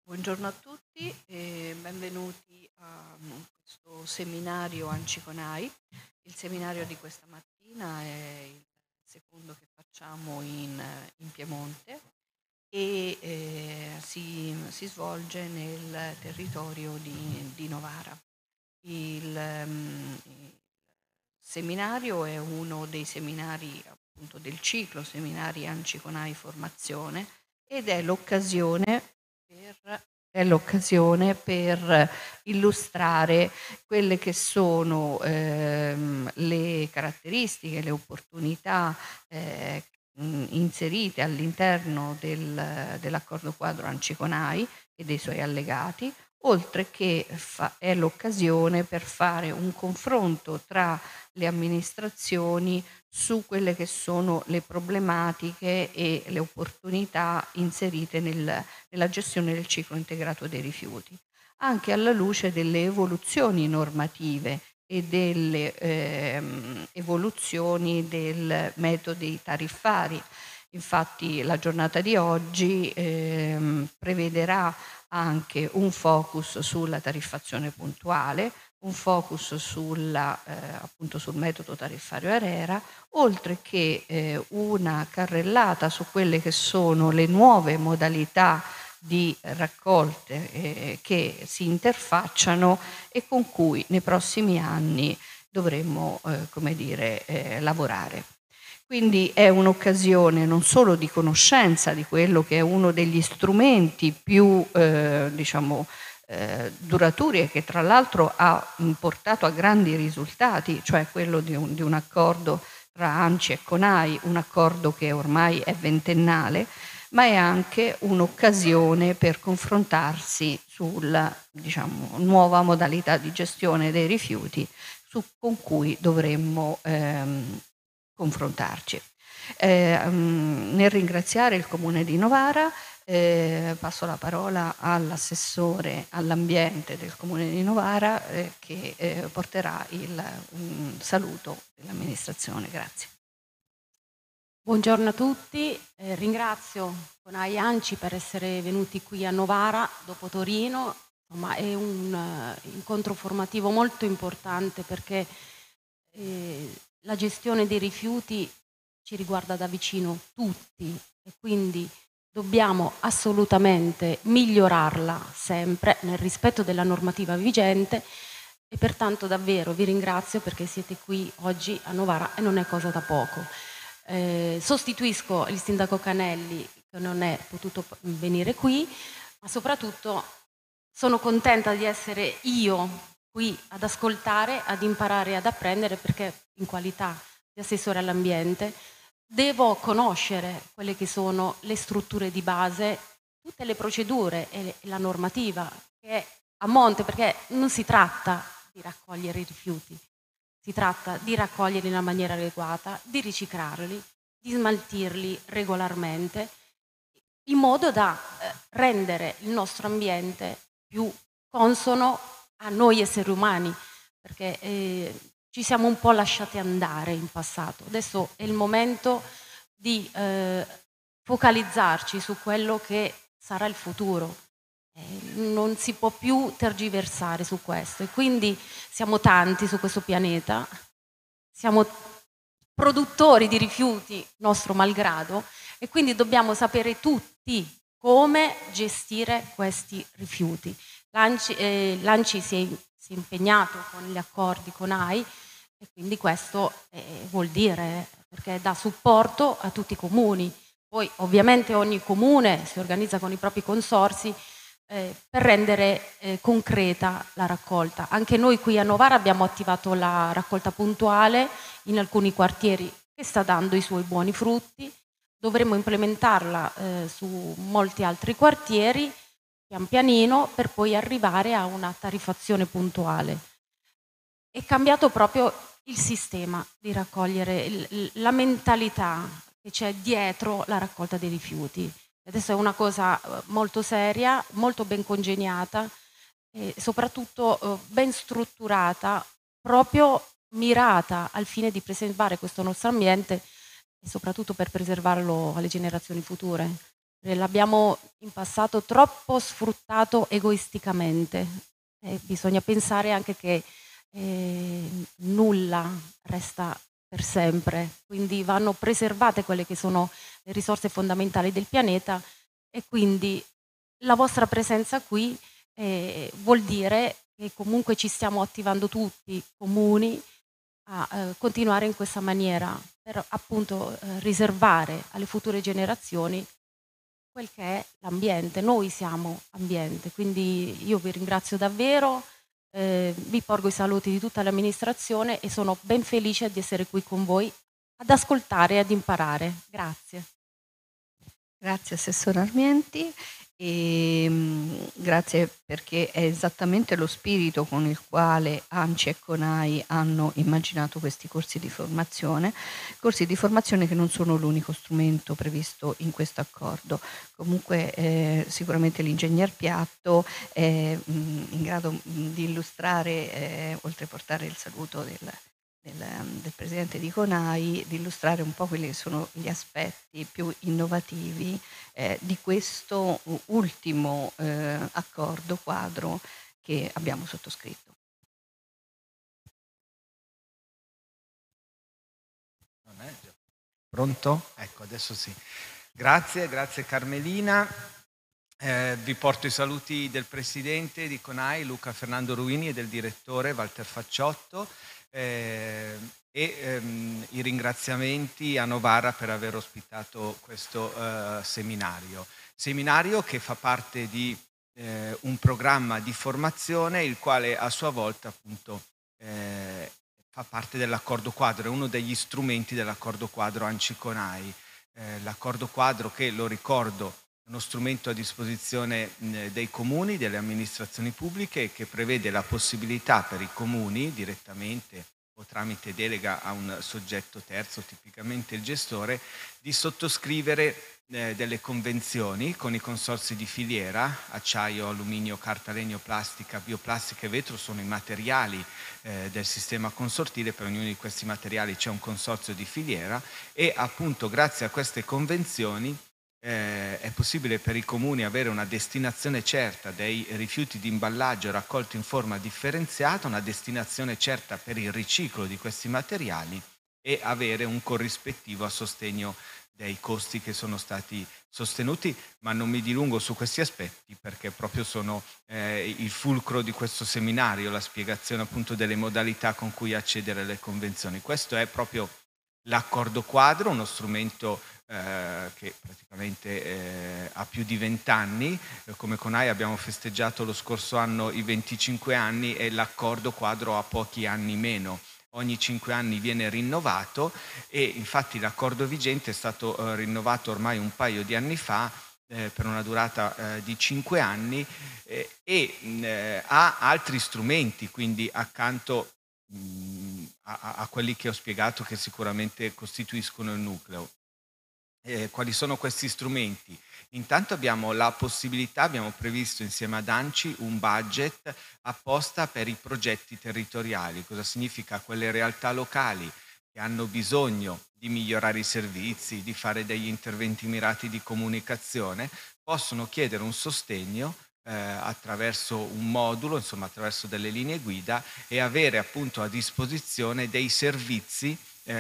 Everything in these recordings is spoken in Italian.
Buongiorno a tutti e benvenuti a questo seminario ANCI CONAI. Il seminario di questa mattina è il secondo che facciamo in Piemonte e si svolge nel territorio di Novara. Il seminario è uno dei seminari appunto del ciclo seminari ANCI CONAI Formazione ed è l'occasione per illustrare quelle che sono le caratteristiche, le opportunità inserite all'interno dell'accordo quadro ANCI CONAI e dei suoi allegati, oltre che è l'occasione per fare un confronto tra le amministrazioni su quelle che sono le problematiche e le opportunità inserite nella gestione del ciclo integrato dei rifiuti, anche alla luce delle evoluzioni normative e delle evoluzioni dei metodi tariffari. Infatti la giornata di oggi prevederà anche un focus sulla tariffazione puntuale, un focus appunto sul metodo tariffario ARERA, oltre che una carrellata su quelle che sono le nuove modalità di raccolte che si interfacciano e con cui nei prossimi anni dovremmo lavorare. Quindi è un'occasione non solo di conoscenza di quello che è uno degli strumenti più duraturi e che tra l'altro ha portato a grandi risultati, cioè quello di un accordo tra ANCI e CONAI, un accordo che ormai è ventennale, ma è anche un'occasione per confrontarsi sulla nuova modalità di gestione dei rifiuti con cui dovremmo confrontarci. Nel ringraziare il Comune di Novara, passo la parola all'assessore all'ambiente del Comune di Novara che porterà il saluto dell'amministrazione. Grazie. Buongiorno a tutti, ringrazio CONAI ANCI per essere venuti qui a Novara dopo Torino. Insomma, è un incontro formativo molto importante perché la gestione dei rifiuti ci riguarda da vicino tutti e quindi dobbiamo assolutamente migliorarla sempre nel rispetto della normativa vigente e pertanto davvero vi ringrazio perché siete qui oggi a Novara e non è cosa da poco. Sostituisco il sindaco Canelli che non è potuto venire qui, ma soprattutto sono contenta di essere io qui ad ascoltare, ad imparare, ad apprendere perché in qualità di assessore all'ambiente devo conoscere quelle che sono le strutture di base, tutte le procedure e la normativa che è a monte, perché non si tratta di raccogliere i rifiuti, si tratta di raccoglierli in una maniera adeguata, di riciclarli, di smaltirli regolarmente, in modo da rendere il nostro ambiente più consono a noi esseri umani, perché ci siamo un po' lasciati andare in passato. Adesso è il momento di focalizzarci su quello che sarà il futuro. Non si può più tergiversare su questo e quindi siamo tanti su questo pianeta, siamo produttori di rifiuti nostro malgrado e quindi dobbiamo sapere tutti come gestire questi rifiuti. L'ANCI si è impegnato con gli accordi con AI e quindi questo vuol dire perché dà supporto a tutti i comuni. Poi ovviamente ogni comune si organizza con i propri consorzi per rendere concreta la raccolta. Anche noi qui a Novara abbiamo attivato la raccolta puntuale in alcuni quartieri che sta dando i suoi buoni frutti. Dovremmo implementarla su molti altri quartieri pian pianino per poi arrivare a una tariffazione puntuale. È cambiato proprio il sistema di raccogliere, la mentalità che c'è dietro la raccolta dei rifiuti. Adesso è una cosa molto seria, molto ben congegnata e soprattutto ben strutturata, proprio mirata al fine di preservare questo nostro ambiente e soprattutto per preservarlo alle generazioni future. L'abbiamo in passato troppo sfruttato egoisticamente. Bisogna pensare anche che nulla resta per sempre, quindi vanno preservate quelle che sono le risorse fondamentali del pianeta, e quindi la vostra presenza qui vuol dire che comunque ci stiamo attivando tutti, comuni, a continuare in questa maniera per appunto riservare alle future generazioni quel che è l'ambiente. Noi siamo ambiente, quindi io vi ringrazio davvero, vi porgo i saluti di tutta l'amministrazione e sono ben felice di essere qui con voi ad ascoltare e ad imparare. Grazie. Grazie Assessore Armienti e grazie perché è esattamente lo spirito con il quale ANCI e CONAI hanno immaginato questi corsi di formazione che non sono l'unico strumento previsto in questo accordo. Comunque sicuramente l'ingegner Piatto è in grado di illustrare, oltre a portare il saluto del presidente di CONAI, di illustrare un po' quelli che sono gli aspetti più innovativi di questo ultimo accordo quadro che abbiamo sottoscritto. Pronto? Ecco, adesso sì. Grazie Carmelina. Vi porto i saluti del presidente di CONAI, Luca Fernando Ruini, e del direttore, Walter Facciotto. I ringraziamenti a Novara per aver ospitato questo seminario che fa parte di un programma di formazione, il quale a sua volta appunto fa parte dell'accordo quadro, è uno degli strumenti dell'accordo quadro ANCI-CONAI. L'accordo quadro, che lo ricordo è uno strumento a disposizione dei comuni, delle amministrazioni pubbliche, che prevede la possibilità per i comuni direttamente o tramite delega a un soggetto terzo, tipicamente il gestore, di sottoscrivere delle convenzioni con i consorzi di filiera. Acciaio, alluminio, carta, legno, plastica, bioplastica e vetro sono i materiali del sistema consortile. Per ognuno di questi materiali c'è un consorzio di filiera e appunto grazie a queste convenzioni è possibile per i comuni avere una destinazione certa dei rifiuti di imballaggio raccolti in forma differenziata, una destinazione certa per il riciclo di questi materiali e avere un corrispettivo a sostegno dei costi che sono stati sostenuti, ma non mi dilungo su questi aspetti perché proprio sono il fulcro di questo seminario, la spiegazione appunto delle modalità con cui accedere alle convenzioni. Questo è proprio l'accordo quadro, uno strumento che praticamente ha più di 20 anni. Come CONAI abbiamo festeggiato lo scorso anno i 25 anni e l'accordo quadro ha pochi anni meno. Ogni 5 anni viene rinnovato e infatti l'accordo vigente è stato rinnovato ormai un paio di anni fa per una durata di 5 anni e ha altri strumenti, quindi accanto a quelli che ho spiegato che sicuramente costituiscono il nucleo. Quali sono questi strumenti? Intanto abbiamo la possibilità, abbiamo previsto insieme ad ANCI un budget apposta per i progetti territoriali. Cosa significa? Quelle realtà locali che hanno bisogno di migliorare i servizi, di fare degli interventi mirati di comunicazione, possono chiedere un sostegno attraverso un modulo, insomma attraverso delle linee guida e avere appunto a disposizione dei servizi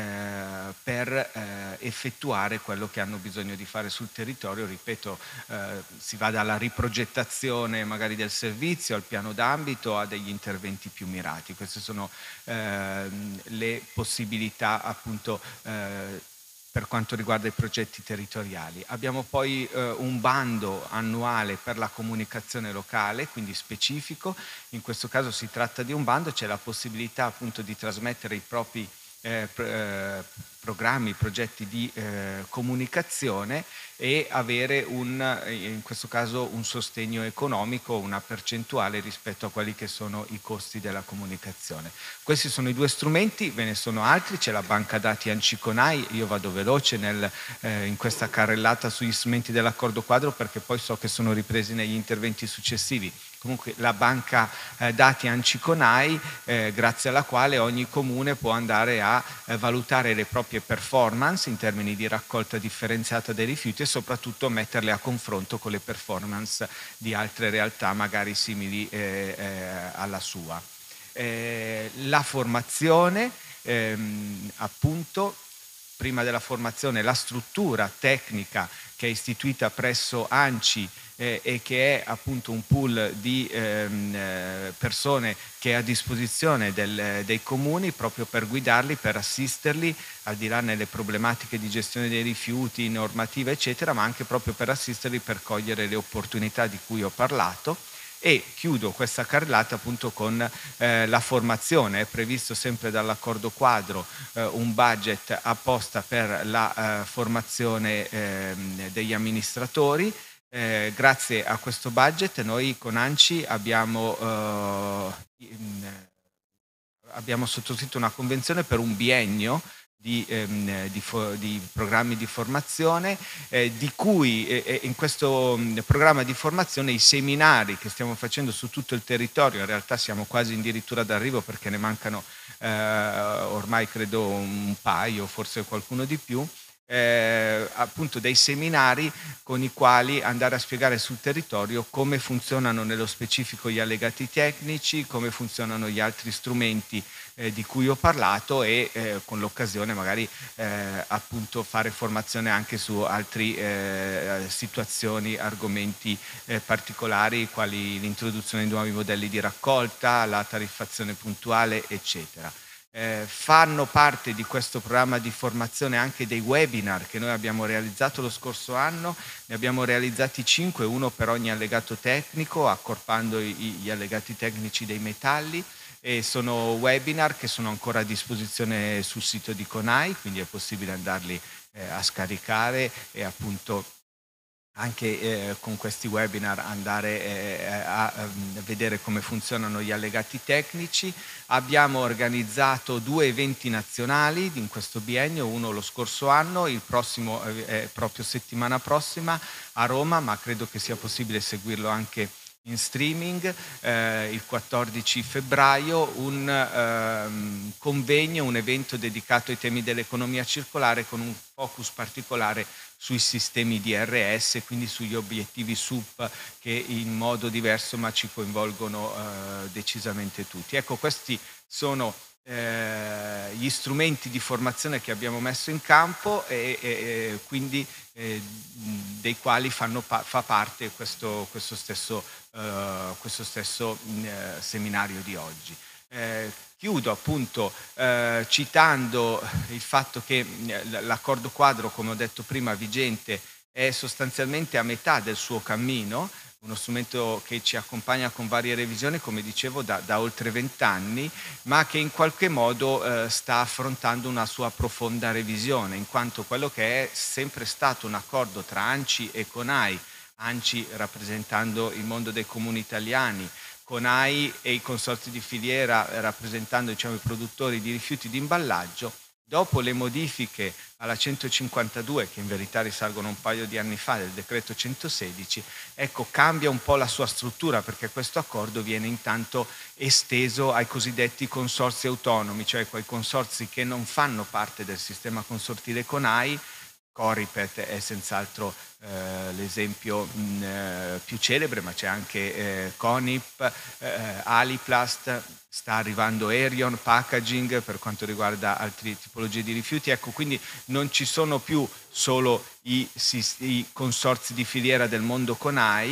per effettuare quello che hanno bisogno di fare sul territorio. Ripeto, si va dalla riprogettazione magari del servizio al piano d'ambito a degli interventi più mirati. Queste sono le possibilità appunto per quanto riguarda i progetti territoriali. Abbiamo poi un bando annuale per la comunicazione locale, quindi specifico. In questo caso si tratta di un bando, c'è la possibilità appunto di trasmettere i propri programmi, progetti di comunicazione e avere in questo caso un sostegno economico, una percentuale rispetto a quelli che sono i costi della comunicazione. Questi sono i due strumenti, ve ne sono altri, c'è la banca dati ANCI-CONAI, io vado veloce in questa carrellata sugli strumenti dell'accordo quadro perché poi so che sono ripresi negli interventi successivi. comunque la banca dati ANCI-CONAI, grazie alla quale ogni comune può andare a valutare le proprie performance in termini di raccolta differenziata dei rifiuti e soprattutto metterle a confronto con le performance di altre realtà magari simili alla sua. La formazione, appunto, prima della formazione la struttura tecnica che è istituita presso ANCI e che è appunto un pool di persone che è a disposizione dei comuni proprio per guidarli, per assisterli al di là nelle problematiche di gestione dei rifiuti, normativa eccetera, ma anche proprio per assisterli per cogliere le opportunità di cui ho parlato. E chiudo questa carrellata appunto con la formazione. È previsto sempre dall'accordo quadro un budget apposta per la formazione degli amministratori. Grazie a questo budget noi con ANCI abbiamo sottoscritto una convenzione per un biennio di programmi di formazione, di cui in questo programma di formazione i seminari che stiamo facendo su tutto il territorio, in realtà siamo quasi addirittura d'arrivo perché ne mancano ormai credo un paio, forse qualcuno di più, appunto dei seminari con i quali andare a spiegare sul territorio come funzionano nello specifico gli allegati tecnici, come funzionano gli altri strumenti di cui ho parlato e con l'occasione magari appunto fare formazione anche su altre situazioni, argomenti particolari quali l'introduzione di nuovi modelli di raccolta, la tariffazione puntuale eccetera. Fanno parte di questo programma di formazione anche dei webinar che noi abbiamo realizzato lo scorso anno, ne abbiamo realizzati 5, uno per ogni allegato tecnico, accorpando gli allegati tecnici dei metalli, e sono webinar che sono ancora a disposizione sul sito di CONAI, quindi è possibile andarli a scaricare e appunto anche con questi webinar andare a vedere come funzionano gli allegati tecnici. Abbiamo organizzato 2 eventi nazionali in questo biennio, uno lo scorso anno, il prossimo è proprio settimana prossima a Roma, ma credo che sia possibile seguirlo anche in streaming, il 14 febbraio, un convegno, un evento dedicato ai temi dell'economia circolare con un focus particolare sui sistemi DRS, quindi sugli obiettivi SUP che in modo diverso ma ci coinvolgono decisamente tutti. Ecco, questi sono gli strumenti di formazione che abbiamo messo in campo e quindi dei quali fa parte questo stesso seminario di oggi. Chiudo appunto citando il fatto che l'accordo quadro, come ho detto prima, vigente è sostanzialmente a metà del suo cammino, uno strumento che ci accompagna con varie revisioni, come dicevo, da oltre 20 anni, ma che in qualche modo sta affrontando una sua profonda revisione, in quanto quello che è sempre stato un accordo tra ANCI e CONAI, ANCI rappresentando il mondo dei comuni italiani, CONAI e i consorzi di filiera rappresentando diciamo, i produttori di rifiuti di imballaggio, dopo le modifiche alla 152, che in verità risalgono un paio di anni fa, del decreto 116, ecco, cambia un po' la sua struttura perché questo accordo viene intanto esteso ai cosiddetti consorzi autonomi, cioè quei consorzi che non fanno parte del sistema consortile CONAI. Coripet è senz'altro l'esempio più celebre, ma c'è anche Conip, Aliplast, sta arrivando Erion, Packaging per quanto riguarda altre tipologie di rifiuti. Ecco, quindi non ci sono più solo i consorzi di filiera del mondo CONAI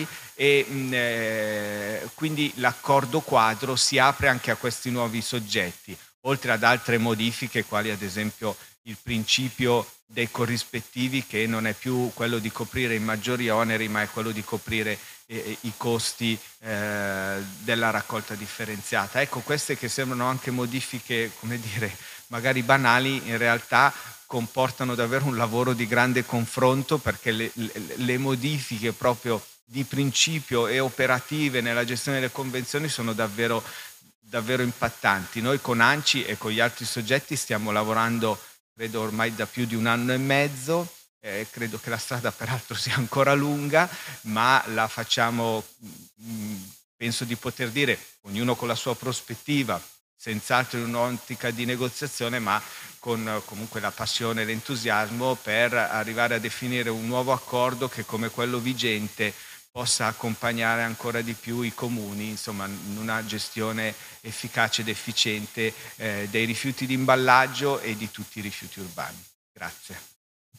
e quindi l'accordo quadro si apre anche a questi nuovi soggetti, oltre ad altre modifiche quali ad esempio il principio dei corrispettivi, che non è più quello di coprire i maggiori oneri ma è quello di coprire i costi della raccolta differenziata. Ecco, queste che sembrano anche modifiche, come dire, magari banali, in realtà comportano davvero un lavoro di grande confronto perché le modifiche proprio di principio e operative nella gestione delle convenzioni sono davvero impattanti. Noi con ANCI e con gli altri soggetti stiamo lavorando credo ormai da più di 1 anno e mezzo, credo che la strada peraltro sia ancora lunga, ma la facciamo penso di poter dire, ognuno con la sua prospettiva, senz'altro in un'ottica di negoziazione, ma con comunque la passione e l'entusiasmo per arrivare a definire un nuovo accordo che, come quello vigente, possa accompagnare ancora di più i comuni, insomma, in una gestione efficace ed efficiente dei rifiuti di imballaggio e di tutti i rifiuti urbani. Grazie.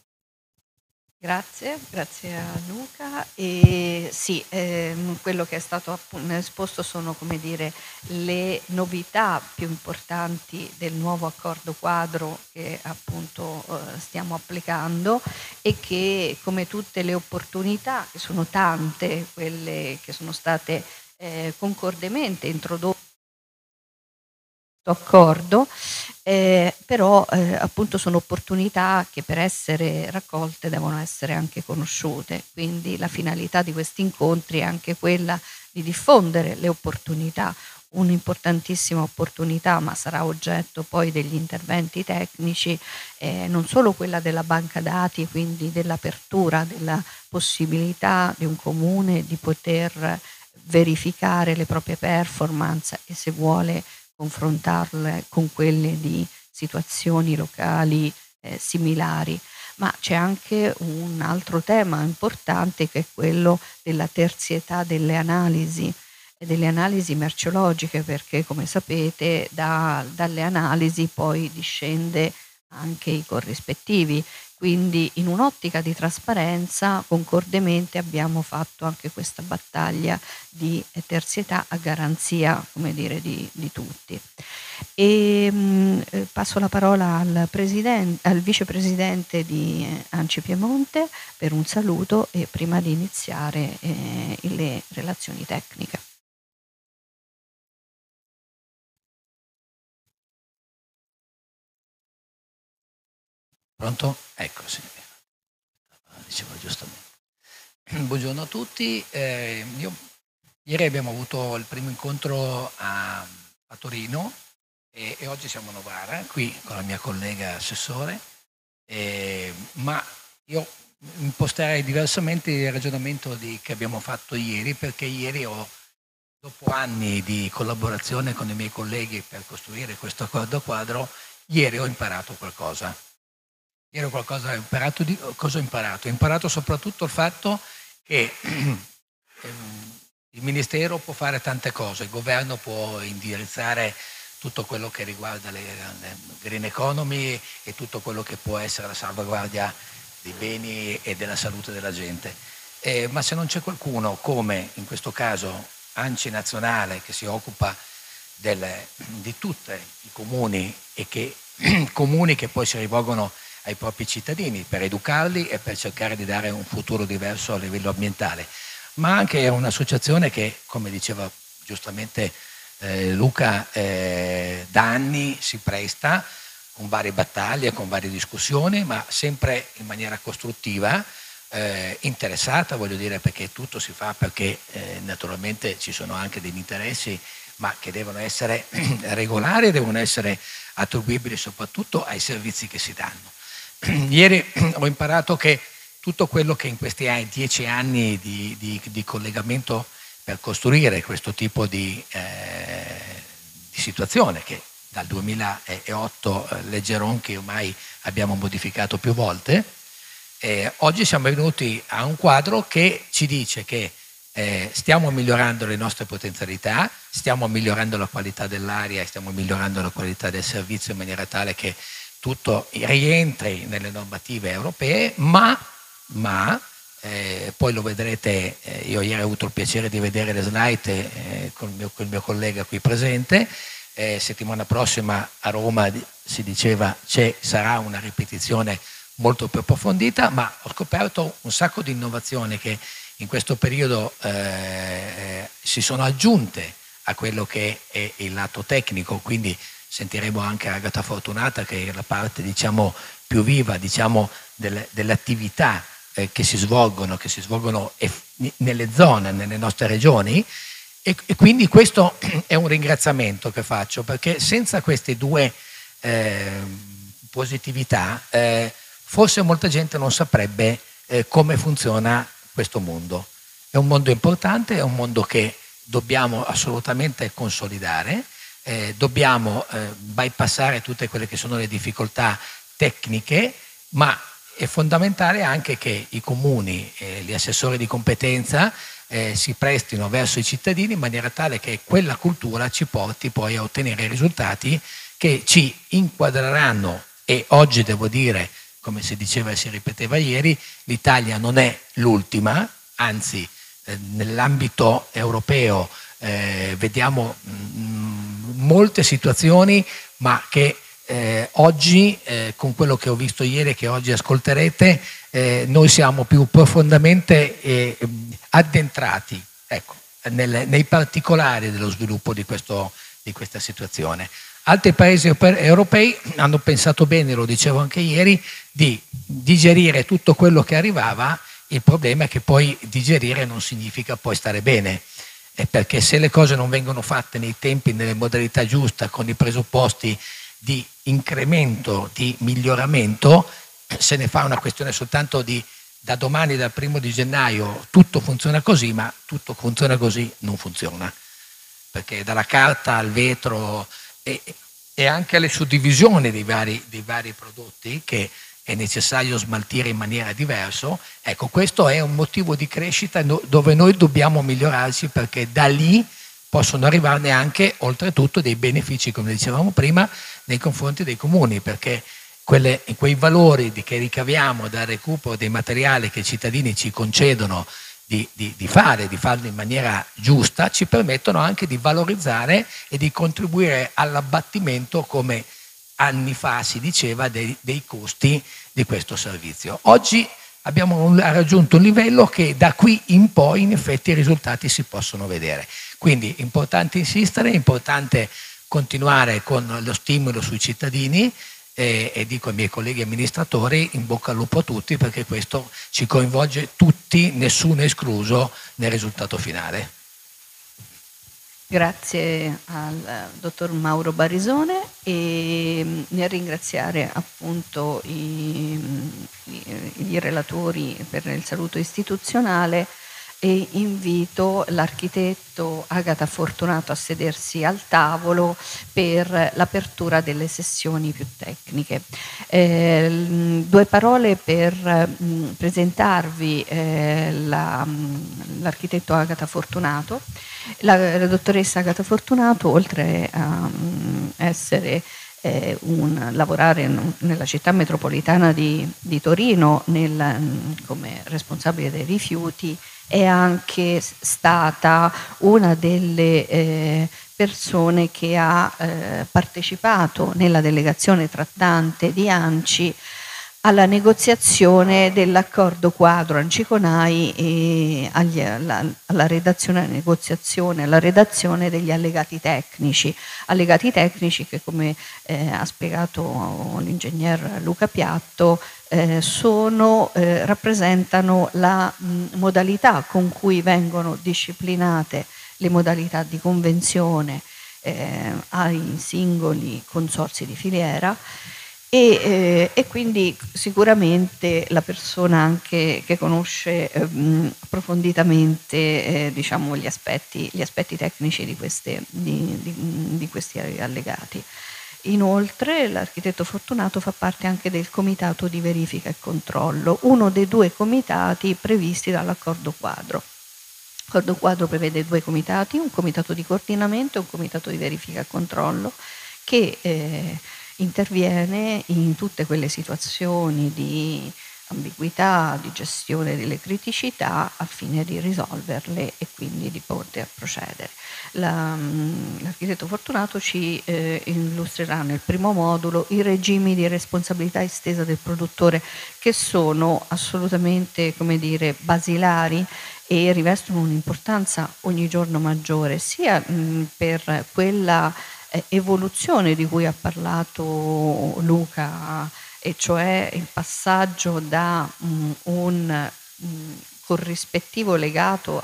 Grazie a Luca. E sì, quello che è stato esposto sono, come dire, le novità più importanti del nuovo accordo quadro che appunto stiamo applicando, e che, come tutte le opportunità, che sono tante quelle che sono state concordemente introdotte accordo, però appunto sono opportunità che, per essere raccolte, devono essere anche conosciute, quindi la finalità di questi incontri è anche quella di diffondere le opportunità, un'importantissima opportunità, ma sarà oggetto poi degli interventi tecnici, non solo quella della banca dati, quindi dell'apertura, della possibilità di un comune di poter verificare le proprie performance e, se vuole, confrontarle con quelle di situazioni locali similari, ma c'è anche un altro tema importante, che è quello della terzietà delle analisi merceologiche, perché, come sapete, dalle analisi poi discende anche i corrispettivi. Quindi, in un'ottica di trasparenza, concordemente abbiamo fatto anche questa battaglia di terzietà a garanzia, come dire, di tutti. E passo la parola al vicepresidente di ANCI Piemonte per un saluto, e prima di iniziare le relazioni tecniche. Pronto? Ecco, sì. Dicevo giustamente. Buongiorno a tutti. Ieri abbiamo avuto il primo incontro a Torino e oggi siamo a Novara, qui con la mia collega assessore, ma io imposterei diversamente il ragionamento che abbiamo fatto ieri, perché ieri dopo anni di collaborazione con i miei colleghi per costruire questo accordo quadro, ieri ho imparato qualcosa. Cosa ho imparato? Ho imparato soprattutto il fatto che il Ministero può fare tante cose, il governo può indirizzare tutto quello che riguarda le green economy e tutto quello che può essere la salvaguardia dei beni e della salute della gente. Ma se non c'è qualcuno, come in questo caso ANCI nazionale, che si occupa di tutti i comuni e comuni che poi si rivolgono ai propri cittadini per educarli e per cercare di dare un futuro diverso a livello ambientale, ma anche è un'associazione che, come diceva giustamente Luca, da anni si presta con varie battaglie, con varie discussioni, ma sempre in maniera costruttiva, interessata, voglio dire, perché tutto si fa perché naturalmente ci sono anche degli interessi, ma che devono essere regolari, devono essere attribuibili soprattutto ai servizi che si danno. Ieri ho imparato che tutto quello che in questi 10 anni di collegamento per costruire questo tipo di situazione, che dal 2008 leggerò che ormai abbiamo modificato più volte, oggi siamo venuti a un quadro che ci dice che stiamo migliorando le nostre potenzialità, stiamo migliorando la qualità dell'aria e stiamo migliorando la qualità del servizio in maniera tale che tutto rientri nelle normative europee, ma poi lo vedrete, io ieri ho avuto il piacere di vedere le slide con il mio collega qui presente, settimana prossima a Roma si diceva sarà una ripetizione molto più approfondita, ma ho scoperto un sacco di innovazioni che in questo periodo si sono aggiunte a quello che è il lato tecnico, quindi sentiremo anche Agata Fortunata, che è la parte più viva delle attività che si svolgono nelle zone, nelle nostre regioni, e quindi questo è un ringraziamento che faccio, perché senza queste due positività forse molta gente non saprebbe come funziona questo mondo. È un mondo importante, è un mondo che dobbiamo assolutamente consolidare, dobbiamo bypassare tutte quelle che sono le difficoltà tecniche, ma è fondamentale anche che i comuni e gli assessori di competenza si prestino verso i cittadini in maniera tale che quella cultura ci porti poi a ottenere risultati che ci inquadreranno. E oggi devo dire, come si diceva e si ripeteva ieri, l'Italia non è l'ultima, anzi nell'ambito europeo vediamo molte situazioni, ma che oggi, con quello che ho visto ieri e che oggi ascolterete, noi siamo più profondamente addentrati, ecco, nei particolari dello sviluppo di questa situazione. Altri paesi europei hanno pensato bene, lo dicevo anche ieri, di digerire tutto quello che arrivava. Il problema è che poi digerire non significa poi stare bene, perché se le cose non vengono fatte nei tempi, nelle modalità giuste, con i presupposti di incremento, di miglioramento, se ne fa una questione soltanto di da domani, dal 1° di gennaio, tutto funziona così, ma tutto funziona così non funziona, perché dalla carta al vetro e anche alle suddivisioni dei vari prodotti che è necessario smaltire in maniera diversa. Ecco, questo è un motivo di crescita dove noi dobbiamo migliorarci, perché da lì possono arrivarne anche, oltretutto, dei benefici, come dicevamo prima, nei confronti dei comuni, perché quei valori che ricaviamo dal recupero dei materiali che i cittadini ci concedono di farlo in maniera giusta, ci permettono anche di valorizzare e di contribuire all'abbattimento, come anni fa si diceva, dei costi di questo servizio. Oggi abbiamo raggiunto un livello che da qui in poi in effetti i risultati si possono vedere. Quindi è importante insistere, è importante continuare con lo stimolo sui cittadini e dico ai miei colleghi amministratori in bocca al lupo a tutti, perché questo ci coinvolge tutti, nessuno escluso, nel risultato finale. Grazie al dottor Mauro Barisone e nel ringraziare appunto i relatori per il saluto istituzionale, e invito l'architetto Agata Fortunato a sedersi al tavolo per l'apertura delle sessioni più tecniche. 2 parole per presentarvi l'architetto Agata Fortunato. La dottoressa Agata Fortunato, oltre a essere lavorare nella città metropolitana di Torino come responsabile dei rifiuti, è anche stata una delle persone che ha partecipato nella delegazione trattante di ANCI alla negoziazione dell'accordo quadro ANCI-CONAI e alla redazione, alla negoziazione, alla redazione degli allegati tecnici che, come ha spiegato l'ingegner Luca Piatto, rappresentano la modalità con cui vengono disciplinate le modalità di convenzione ai singoli consorzi di filiera. E quindi sicuramente la persona anche che conosce approfonditamente diciamo gli aspetti tecnici di questi allegati. Inoltre l'architetto Fortunato fa parte anche del comitato di verifica e controllo, uno dei 2 comitati previsti dall'accordo quadro. L'accordo quadro prevede 2 comitati, un comitato di coordinamento e un comitato di verifica e controllo, che interviene in tutte quelle situazioni di ambiguità, di gestione delle criticità, al fine di risolverle e quindi di poter procedere. L'architetto Fortunato ci illustrerà nel primo modulo i regimi di responsabilità estesa del produttore, che sono assolutamente, come dire, basilari e rivestono un'importanza ogni giorno maggiore, sia per quella evoluzione di cui ha parlato Luca, e cioè il passaggio da un corrispettivo legato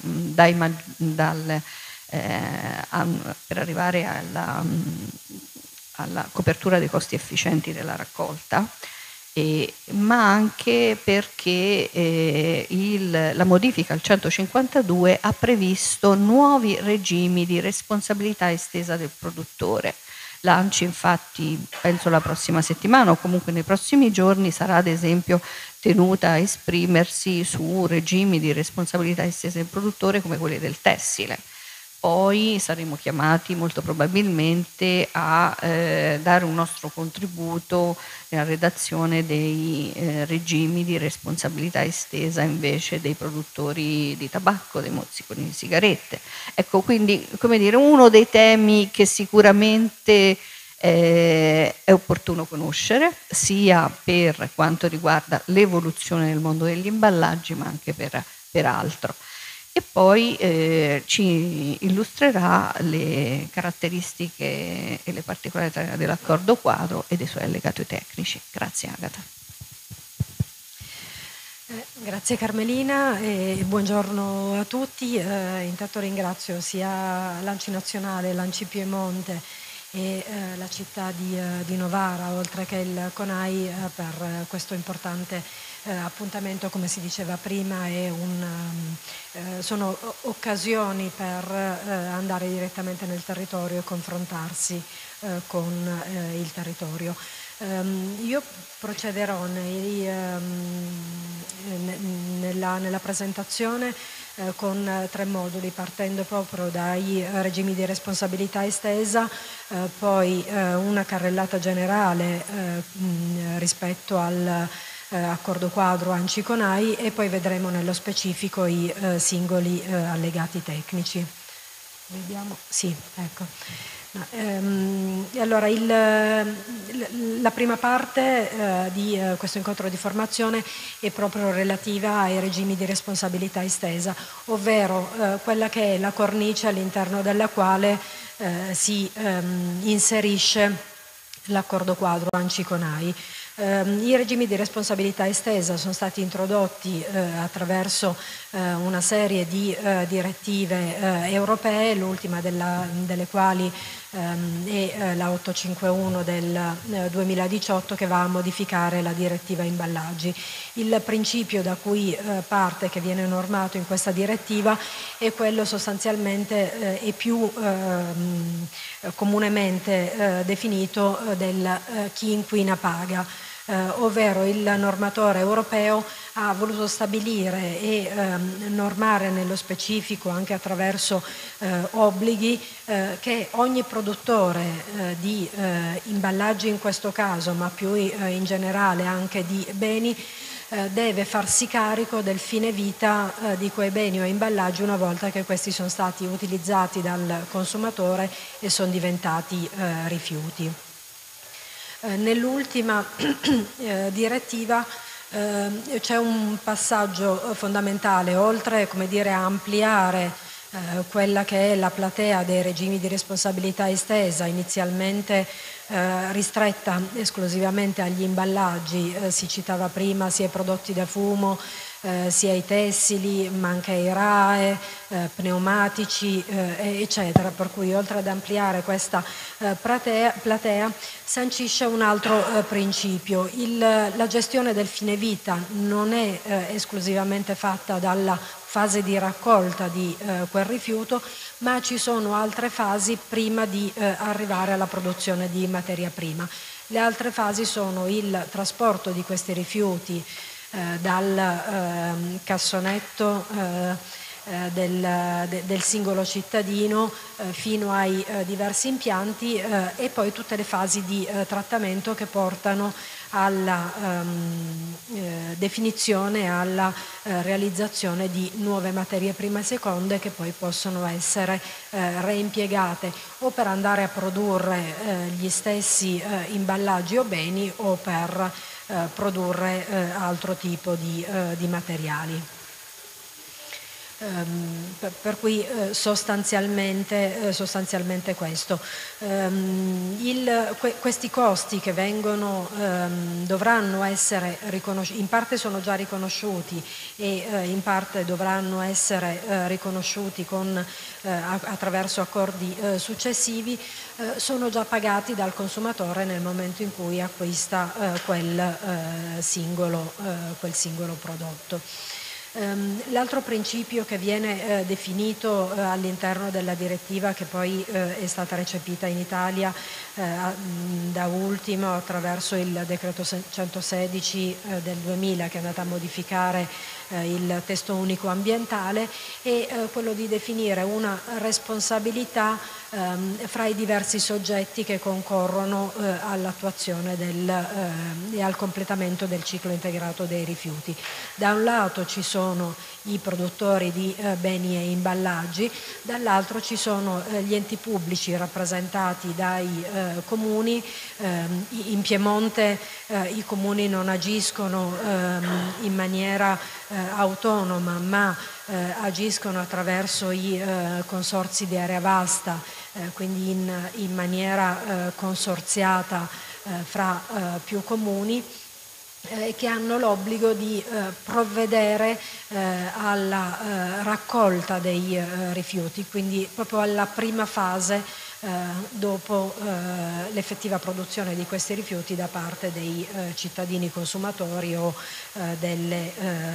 per arrivare alla copertura dei costi efficienti della raccolta, ma anche perché la modifica al 152 ha previsto nuovi regimi di responsabilità estesa del produttore. L'ANCI infatti, penso la prossima settimana o comunque nei prossimi giorni, sarà ad esempio tenuta a esprimersi su regimi di responsabilità estesa del produttore come quelli del tessile. Poi saremo chiamati molto probabilmente a dare un nostro contributo nella redazione dei regimi di responsabilità estesa invece dei produttori di tabacco, dei mozziconi di sigarette. Ecco, quindi, come dire, uno dei temi che sicuramente è opportuno conoscere, sia per quanto riguarda l'evoluzione del mondo degli imballaggi, ma anche per altro. E poi ci illustrerà le caratteristiche e le particolarità dell'accordo quadro e dei suoi allegati tecnici. Grazie Agata. Grazie Carmelina e buongiorno a tutti. Intanto ringrazio sia l'ANCI Nazionale, l'ANCI Piemonte e la città di Novara, oltre che il CONAI, per questo importante appuntamento. Come si diceva prima, sono occasioni per andare direttamente nel territorio e confrontarsi con il territorio. Io procederò nella presentazione con 3 moduli, partendo proprio dai regimi di responsabilità estesa, poi una carrellata generale rispetto al accordo quadro ANCI-CONAI e poi vedremo nello specifico i singoli allegati tecnici. Vediamo, sì, ecco. Allora, la prima parte di questo incontro di formazione è proprio relativa ai regimi di responsabilità estesa, ovvero quella che è la cornice all'interno della quale si inserisce l'accordo quadro ANCI-CONAI. I regimi di responsabilità estesa sono stati introdotti attraverso una serie di direttive europee, l'ultima delle quali è la 851 del 2018, che va a modificare la direttiva imballaggi. Il principio da cui parte, che viene normato in questa direttiva, è quello sostanzialmente e più comunemente definito del chi inquina paga. Ovvero il normatore europeo ha voluto stabilire e normare nello specifico, anche attraverso obblighi, che ogni produttore di imballaggi in questo caso, ma più in generale anche di beni, deve farsi carico del fine vita di quei beni o imballaggi una volta che questi sono stati utilizzati dal consumatore e sono diventati rifiuti. Nell'ultima direttiva c'è un passaggio fondamentale, oltre, come dire, a ampliare quella che è la platea dei regimi di responsabilità estesa, inizialmente ristretta esclusivamente agli imballaggi, si citava prima sia i prodotti da fumo, sia i tessili, ma anche i RAEE, pneumatici, eccetera, per cui oltre ad ampliare questa platea sancisce un altro principio. La gestione del fine vita non è esclusivamente fatta dalla fase di raccolta di quel rifiuto, ma ci sono altre fasi prima di arrivare alla produzione di materia prima. Le altre fasi sono il trasporto di questi rifiuti dal cassonetto del singolo cittadino fino ai diversi impianti e poi tutte le fasi di trattamento che portano alla definizione, alla realizzazione di nuove materie prime e seconde che poi possono essere reimpiegate o per andare a produrre gli stessi imballaggi o beni o per produrre altro tipo di materiali. Per cui sostanzialmente questo. Questi costi che dovranno essere riconosciuti, in parte sono già riconosciuti e in parte dovranno essere riconosciuti attraverso accordi successivi, sono già pagati dal consumatore nel momento in cui acquista quel singolo prodotto. L'altro principio che viene definito all'interno della direttiva, che poi è stata recepita in Italia da ultimo attraverso il decreto 116 del 2000, che è andato a modificare il testo unico ambientale, è quello di definire una responsabilità fra i diversi soggetti che concorrono all'attuazione e al completamento del ciclo integrato dei rifiuti. Da un lato ci sono i produttori di beni e imballaggi, dall'altro ci sono gli enti pubblici rappresentati dai comuni. In Piemonte i comuni non agiscono in maniera autonoma, ma agiscono attraverso i consorzi di area vasta, quindi in maniera consorziata fra più comuni, che hanno l'obbligo di provvedere alla raccolta dei rifiuti, quindi proprio alla prima fase dopo l'effettiva produzione di questi rifiuti da parte dei cittadini consumatori o delle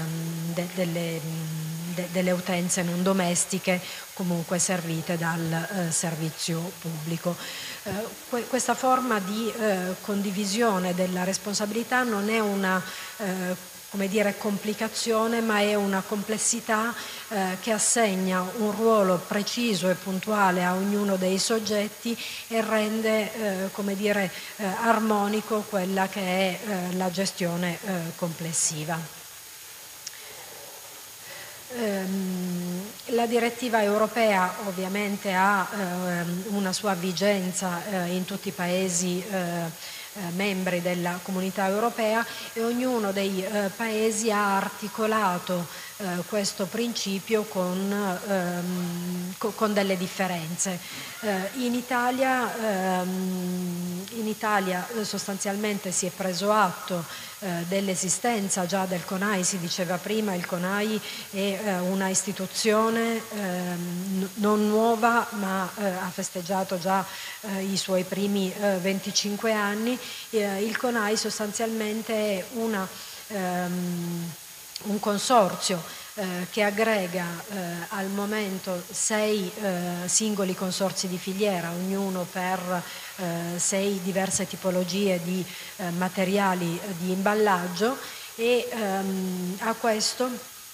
utenze non domestiche comunque servite dal servizio pubblico. Questa forma di condivisione della responsabilità non è una complicazione, ma è una complessità che assegna un ruolo preciso e puntuale a ognuno dei soggetti e rende armonico quella che è la gestione complessiva. La direttiva europea ovviamente ha una sua vigenza in tutti i Paesi membri della Comunità Europea, e ognuno dei Paesi ha articolato questo principio con delle differenze. In Italia sostanzialmente si è preso atto dell'esistenza già del CONAI. Si diceva prima, il CONAI è una istituzione non nuova, ma ha festeggiato già i suoi primi 25 anni. Il CONAI sostanzialmente è un consorzio che aggrega al momento 6 singoli consorzi di filiera, ognuno per 6 diverse tipologie di materiali di imballaggio, e a questo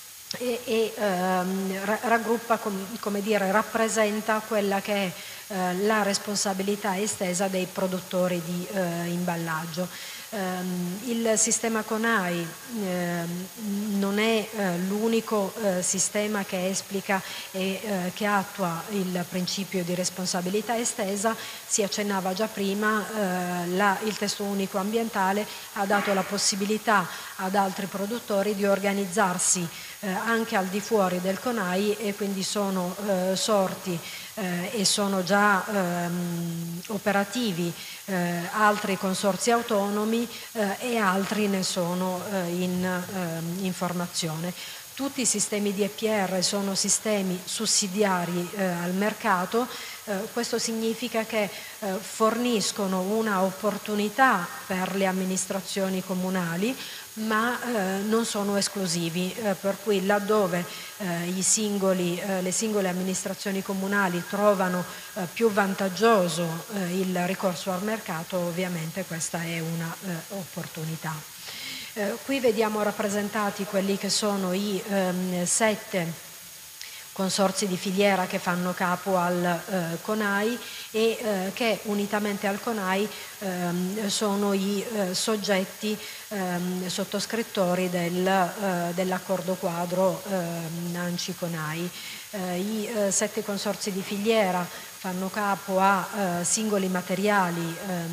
raggruppa, rappresenta quella che è la responsabilità estesa dei produttori di imballaggio. Il sistema CONAI non è l'unico sistema che esplica e che attua il principio di responsabilità estesa. Si accennava già prima, il testo unico ambientale ha dato la possibilità ad altri produttori di organizzarsi anche al di fuori del CONAI, e quindi sono sorti e sono già operativi altri consorzi autonomi e altri ne sono in formazione. Tutti i sistemi di EPR sono sistemi sussidiari al mercato. Questo significa che forniscono una opportunità per le amministrazioni comunali, ma non sono esclusivi, per cui laddove le singole amministrazioni comunali trovano più vantaggioso il ricorso al mercato, ovviamente questa è una opportunità. Qui vediamo rappresentati quelli che sono i 7 consorzi di filiera che fanno capo al CONAI e che unitamente al CONAI sono i soggetti sottoscrittori dell'accordo quadro ANCI-CONAI. I 7 consorzi di filiera fanno capo a singoli materiali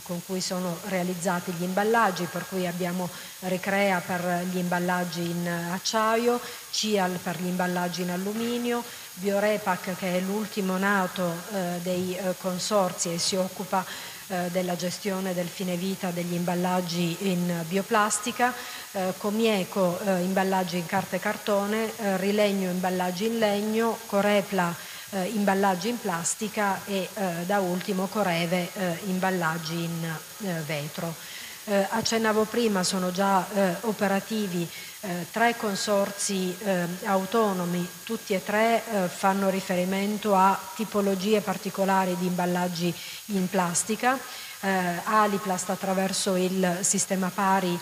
con cui sono realizzati gli imballaggi, per cui abbiamo Recrea per gli imballaggi in acciaio, Cial per gli imballaggi in alluminio, Biorepac, che è l'ultimo nato dei consorzi e si occupa della gestione del fine vita degli imballaggi in bioplastica, Comieco imballaggi in carta e cartone, Rilegno imballaggi in legno, Corepla imballaggi in plastica e da ultimo Coreve imballaggi in vetro. Accennavo prima, sono già operativi 3 consorzi autonomi, tutti e 3 fanno riferimento a tipologie particolari di imballaggi in plastica. Aliplast attraverso il sistema Pari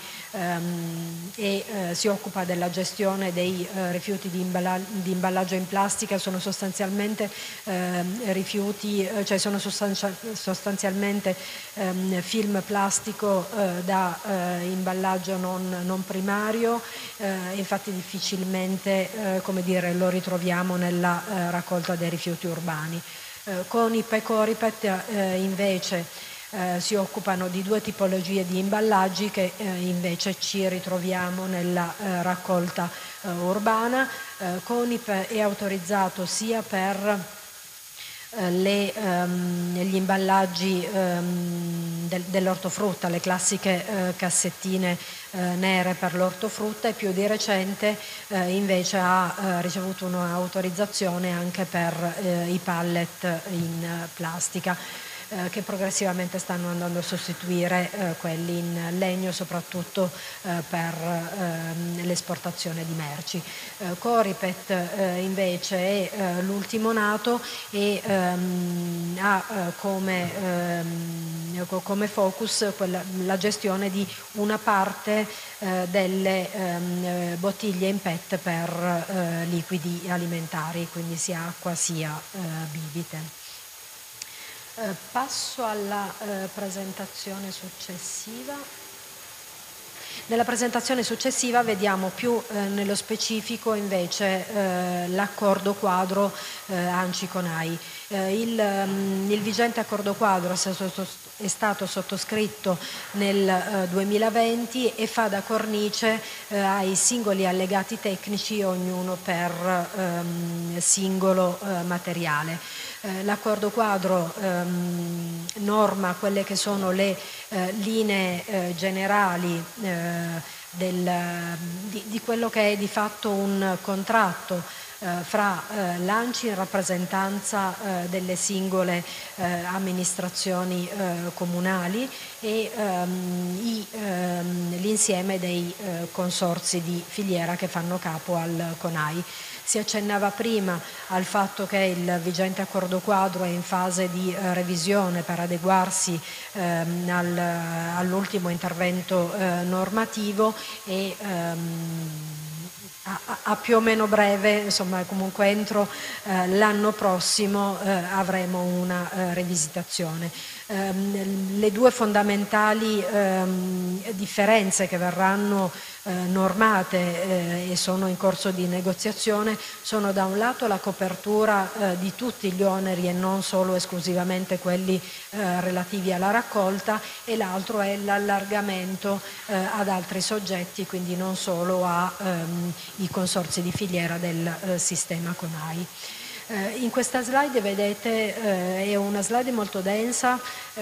si occupa della gestione dei rifiuti di imballaggio in plastica, sono sostanzialmente rifiuti, cioè sono sostanzialmente film plastico da imballaggio non primario, infatti difficilmente lo ritroviamo nella raccolta dei rifiuti urbani. Conip e Coripet invece si occupano di 2 tipologie di imballaggi che invece ci ritroviamo nella raccolta urbana. Conip è autorizzato sia per gli imballaggi dell'ortofrutta, le classiche cassettine nere per l'ortofrutta, e più di recente invece ha ricevuto un'autorizzazione anche per i pallet in plastica, che progressivamente stanno andando a sostituire quelli in legno, soprattutto per l'esportazione di merci. Coripet invece è l'ultimo nato e ha come focus la gestione di una parte delle bottiglie in PET per liquidi alimentari, quindi sia acqua sia bibite. Passo alla presentazione successiva. Nella presentazione successiva vediamo più nello specifico invece l'accordo quadro ANCI-CONAI. Il vigente accordo quadro è stato sottoscritto nel 2020 e fa da cornice ai singoli allegati tecnici, ognuno per singolo materiale. L'accordo quadro norma quelle che sono le linee generali di quello che è di fatto un contratto fra l'ANCI in rappresentanza delle singole amministrazioni comunali e l'insieme dei consorzi di filiera che fanno capo al CONAI. Si accennava prima al fatto che il vigente accordo quadro è in fase di revisione per adeguarsi all'ultimo intervento normativo e a più o meno breve, insomma comunque entro l'anno prossimo avremo una rivisitazione. Le 2 fondamentali differenze che verranno normate e sono in corso di negoziazione sono da un lato la copertura di tutti gli oneri e non solo esclusivamente quelli relativi alla raccolta, e l'altro è l'allargamento ad altri soggetti, quindi non solo ai consorzi di filiera del sistema CONAI. In questa slide vedete, è una slide molto densa,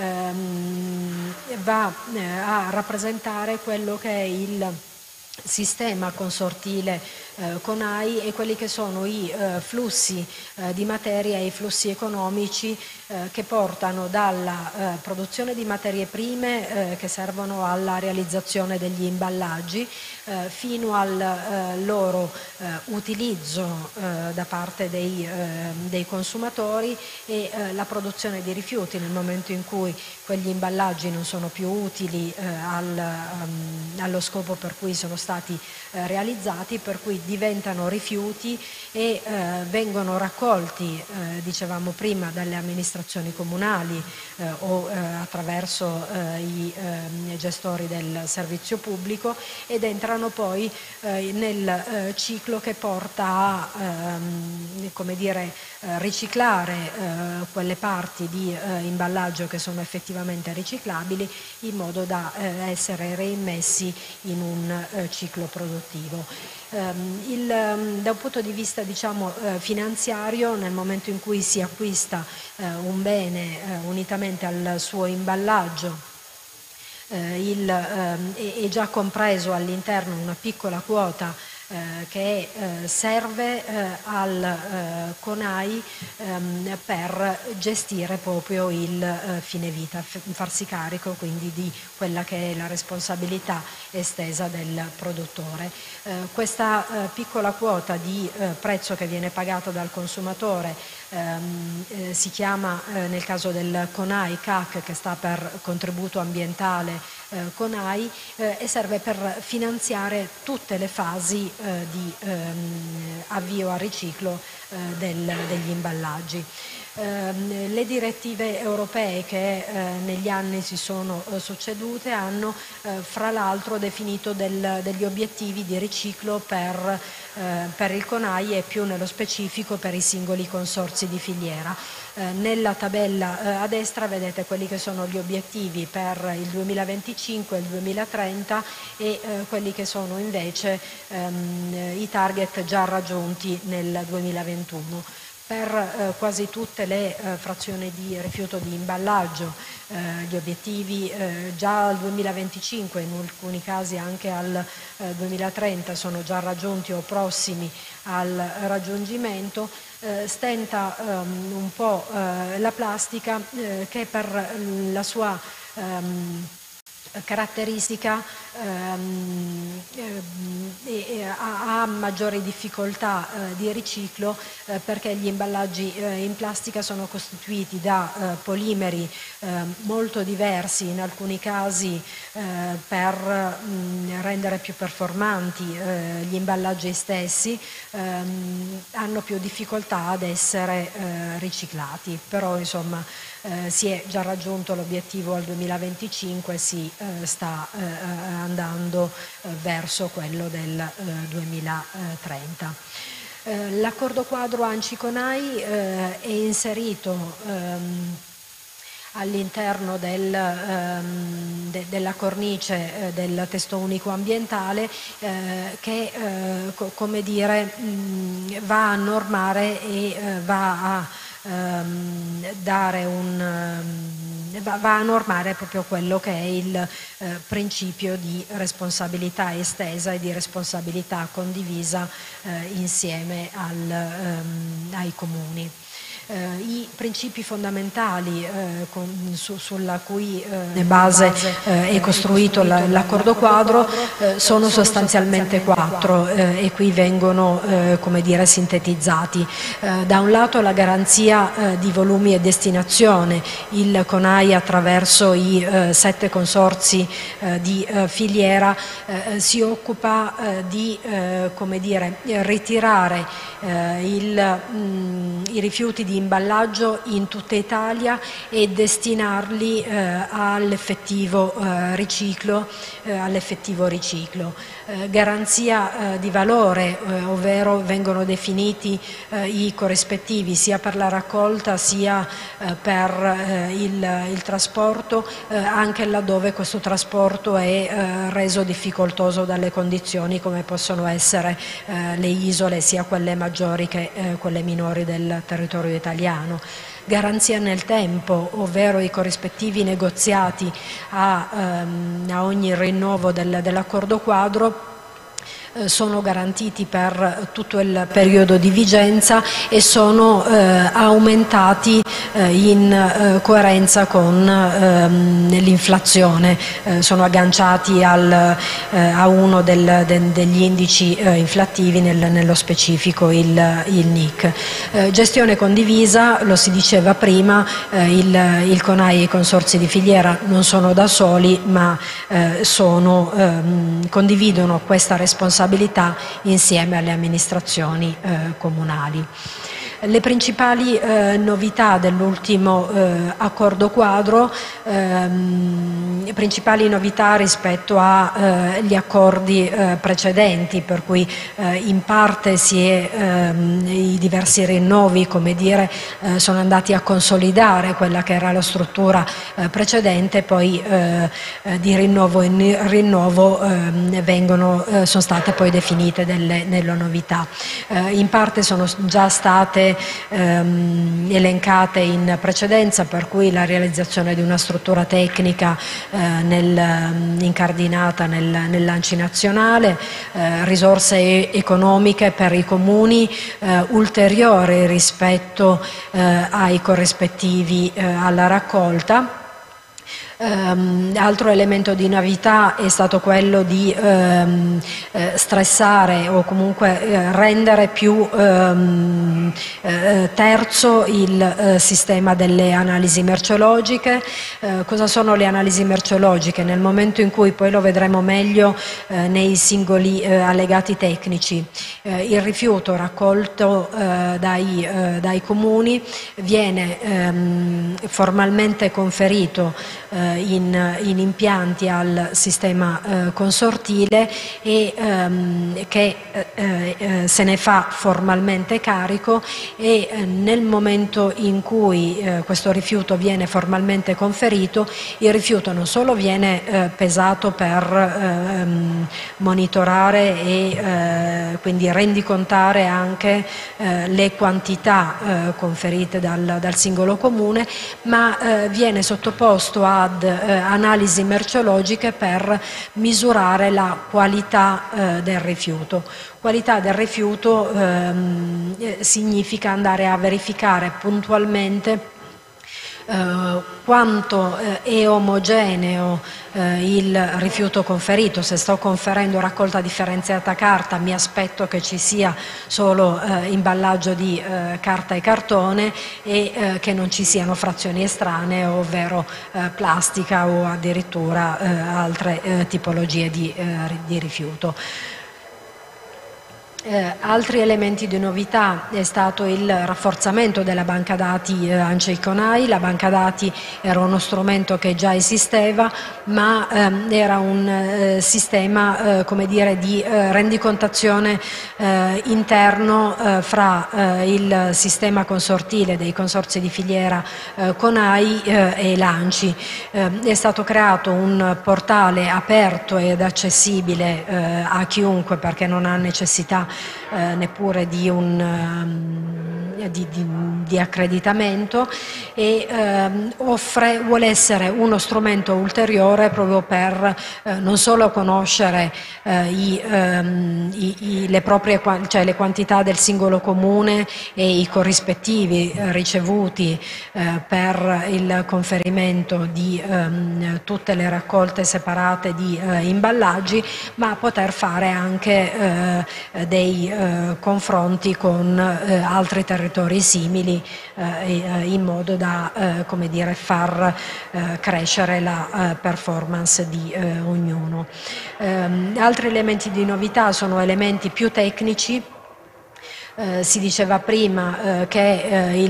va a rappresentare quello che è il sistema consortile CONAI e quelli che sono i flussi di materia e i flussi economici che portano dalla produzione di materie prime che servono alla realizzazione degli imballaggi fino al loro utilizzo da parte dei consumatori e la produzione di rifiuti nel momento in cui quegli imballaggi non sono più utili allo scopo per cui sono stati realizzati, per cui diventano rifiuti e vengono raccolti, dicevamo prima, dalle amministrazioni amministrazioni comunali o attraverso i gestori del servizio pubblico, ed entrano poi nel ciclo che porta a come dire, riciclare quelle parti di imballaggio che sono effettivamente riciclabili, in modo da essere reimmessi in un ciclo produttivo. Da un punto di vista, diciamo, finanziario, nel momento in cui si acquista un bene unitamente al suo imballaggio, è già compreso all'interno una piccola quota che serve al CONAI per gestire proprio il fine vita, farsi carico quindi di quella che è la responsabilità estesa del produttore. Questa piccola quota di prezzo che viene pagata dal consumatore si chiama, nel caso del CONAI, CAC, che sta per contributo ambientale CONAI, e serve per finanziare tutte le fasi di avvio a riciclo degli imballaggi. Le direttive europee che negli anni si sono succedute hanno fra l'altro definito degli obiettivi di riciclo per il CONAI e più nello specifico per i singoli consorzi di filiera. Nella tabella a destra vedete quelli che sono gli obiettivi per il 2025 e il 2030 e quelli che sono invece i target già raggiunti nel 2021. Per quasi tutte le frazioni di rifiuto di imballaggio gli obiettivi già al 2025, in alcuni casi anche al 2030, sono già raggiunti o prossimi al raggiungimento. Stenta un po' la plastica, che per la sua caratteristica ha maggiori difficoltà di riciclo, perché gli imballaggi in plastica sono costituiti da polimeri molto diversi, in alcuni casi per rendere più performanti gli imballaggi stessi hanno più difficoltà ad essere riciclati, però insomma si è già raggiunto l'obiettivo al 2025, si sta andando verso quello del 2030. L'accordo quadro ANCI-CONAI è inserito all'interno della cornice del testo unico ambientale che come dire va a normare e va a va a normare proprio quello che è il principio di responsabilità estesa e di responsabilità condivisa insieme ai comuni. I principi fondamentali sulla cui base è costruito l'accordo quadro sono sostanzialmente 4 e qui vengono come dire sintetizzati. Da un lato la garanzia di volumi e destinazione. Il CONAI, attraverso i 7 consorzi di filiera, si occupa di come dire ritirare i rifiuti di imballaggio in tutta Italia e destinarli all'effettivo riciclo. Garanzia di valore, ovvero vengono definiti i corrispettivi sia per la raccolta sia per il trasporto, anche laddove questo trasporto è reso difficoltoso dalle condizioni, come possono essere le isole, sia quelle maggiori che quelle minori del territorio italiano. Garanzia nel tempo, ovvero i corrispettivi negoziati a ogni rinnovo dell'accordo quadro sono garantiti per tutto il periodo di vigenza e sono aumentati in coerenza con l'inflazione, sono agganciati a uno degli indici inflattivi, nello specifico il NIC. Gestione condivisa, lo si diceva prima, il CONAI e i consorzi di filiera non sono da soli, ma condividono questa responsabilità insieme alle amministrazioni comunali. Le principali novità dell'ultimo accordo quadro, principali novità rispetto agli accordi precedenti, per cui in parte i diversi rinnovi, come dire, sono andati a consolidare quella che era la struttura precedente, poi di rinnovo in rinnovo sono state poi definite delle novità. In parte sono già state elencate in precedenza, per cui la realizzazione di una struttura tecnica incardinata nell'ANCI nazionale, risorse economiche per i comuni ulteriori rispetto ai corrispettivi alla raccolta. Altro elemento di novità è stato quello di stressare o comunque rendere più terzo il sistema delle analisi merceologiche. Cosa sono le analisi merceologiche? Nel momento in cui, poi lo vedremo meglio nei singoli allegati tecnici, il rifiuto raccolto dai comuni viene formalmente conferito in impianti al sistema consortile e che se ne fa formalmente carico, e nel momento in cui questo rifiuto viene formalmente conferito, il rifiuto non solo viene pesato per monitorare e quindi rendicontare anche le quantità conferite dal singolo comune, ma viene sottoposto ad analisi merceologiche per misurare la qualità del rifiuto. Qualità del rifiuto significa andare a verificare puntualmente quanto è omogeneo il rifiuto conferito. Se sto conferendo raccolta differenziata carta, mi aspetto che ci sia solo imballaggio di carta e cartone e che non ci siano frazioni estranee, ovvero plastica o addirittura altre tipologie di rifiuto. Altri elementi di novità è stato il rafforzamento della banca dati ANCI-CONAI. La banca dati era uno strumento che già esisteva, ma era un sistema come dire, di rendicontazione interno fra il sistema consortile dei consorzi di filiera CONAI e l'ANCI. È stato creato un portale aperto ed accessibile a chiunque, perché non ha necessità neppure di accreditamento, e vuole essere uno strumento ulteriore proprio per non solo conoscere le proprie, cioè le quantità del singolo comune e i corrispettivi ricevuti per il conferimento di tutte le raccolte separate di imballaggi, ma poter fare anche dei confronti con altri territori simili in modo da come dire, far crescere la performance di ognuno. Altri elementi di novità sono elementi più tecnici. Si diceva prima che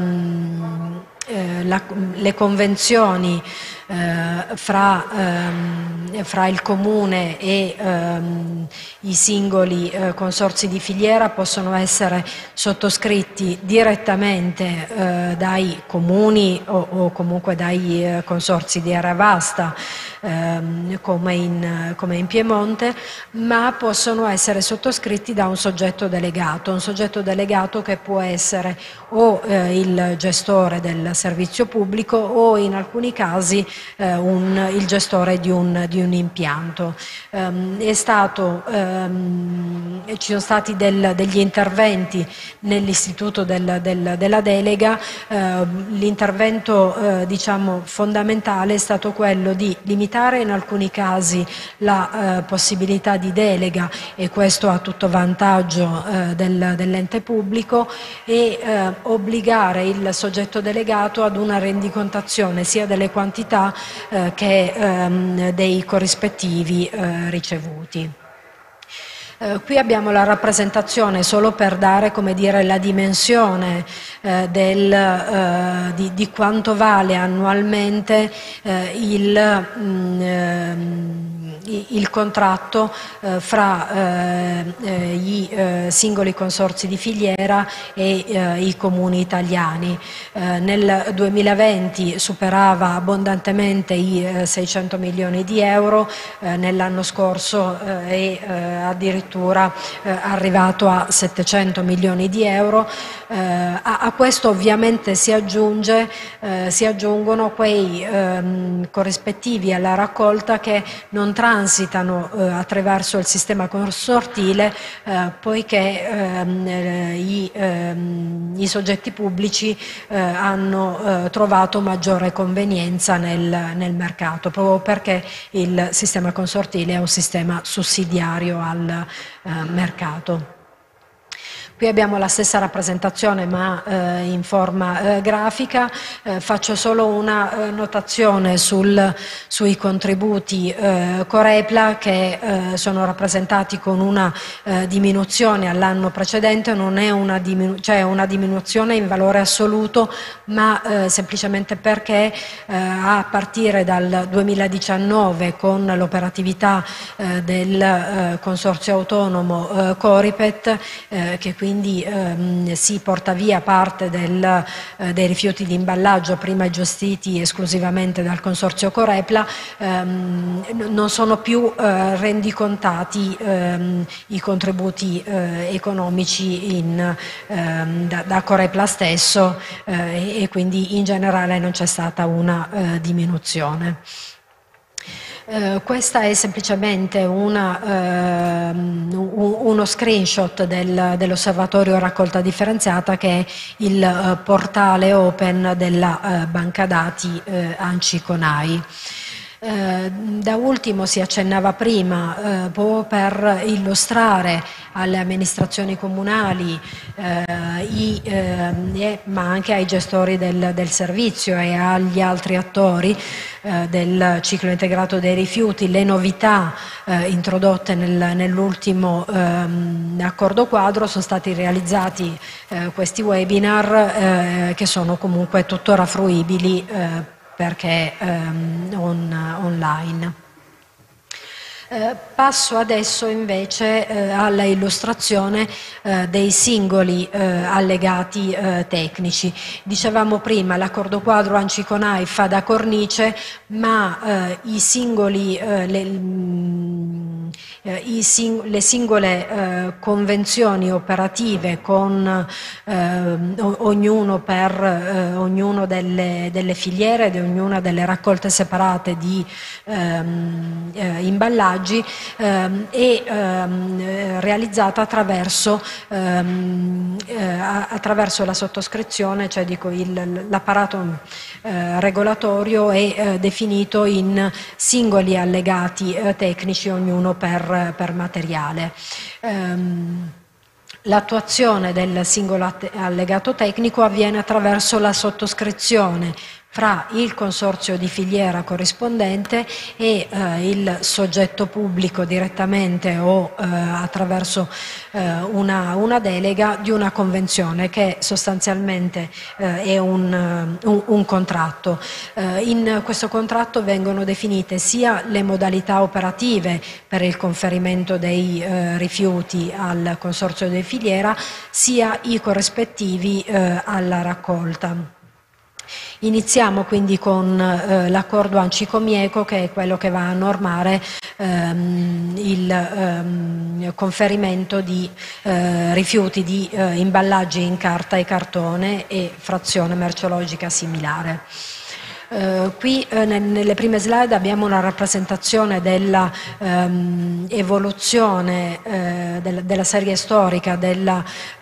le convenzioni fra il comune e i singoli consorzi di filiera possono essere sottoscritti direttamente dai comuni o comunque dai consorzi di area vasta, come in Piemonte, ma possono essere sottoscritti da un soggetto delegato che può essere o il gestore del servizio pubblico o in alcuni casi il gestore di un impianto. Ci sono stati degli interventi nell'istituto della delega. L'intervento diciamo fondamentale è stato quello di limitare in alcuni casi la possibilità di delega, e questo a tutto vantaggio dell'ente pubblico, e obbligare il soggetto delegato ad una rendicontazione sia delle quantità che dei corrispettivi ricevuti. Qui abbiamo la rappresentazione solo per dare, come dire, la dimensione di quanto vale annualmente il contratto fra i singoli consorzi di filiera e i comuni italiani. Nel 2020 superava abbondantemente i 600 milioni di euro, nell'anno scorso è addirittura arrivato a 700 milioni di euro. A questo ovviamente si aggiungono quei corrispettivi alla raccolta che non transitano attraverso il sistema consortile, poiché i soggetti pubblici hanno trovato maggiore convenienza nel mercato, proprio perché il sistema consortile è un sistema sussidiario al mercato. Qui abbiamo la stessa rappresentazione ma in forma grafica. Faccio solo una notazione sui contributi Corepla, che sono rappresentati con una diminuzione all'anno precedente. Non è una diminuzione in valore assoluto, ma semplicemente perché a partire dal 2019, con l'operatività del consorzio autonomo Coripet, che quindi si porta via parte dei rifiuti di imballaggio prima gestiti esclusivamente dal consorzio Corepla, non sono più rendicontati i contributi economici da Corepla stesso, e quindi in generale non c'è stata una diminuzione. Questa è semplicemente uno screenshot dell'osservatorio raccolta differenziata, che è il portale open della banca dati ANCI-CONAI. Da ultimo si accennava prima, proprio per illustrare alle amministrazioni comunali ma anche ai gestori del servizio e agli altri attori del ciclo integrato dei rifiuti, le novità introdotte nell'ultimo accordo quadro. Sono stati realizzati questi webinar che sono comunque tuttora fruibili perché online. Passo adesso invece alla illustrazione dei singoli allegati tecnici. Dicevamo prima, l'accordo quadro ANCI-CONAI fa da cornice, ma le singole convenzioni operative con ognuno delle filiere, di ognuna delle raccolte separate di imballaggi, è realizzata attraverso la sottoscrizione, cioè l'apparato regolatorio è definito in singoli allegati tecnici, ognuno per materiale. L'attuazione del singolo allegato tecnico avviene attraverso la sottoscrizione fra il consorzio di filiera corrispondente e il soggetto pubblico direttamente o attraverso una delega di una convenzione, che sostanzialmente è un contratto. In questo contratto vengono definite sia le modalità operative per il conferimento dei rifiuti al consorzio di filiera, sia i corrispettivi alla raccolta. Iniziamo quindi con l'accordo ANCI-Comieco, che è quello che va a normare il conferimento di rifiuti di imballaggi in carta e cartone e frazione merceologica similare. Qui nelle prime slide abbiamo una rappresentazione della evoluzione della serie storica della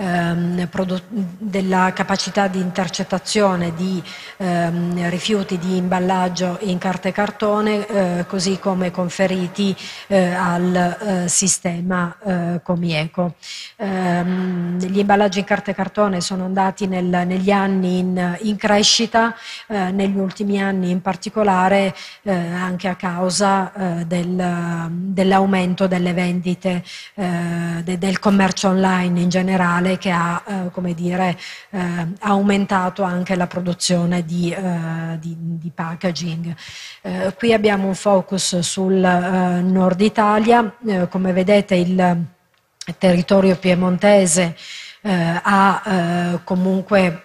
capacità di intercettazione di rifiuti di imballaggio in carta e cartone, così come conferiti al sistema Comieco. Gli imballaggi in carta e cartone sono andati negli anni in crescita. Negli ultimi anni in particolare anche a causa dell'aumento delle vendite, del commercio online in generale, che ha come dire, aumentato anche la produzione di packaging. Qui abbiamo un focus sul nord Italia. Come vedete il territorio piemontese ha comunque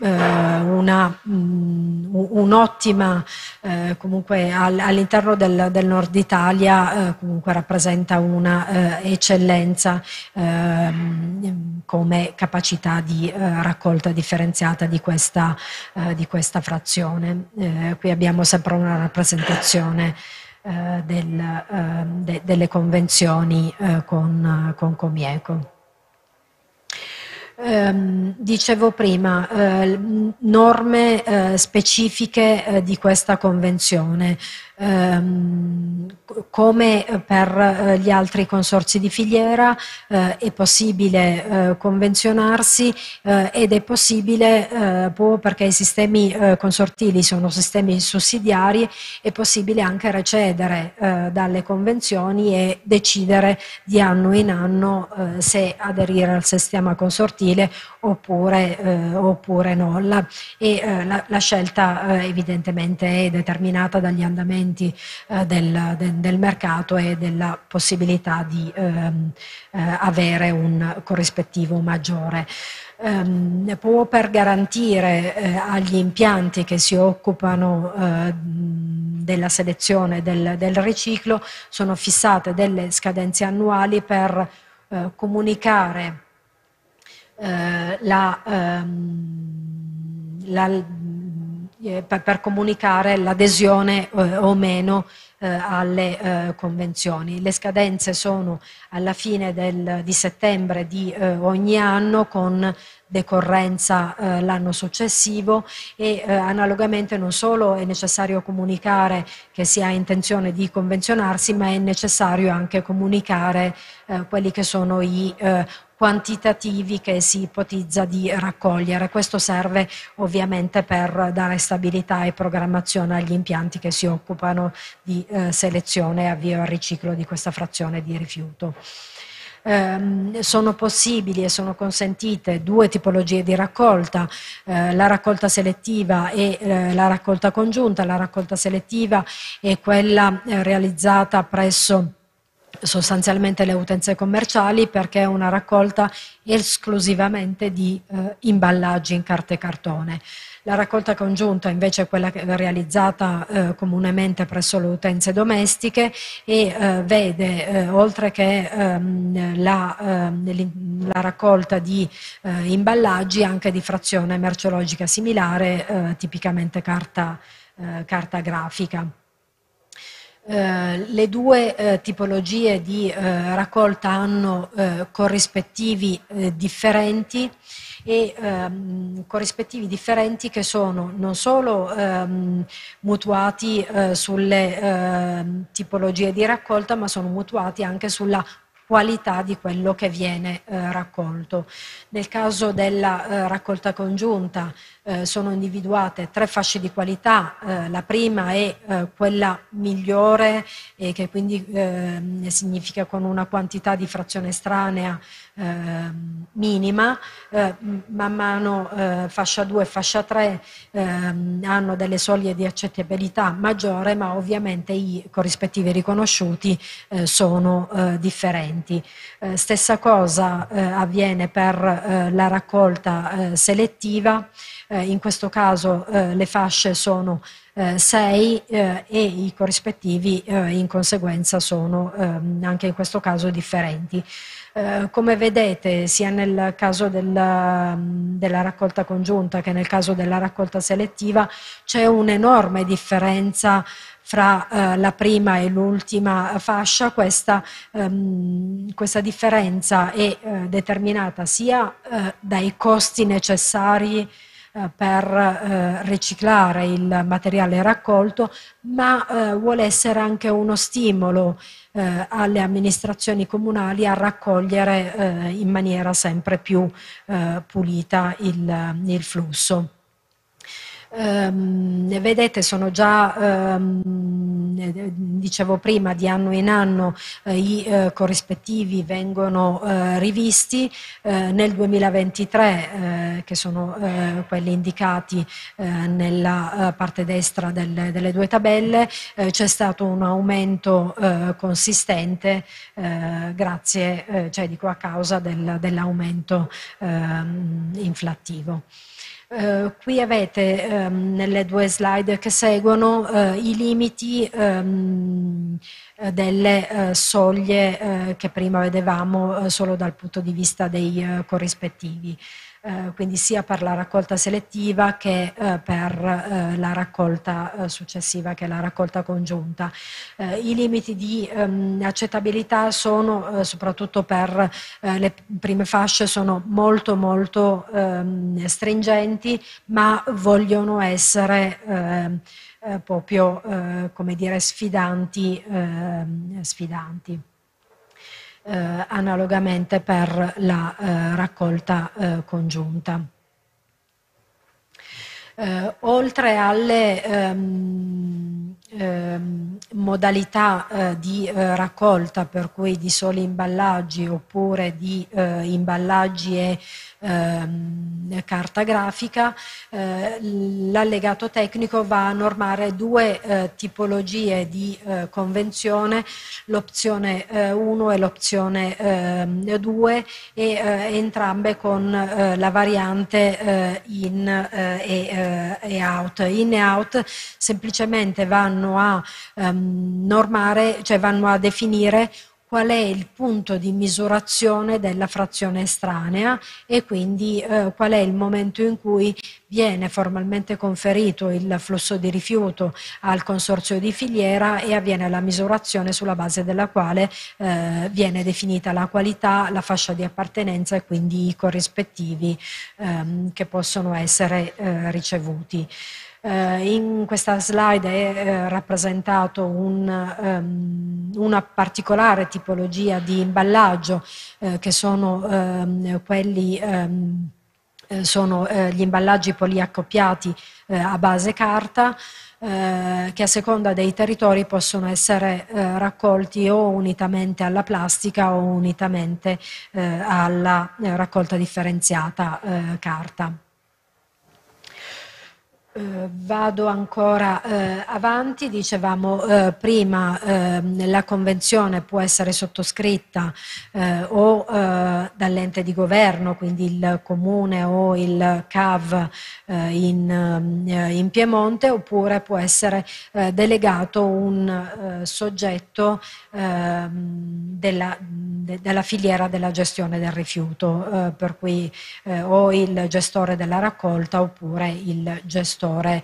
un'ottima, comunque all'interno del nord Italia comunque rappresenta una eccellenza come capacità di raccolta differenziata di questa frazione. Qui abbiamo sempre una rappresentazione delle convenzioni con Comieco. Dicevo prima, norme specifiche di questa convenzione. Come per gli altri consorzi di filiera è possibile convenzionarsi ed è possibile, perché i sistemi consortili sono sistemi sussidiari, è possibile anche recedere dalle convenzioni e decidere di anno in anno se aderire al sistema consortile oppure no. La scelta evidentemente è determinata dagli andamenti del mercato e della possibilità di avere un corrispettivo maggiore. Per garantire agli impianti che si occupano della selezione del riciclo sono fissate delle scadenze annuali per comunicare per comunicare l'adesione o meno alle convenzioni. Le scadenze sono alla fine di settembre di ogni anno, con decorrenza l'anno successivo, e analogamente non solo è necessario comunicare che si ha intenzione di convenzionarsi, ma è necessario anche comunicare quelli che sono i quantitativi che si ipotizza di raccogliere. Questo serve ovviamente per dare stabilità e programmazione agli impianti che si occupano di selezione e avvio al riciclo di questa frazione di rifiuto. Sono possibili e sono consentite due tipologie di raccolta, la raccolta selettiva e la raccolta congiunta. La raccolta selettiva è quella realizzata presso sostanzialmente le utenze commerciali, perché è una raccolta esclusivamente di imballaggi in carta e cartone. La raccolta congiunta invece è quella che è realizzata comunemente presso le utenze domestiche e vede, oltre che la raccolta di imballaggi, anche di frazione merceologica similare, tipicamente carta grafica. Le due tipologie di raccolta hanno corrispettivi differenti, e corrispettivi differenti che sono non solo mutuati sulle tipologie di raccolta, ma sono mutuati anche sulla qualità di quello che viene raccolto. Nel caso della raccolta congiunta sono individuate 3 fasce di qualità. La prima è quella migliore, e che quindi significa con una quantità di frazione estranea minima. Man mano fascia 2 e fascia 3 hanno delle soglie di accettabilità maggiore, ma ovviamente i corrispettivi riconosciuti sono differenti. Stessa cosa avviene per la raccolta selettiva. In questo caso le fasce sono 6 e i corrispettivi in conseguenza sono anche in questo caso differenti. Come vedete, sia nel caso della raccolta congiunta che nel caso della raccolta selettiva c'è un'enorme differenza fra la prima e l'ultima fascia. Questa differenza è determinata sia dai costi necessari per riciclare il materiale raccolto, ma vuole essere anche uno stimolo alle amministrazioni comunali a raccogliere in maniera sempre più pulita il flusso. Vedete, sono già, dicevo prima, di anno in anno i corrispettivi vengono rivisti. Nel 2023, che sono quelli indicati nella parte destra delle due tabelle, c'è stato un aumento consistente grazie, cioè dico a causa dell'aumento inflattivo. Qui avete nelle due slide che seguono i limiti delle soglie che prima vedevamo solo dal punto di vista dei corrispettivi. Quindi sia per la raccolta selettiva che per la raccolta successiva, che è la raccolta congiunta. I limiti di accettabilità sono, soprattutto per le prime fasce, sono molto stringenti, ma vogliono essere proprio, come dire, sfidanti. Analogamente per la raccolta congiunta. Oltre alle modalità di raccolta, per cui di soli imballaggi oppure di imballaggi e carta grafica, l'allegato tecnico va a normare due tipologie di convenzione, l'opzione 1 e l'opzione 2, e entrambe con la variante in e out. In e out semplicemente vanno a normare, cioè vanno a definire qual è il punto di misurazione della frazione estranea e quindi qual è il momento in cui viene formalmente conferito il flusso di rifiuto al consorzio di filiera e avviene la misurazione sulla base della quale viene definita la qualità, la fascia di appartenenza e quindi i corrispettivi che possono essere ricevuti. In questa slide è rappresentato una particolare tipologia di imballaggio che sono quelli sono gli imballaggi poliaccoppiati a base carta, che a seconda dei territori possono essere raccolti o unitamente alla plastica o unitamente alla raccolta differenziata carta. Vado ancora avanti. Dicevamo prima la convenzione può essere sottoscritta o dall'ente di governo, quindi il comune o il CAV in Piemonte, oppure può essere delegato un soggetto della filiera della gestione del rifiuto, per cui o il gestore della raccolta oppure il gestore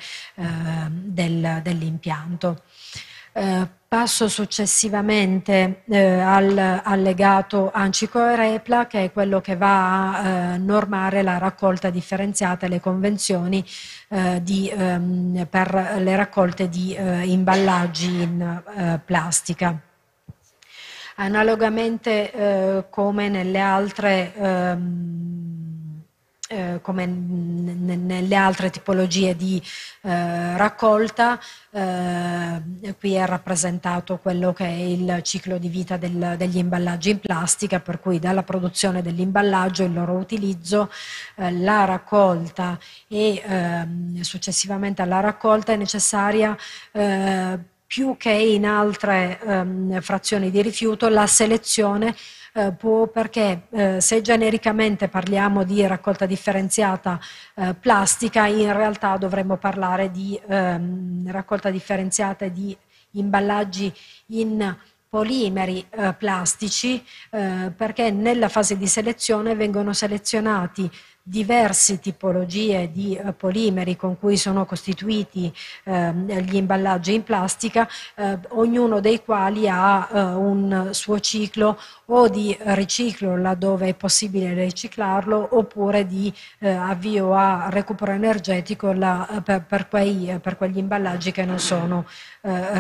dell'impianto. Passo successivamente all'allegato ANCI-Coerepla, che è quello che va a normare la raccolta differenziata e le convenzioni per le raccolte di imballaggi in plastica. Analogamente come nelle altre tipologie di raccolta, qui è rappresentato quello che è il ciclo di vita degli imballaggi in plastica, per cui dalla produzione dell'imballaggio, il loro utilizzo, la raccolta e successivamente alla raccolta è necessaria più che in altre frazioni di rifiuto la selezione, perché se genericamente parliamo di raccolta differenziata plastica, in realtà dovremmo parlare di raccolta differenziata di imballaggi in polimeri plastici, perché nella fase di selezione vengono selezionati diverse tipologie di polimeri con cui sono costituiti gli imballaggi in plastica, ognuno dei quali ha un suo ciclo o di riciclo laddove è possibile riciclarlo, oppure di avvio a recupero energetico per quegli imballaggi che non sono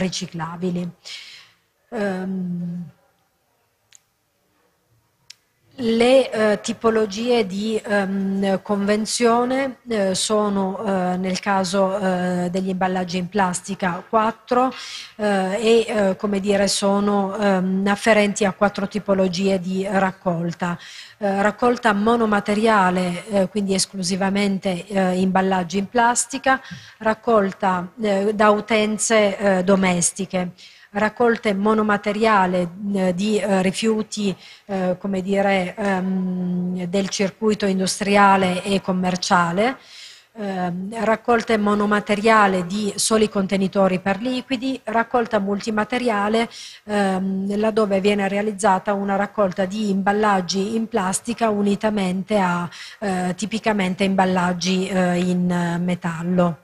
riciclabili. Le tipologie di convenzione sono nel caso degli imballaggi in plastica 4 e come dire sono afferenti a 4 tipologie di raccolta. Raccolta monomateriale, quindi esclusivamente imballaggi in plastica, raccolta da utenze domestiche, raccolte monomateriale di rifiuti come dire, del circuito industriale e commerciale, raccolte monomateriale di soli contenitori per liquidi, raccolta multimateriale laddove viene realizzata una raccolta di imballaggi in plastica unitamente a tipicamente imballaggi in metallo.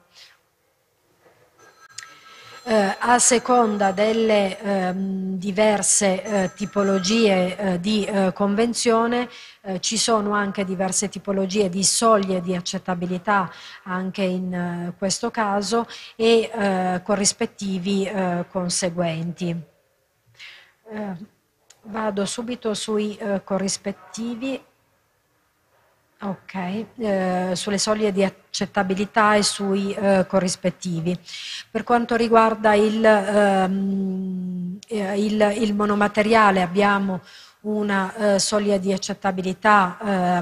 A seconda delle diverse tipologie di convenzione ci sono anche diverse tipologie di soglie di accettabilità anche in questo caso e corrispettivi conseguenti. Vado subito sui corrispettivi. Ok, sulle soglie di accettabilità e sui corrispettivi. Per quanto riguarda il monomateriale abbiamo una soglia di accettabilità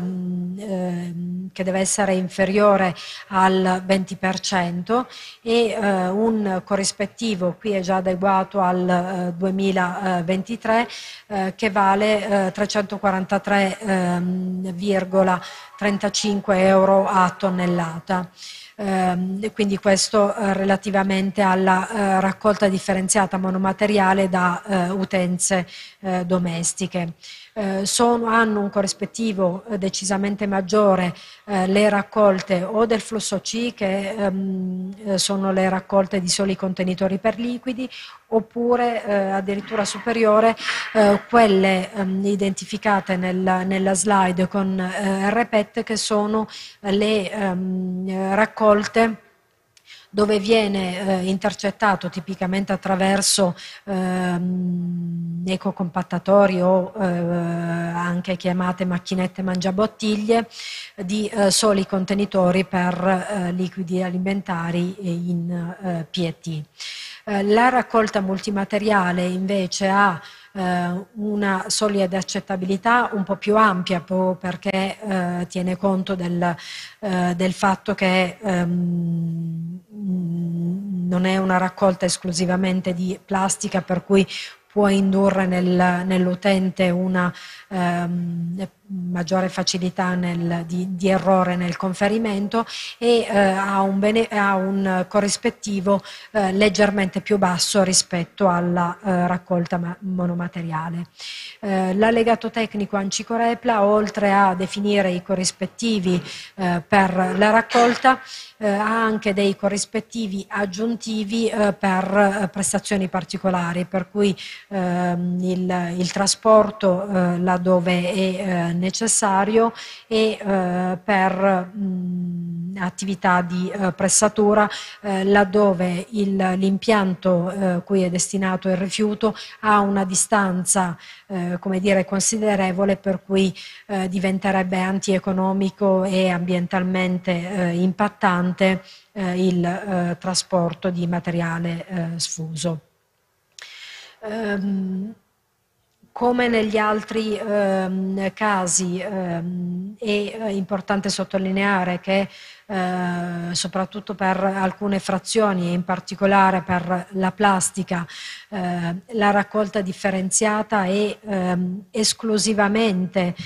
che deve essere inferiore al 20% e un corrispettivo, qui è già adeguato al 2023, che vale 343,35 euro a tonnellata. Quindi questo relativamente alla raccolta differenziata monomateriale da utenze domestiche. Hanno un corrispettivo decisamente maggiore le raccolte o del flusso C, che sono le raccolte di soli contenitori per liquidi, oppure addirittura superiore quelle identificate nella slide con RPET, che sono le raccolte dove viene intercettato tipicamente attraverso ecocompattatori o anche chiamate macchinette mangiabottiglie di soli contenitori per liquidi alimentari in PET. La raccolta multimateriale invece ha una soglia di accettabilità un po' più ampia perché tiene conto del fatto che non è una raccolta esclusivamente di plastica, per cui può indurre nell'utente una maggiore facilità di errore nel conferimento e ha un corrispettivo leggermente più basso rispetto alla raccolta monomateriale. L'allegato tecnico Ancicorepla, oltre a definire i corrispettivi per la raccolta, ha anche dei corrispettivi aggiuntivi per prestazioni particolari, per cui il trasporto laddove è necessario e per attività di pressatura laddove l'impianto cui è destinato il rifiuto ha una distanza come dire considerevole, per cui diventerebbe antieconomico e ambientalmente impattante il trasporto di materiale sfuso. Come negli altri casi è importante sottolineare che soprattutto per alcune frazioni e in particolare per la plastica la raccolta differenziata è esclusivamente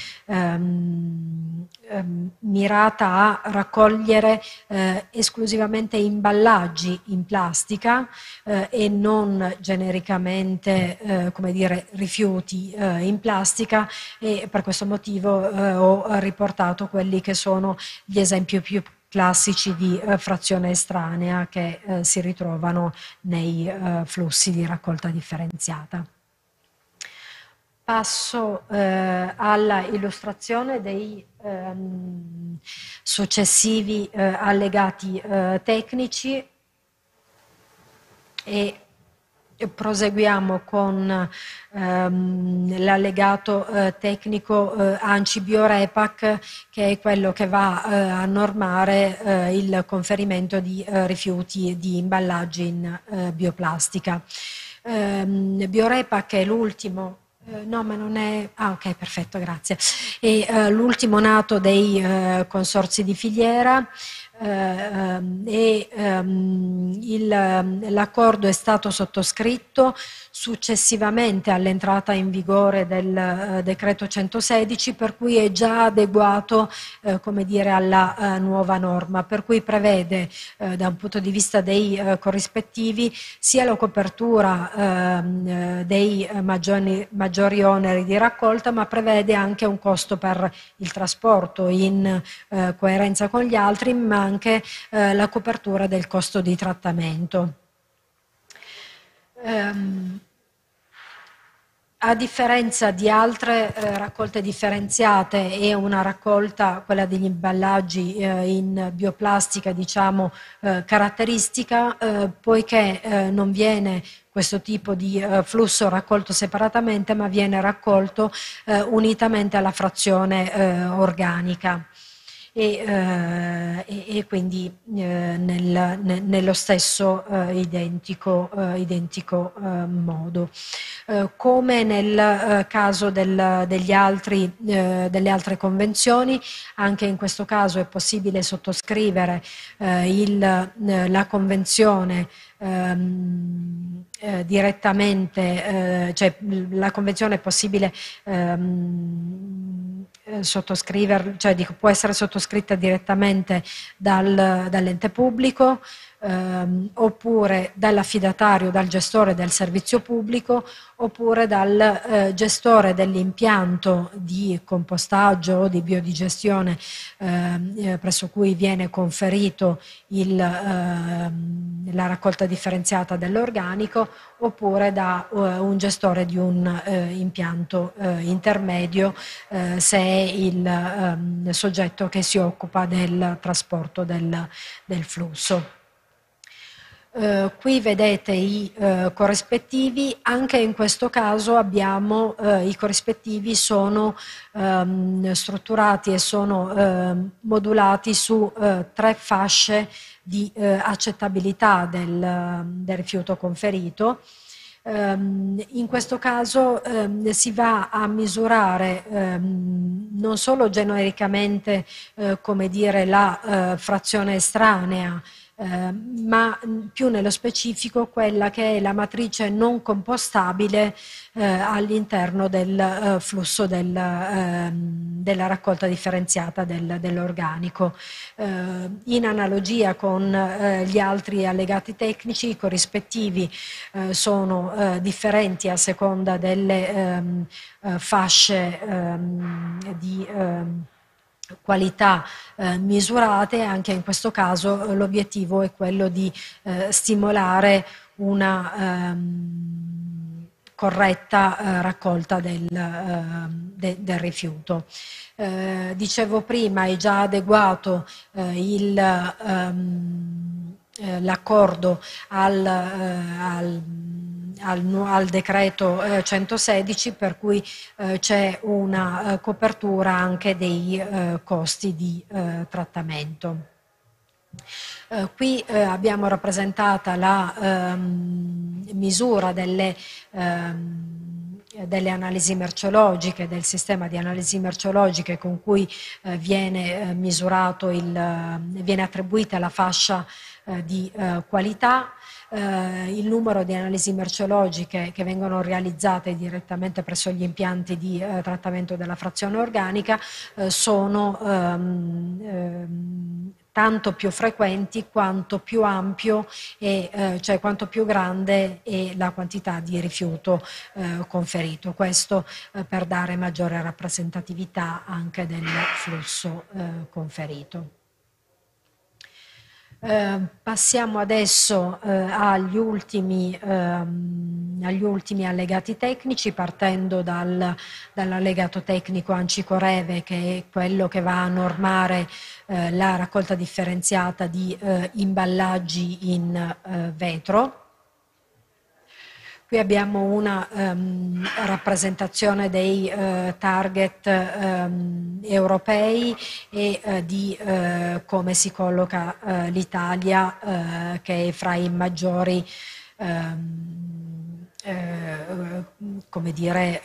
mirata a raccogliere esclusivamente imballaggi in plastica e non genericamente come dire rifiuti in plastica, e per questo motivo ho riportato quelli che sono gli esempi più classici di frazione estranea che si ritrovano nei flussi di raccolta differenziata. Passo alla illustrazione dei successivi allegati tecnici e proseguiamo con l'allegato tecnico ANCI Biorepac, che è quello che va a normare il conferimento di rifiuti di imballaggi in bioplastica. Biorepac è l'ultimo. No, ma non è... Ah, ok, perfetto, grazie. È l'ultimo nato dei consorzi di filiera. L'accordo è stato sottoscritto successivamente all'entrata in vigore del decreto 116, per cui è già adeguato come dire, alla nuova norma, per cui prevede da un punto di vista dei corrispettivi sia la copertura dei maggiori oneri di raccolta, ma prevede anche un costo per il trasporto in coerenza con gli altri, ma anche la copertura del costo di trattamento. A differenza di altre raccolte differenziate e una raccolta, quella degli imballaggi in bioplastica, diciamo caratteristica, poiché non viene questo tipo di flusso raccolto separatamente, ma viene raccolto unitamente alla frazione organica. E quindi nello stesso identico modo. Come nel caso delle altre convenzioni, anche in questo caso è possibile sottoscrivere la convenzione direttamente, cioè la convenzione è possibile sottoscrivere, cioè può essere sottoscritta direttamente dall'ente pubblico, oppure dall'affidatario, dal gestore del servizio pubblico, oppure dal gestore dell'impianto di compostaggio o di biodigestione presso cui viene conferito la raccolta differenziata dell'organico, oppure da un gestore di un impianto intermedio, se è il soggetto che si occupa del trasporto del flusso. Qui vedete i corrispettivi. Anche in questo caso abbiamo i corrispettivi sono strutturati e sono modulati su 3 fasce di accettabilità del rifiuto conferito. In questo caso si va a misurare non solo genericamente come dire, la frazione estranea, ma più nello specifico quella che è la matrice non compostabile all'interno del flusso della raccolta differenziata dell'organico. In analogia con gli altri allegati tecnici, i corrispettivi sono differenti a seconda delle fasce di qualità misurate. Anche in questo caso l'obiettivo è quello di stimolare una corretta raccolta del rifiuto. Dicevo prima, è già adeguato l'accordo al decreto 116, per cui c'è una copertura anche dei costi di trattamento. Qui abbiamo rappresentata la misura delle analisi merceologiche, del sistema di analisi merceologiche con cui viene misurato viene attribuita la fascia di qualità. Il numero di analisi merceologiche che vengono realizzate direttamente presso gli impianti di trattamento della frazione organica sono tanto più frequenti quanto più ampio cioè quanto più grande è la quantità di rifiuto conferito. Questo per dare maggiore rappresentatività anche del flusso conferito. Passiamo adesso agli ultimi allegati tecnici, partendo dall'allegato tecnico ANCI Coreve, che è quello che va a normare la raccolta differenziata di imballaggi in vetro. Qui abbiamo una rappresentazione dei target europei e di come si colloca l'Italia, che è fra i maggiori come dire,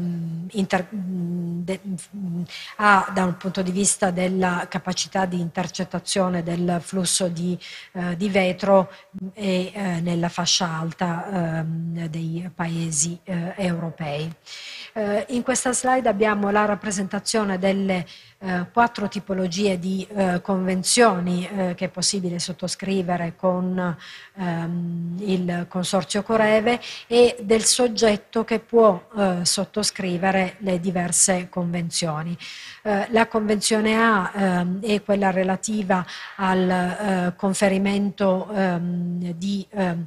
ha da un punto di vista della capacità di intercettazione del flusso di vetro e nella fascia alta dei paesi europei. In questa slide abbiamo la rappresentazione delle 4 tipologie di convenzioni che è possibile sottoscrivere con il Consorzio Coreve e del soggetto che può sottoscrivere le diverse convenzioni. La convenzione A è quella relativa al conferimento di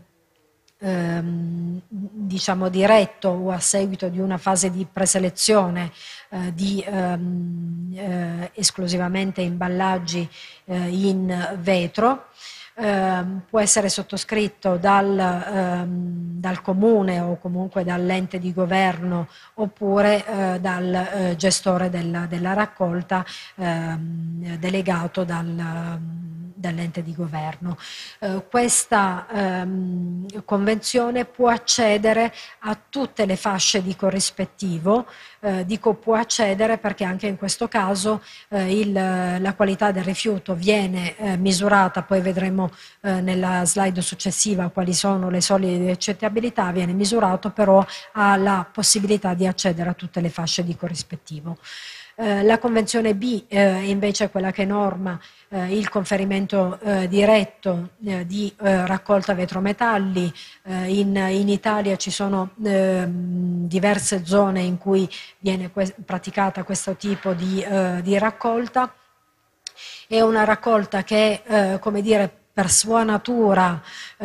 diciamo diretto o a seguito di una fase di preselezione di esclusivamente imballaggi in vetro. Può essere sottoscritto dal comune o comunque dall'ente di governo oppure dal gestore della raccolta delegato dall'ente di governo. Questa convenzione può accedere a tutte le fasce di corrispettivo, dico può accedere perché anche in questo caso la qualità del rifiuto viene misurata, poi vedremo nella slide successiva quali sono le soglie di accettabilità, viene misurato, però ha la possibilità di accedere a tutte le fasce di corrispettivo. La Convenzione B invece è quella che norma il conferimento diretto di raccolta vetrometalli. In Italia ci sono diverse zone in cui viene praticata questo tipo di raccolta. È una raccolta che, come dire, per sua natura,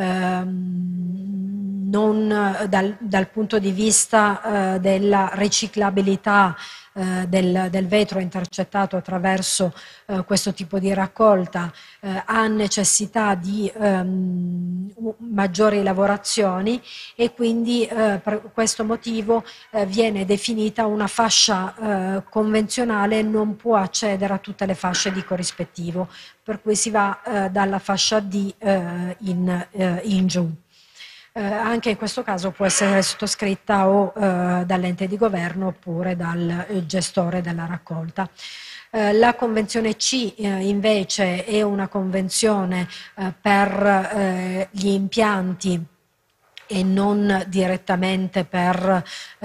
non dal punto di vista della riciclabilità del vetro intercettato attraverso questo tipo di raccolta, ha necessità di maggiori lavorazioni e quindi per questo motivo viene definita una fascia convenzionale, non può accedere a tutte le fasce di corrispettivo, per cui si va dalla fascia D in giù. Anche in questo caso può essere sottoscritta o dall'ente di governo oppure dal gestore della raccolta. La Convenzione C invece è una convenzione per gli impianti e non direttamente per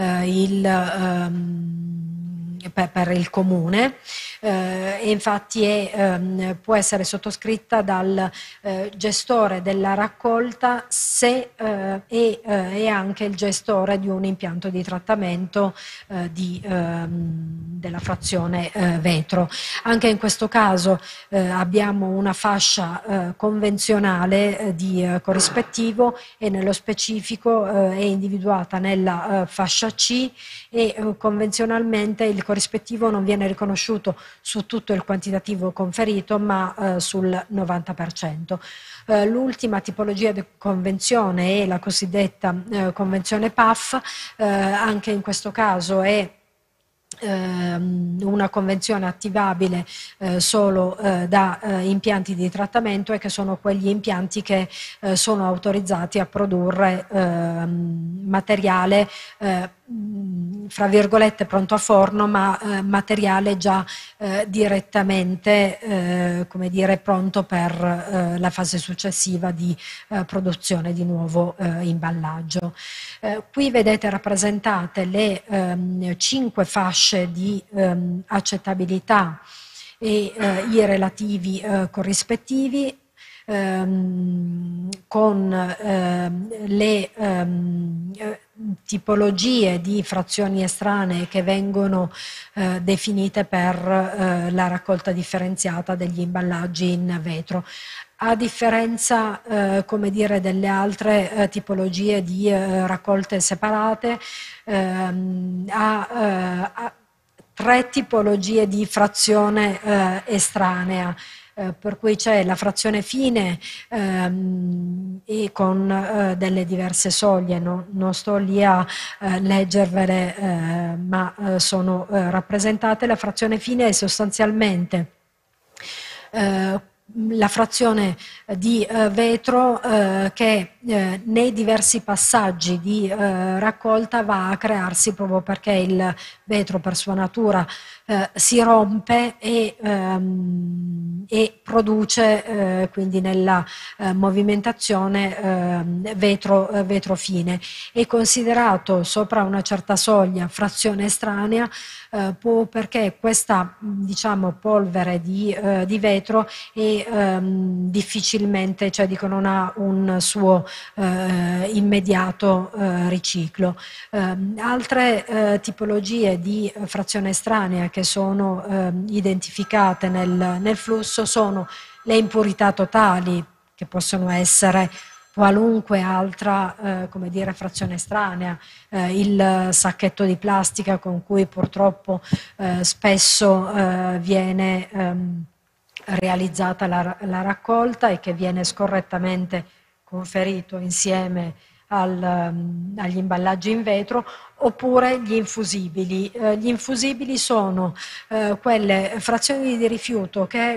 il comune, e infatti può essere sottoscritta dal gestore della raccolta se è anche il gestore di un impianto di trattamento della frazione vetro. Anche in questo caso abbiamo una fascia convenzionale di corrispettivo e nello specifico è individuata nella fascia C e convenzionalmente il corrispettivo non viene riconosciuto su tutto il quantitativo conferito ma sul 90%. L'ultima tipologia di convenzione è la cosiddetta convenzione PAF, anche in questo caso è una convenzione attivabile solo da impianti di trattamento e che sono quegli impianti che sono autorizzati a produrre materiale fra virgolette pronto a forno, ma materiale già direttamente come dire pronto per la fase successiva di produzione di nuovo imballaggio. Qui vedete rappresentate le 5 fasce di accettabilità e i relativi corrispettivi, con le tipologie di frazioni estranee che vengono definite per la raccolta differenziata degli imballaggi in vetro. A differenza, come dire, delle altre tipologie di raccolte separate, ha 3 tipologie di frazione estranea. per cui c'è la frazione fine e con delle diverse soglie, non sto lì a leggervele, ma sono rappresentate. La frazione fine è sostanzialmente la frazione di vetro che nei diversi passaggi di raccolta va a crearsi proprio perché il vetro per sua natura si rompe e produce quindi nella movimentazione vetro fine. È considerato sopra una certa soglia frazione estranea perché questa diciamo polvere di vetro è difficilmente, cioè dico, non ha un suo immediato riciclo. Altre tipologie di frazione estranea che sono identificate nel flusso sono le impurità totali, che possono essere qualunque altra come dire, frazione estranea, il sacchetto di plastica con cui purtroppo spesso viene realizzata la raccolta e che viene scorrettamente conferito insieme agli imballaggi in vetro, oppure gli infusibili. Gli infusibili sono quelle frazioni di rifiuto che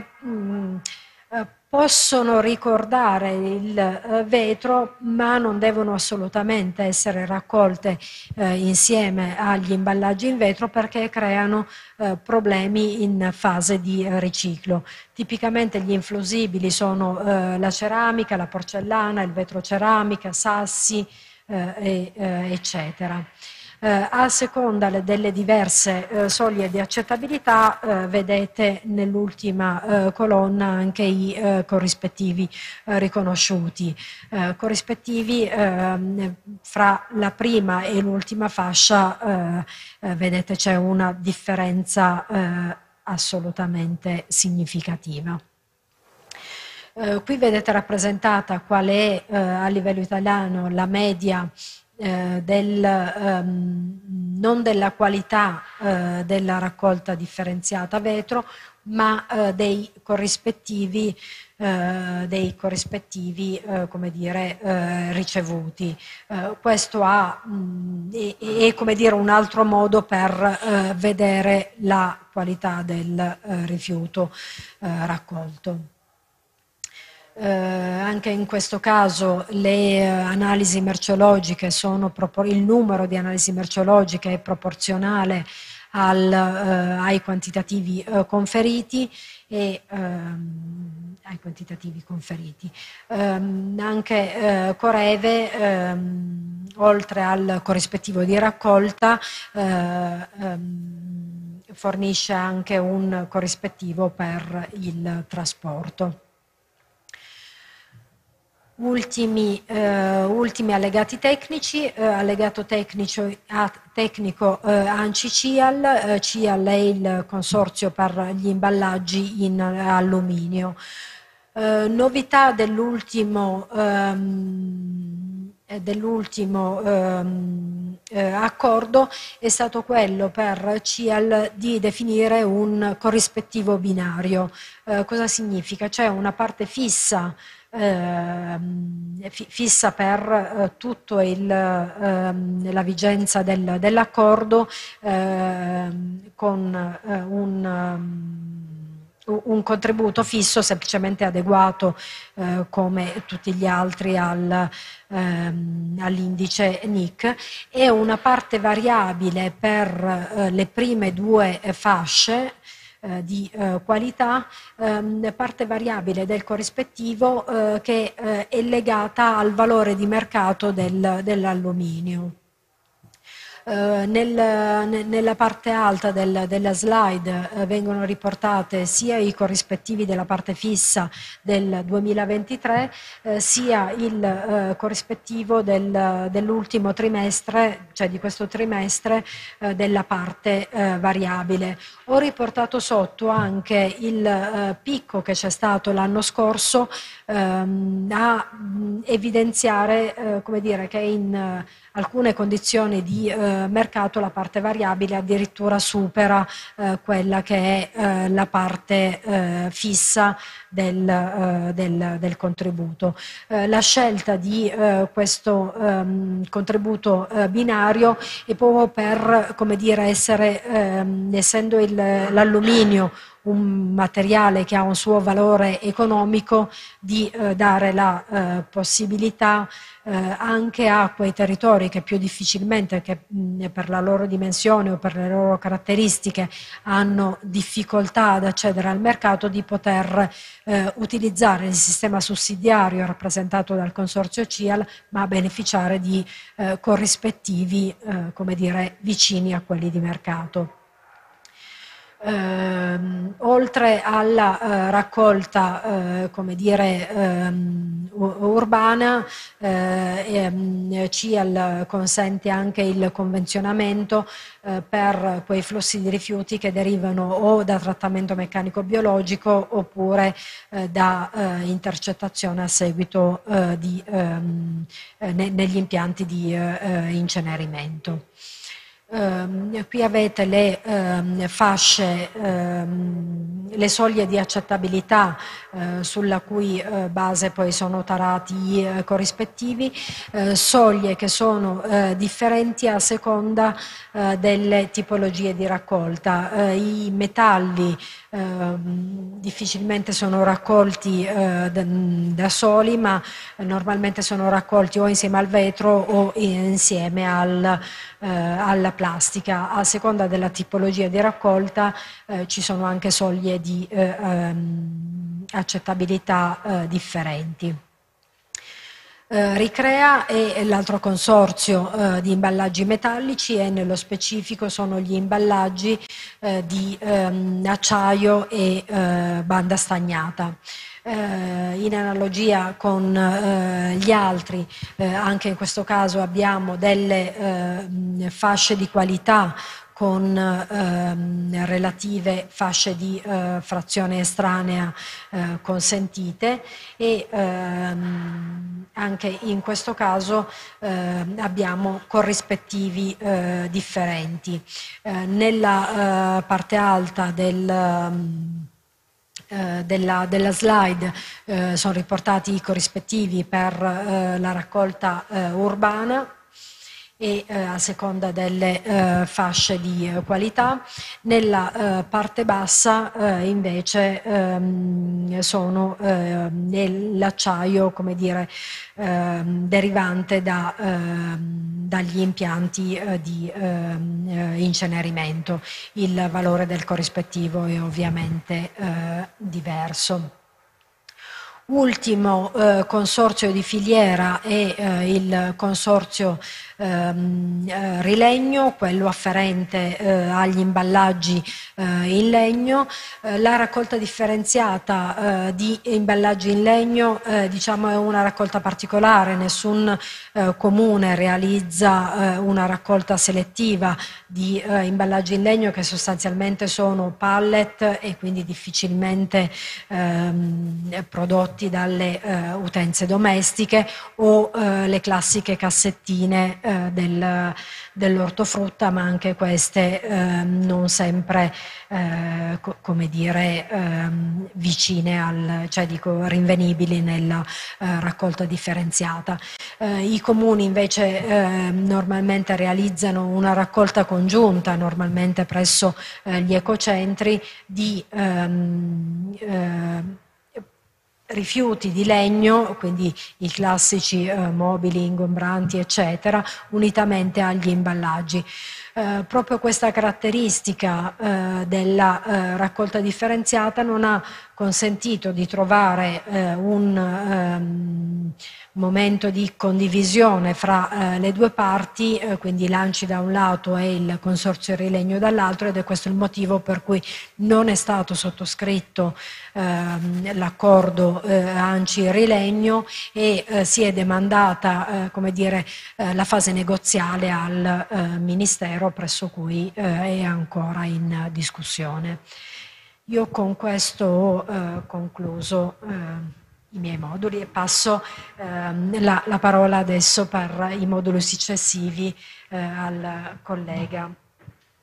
possono ricordare il vetro, ma non devono assolutamente essere raccolte insieme agli imballaggi in vetro perché creano problemi in fase di riciclo. Tipicamente gli infusibili sono la ceramica, la porcellana, il vetro ceramica, sassi, eccetera. A seconda delle diverse soglie di accettabilità vedete nell'ultima colonna anche i corrispettivi riconosciuti. Corrispettivi fra la prima e l'ultima fascia vedete c'è una differenza assolutamente significativa. Qui vedete rappresentata qual è a livello italiano la media non della qualità della raccolta differenziata vetro, ma dei corrispettivi come dire, ricevuti. Questo è come dire un altro modo per vedere la qualità del rifiuto raccolto. Anche in questo caso le analisi merceologiche il numero di analisi merceologiche è proporzionale ai quantitativi conferiti e ai quantitativi conferiti. Anche Coreve, oltre al corrispettivo di raccolta, fornisce anche un corrispettivo per il trasporto. Ultimi allegati tecnici, allegato tecnico ANCI-CIAL. CIAL è il consorzio per gli imballaggi in alluminio. Novità dell'ultimo accordo è stato quello per CIAL di definire un corrispettivo binario. Cosa significa? C'è una parte fissa per tutto la vigenza dell'accordo con un contributo fisso semplicemente adeguato come tutti gli altri all'indice NIC, e una parte variabile per le prime due fasce di qualità, parte variabile del corrispettivo che è legata al valore di mercato dell'alluminio. Nella parte alta della slide vengono riportate sia i corrispettivi della parte fissa del 2023 sia il corrispettivo dell'ultimo trimestre, cioè di questo trimestre, della parte variabile. Ho riportato sotto anche il picco che c'è stato l'anno scorso a evidenziare come dire, che in alcune condizioni di mercato la parte variabile addirittura supera quella che è la parte fissa del contributo. La scelta di questo contributo binario è proprio per, come dire, essendo l'alluminio un materiale che ha un suo valore economico, di dare la possibilità anche a quei territori che più difficilmente, che per la loro dimensione o per le loro caratteristiche hanno difficoltà ad accedere al mercato, di poter utilizzare il sistema sussidiario rappresentato dal consorzio CIAL, ma beneficiare di corrispettivi, come dire, vicini a quelli di mercato. Oltre alla raccolta come dire urbana, CIAL consente anche il convenzionamento per quei flussi di rifiuti che derivano o da trattamento meccanico biologico oppure da intercettazione a seguito negli impianti di incenerimento. Qui avete le fasce, le soglie di accettabilità sulla cui base poi sono tarati i corrispettivi, soglie che sono differenti a seconda delle tipologie di raccolta. I metalli difficilmente sono raccolti da soli, ma normalmente sono raccolti o insieme al vetro o insieme alla plastica. A seconda della tipologia di raccolta ci sono anche soglie di accettabilità differenti. Ricrea è l'altro consorzio di imballaggi metallici e nello specifico sono gli imballaggi di acciaio e banda stagnata. In analogia con gli altri, anche in questo caso abbiamo delle fasce di qualità con relative fasce di frazione estranea consentite e anche in questo caso abbiamo corrispettivi differenti. Nella parte alta della slide sono riportati i corrispettivi per la raccolta urbana e a seconda delle fasce di qualità. Nella parte bassa invece sono l'acciaio, come dire, derivante dagli impianti di incenerimento. Il valore del corrispettivo è ovviamente diverso. Ultimo consorzio di filiera è il consorzio Rilegno, quello afferente agli imballaggi in legno. La raccolta differenziata di imballaggi in legno diciamo è una raccolta particolare, nessun comune realizza una raccolta selettiva di imballaggi in legno che sostanzialmente sono pallet e quindi difficilmente prodotti dalle utenze domestiche o le classiche cassettine dell'ortofrutta, ma anche queste non sempre come dire vicine cioè dico rinvenibili nella raccolta differenziata. I comuni invece normalmente realizzano una raccolta congiunta, normalmente presso gli ecocentri, di rifiuti di legno, quindi i classici mobili ingombranti eccetera, unitamente agli imballaggi. Proprio questa caratteristica della raccolta differenziata non ha consentito di trovare un momento di condivisione fra le due parti, quindi l'ANCI da un lato e il Consorzio Rilegno dall'altro, ed è questo il motivo per cui non è stato sottoscritto l'accordo ANCI-Rilegno e si è demandata come dire, la fase negoziale al Ministero, presso cui è ancora in discussione. Io con questo ho concluso i miei moduli e passo la parola adesso per i moduli successivi al collega.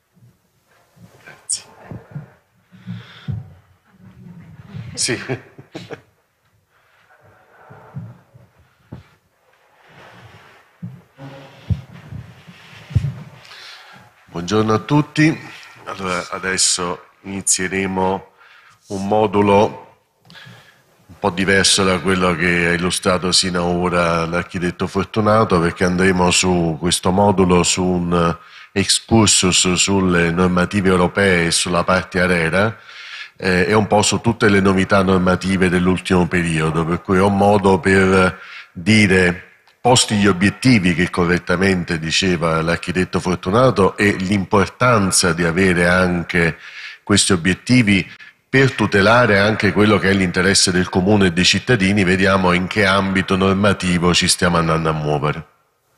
Grazie. Sì, Buongiorno a tutti. Allora, adesso inizieremo un modulo un po' diverso da quello che ha illustrato sino ad ora l'architetto Fortunato, perché andremo su questo modulo su un excursus sulle normative europee e sulla parte ARERA e un po' su tutte le novità normative dell'ultimo periodo, per cui è un modo per dire, posti gli obiettivi che correttamente diceva l'architetto Fortunato e l'importanza di avere anche questi obiettivi per tutelare anche quello che è l'interesse del comune e dei cittadini, vediamo in che ambito normativo ci stiamo andando a muovere.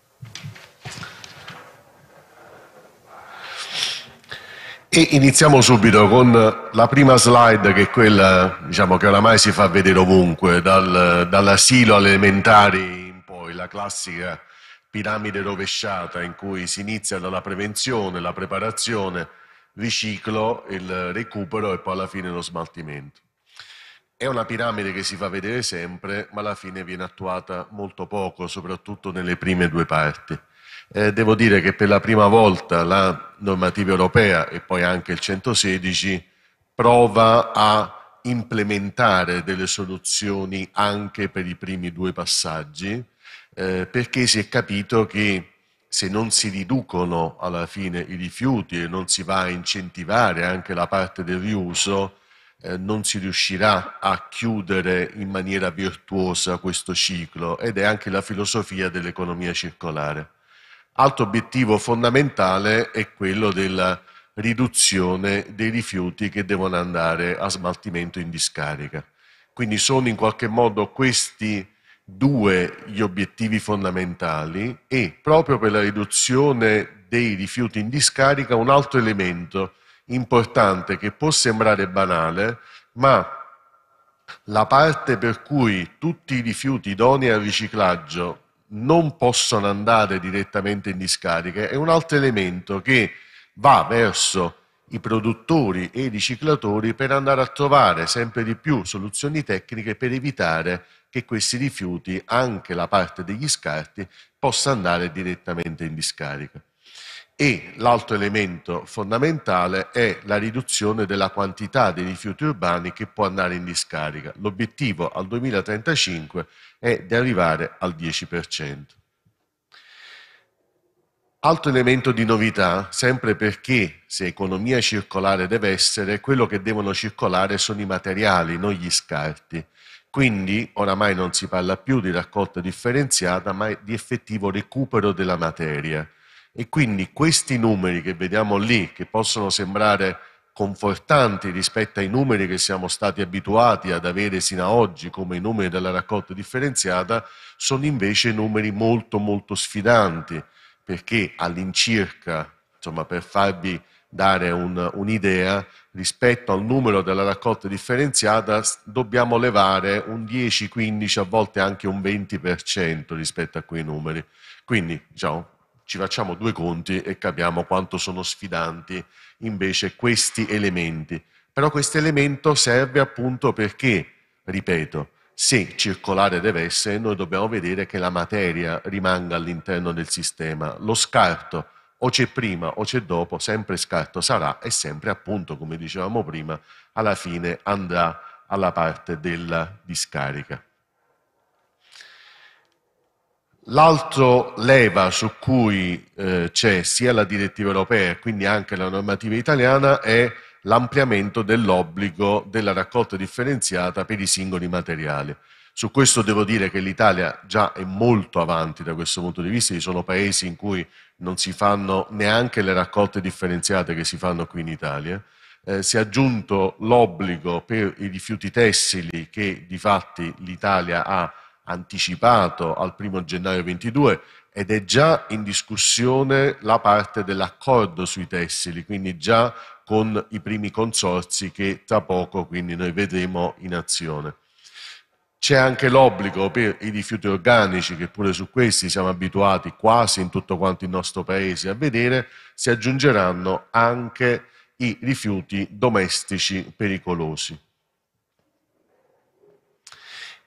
E iniziamo subito con la prima slide, che è quella, diciamo, che oramai si fa vedere ovunque, dall'asilo alle elementari in poi, la classica piramide rovesciata in cui si inizia dalla prevenzione, la preparazione, riciclo, il recupero e poi alla fine lo smaltimento. È una piramide che si fa vedere sempre, ma alla fine viene attuata molto poco, soprattutto nelle prime due parti. Devo dire che per la prima volta la normativa europea e poi anche il 116 prova a implementare delle soluzioni anche per i primi due passaggi, perché si è capito che se non si riducono alla fine i rifiuti e non si va a incentivare anche la parte del riuso, non si riuscirà a chiudere in maniera virtuosa questo ciclo, ed è anche la filosofia dell'economia circolare. Altro obiettivo fondamentale è quello della riduzione dei rifiuti che devono andare a smaltimento in discarica. Quindi sono in qualche modo questi due gli obiettivi fondamentali, e proprio per la riduzione dei rifiuti in discarica un altro elemento importante che può sembrare banale, ma la parte per cui tutti i rifiuti idonei al riciclaggio non possono andare direttamente in discarica è un altro elemento che va verso i produttori e i riciclatori per andare a trovare sempre di più soluzioni tecniche per evitare che questi rifiuti, anche la parte degli scarti, possa andare direttamente in discarica. E l'altro elemento fondamentale è la riduzione della quantità dei rifiuti urbani che può andare in discarica. L'obiettivo al 2035 è di arrivare al 10%. Altro elemento di novità, sempre perché se economia circolare deve essere, quello che devono circolare sono i materiali, non gli scarti. Quindi oramai non si parla più di raccolta differenziata, ma di effettivo recupero della materia. E quindi questi numeri che vediamo lì, che possono sembrare confortanti rispetto ai numeri che siamo stati abituati ad avere sino ad oggi come i numeri della raccolta differenziata, sono invece numeri molto molto sfidanti, perché all'incirca, insomma, per farvi dare un'idea, rispetto al numero della raccolta differenziata dobbiamo levare un 10, 15, a volte anche un 20% rispetto a quei numeri. Quindi, diciamo, ci facciamo due conti e capiamo quanto sono sfidanti invece questi elementi. Però questo elemento serve appunto perché, ripeto, se circolare deve essere, noi dobbiamo vedere che la materia rimanga all'interno del sistema. Lo scarto o c'è prima o c'è dopo, sempre scarto sarà, e sempre appunto, come dicevamo prima, alla fine andrà alla parte della discarica. L'altro leva su cui c'è sia la direttiva europea e quindi anche la normativa italiana è l'ampliamento dell'obbligo della raccolta differenziata per i singoli materiali. Su questo devo dire che l'Italia già è molto avanti da questo punto di vista. Ci sono paesi in cui non si fanno neanche le raccolte differenziate che si fanno qui in Italia. Si è aggiunto l'obbligo per i rifiuti tessili che di fatti l'Italia ha anticipato al 1° gennaio 2022, ed è già in discussione la parte dell'accordo sui tessili, quindi già con i primi consorzi che tra poco quindi noi vedremo in azione. C'è anche l'obbligo per i rifiuti organici, che pure su questi siamo abituati quasi in tutto quanto il nostro paese a vedere. Si aggiungeranno anche i rifiuti domestici pericolosi.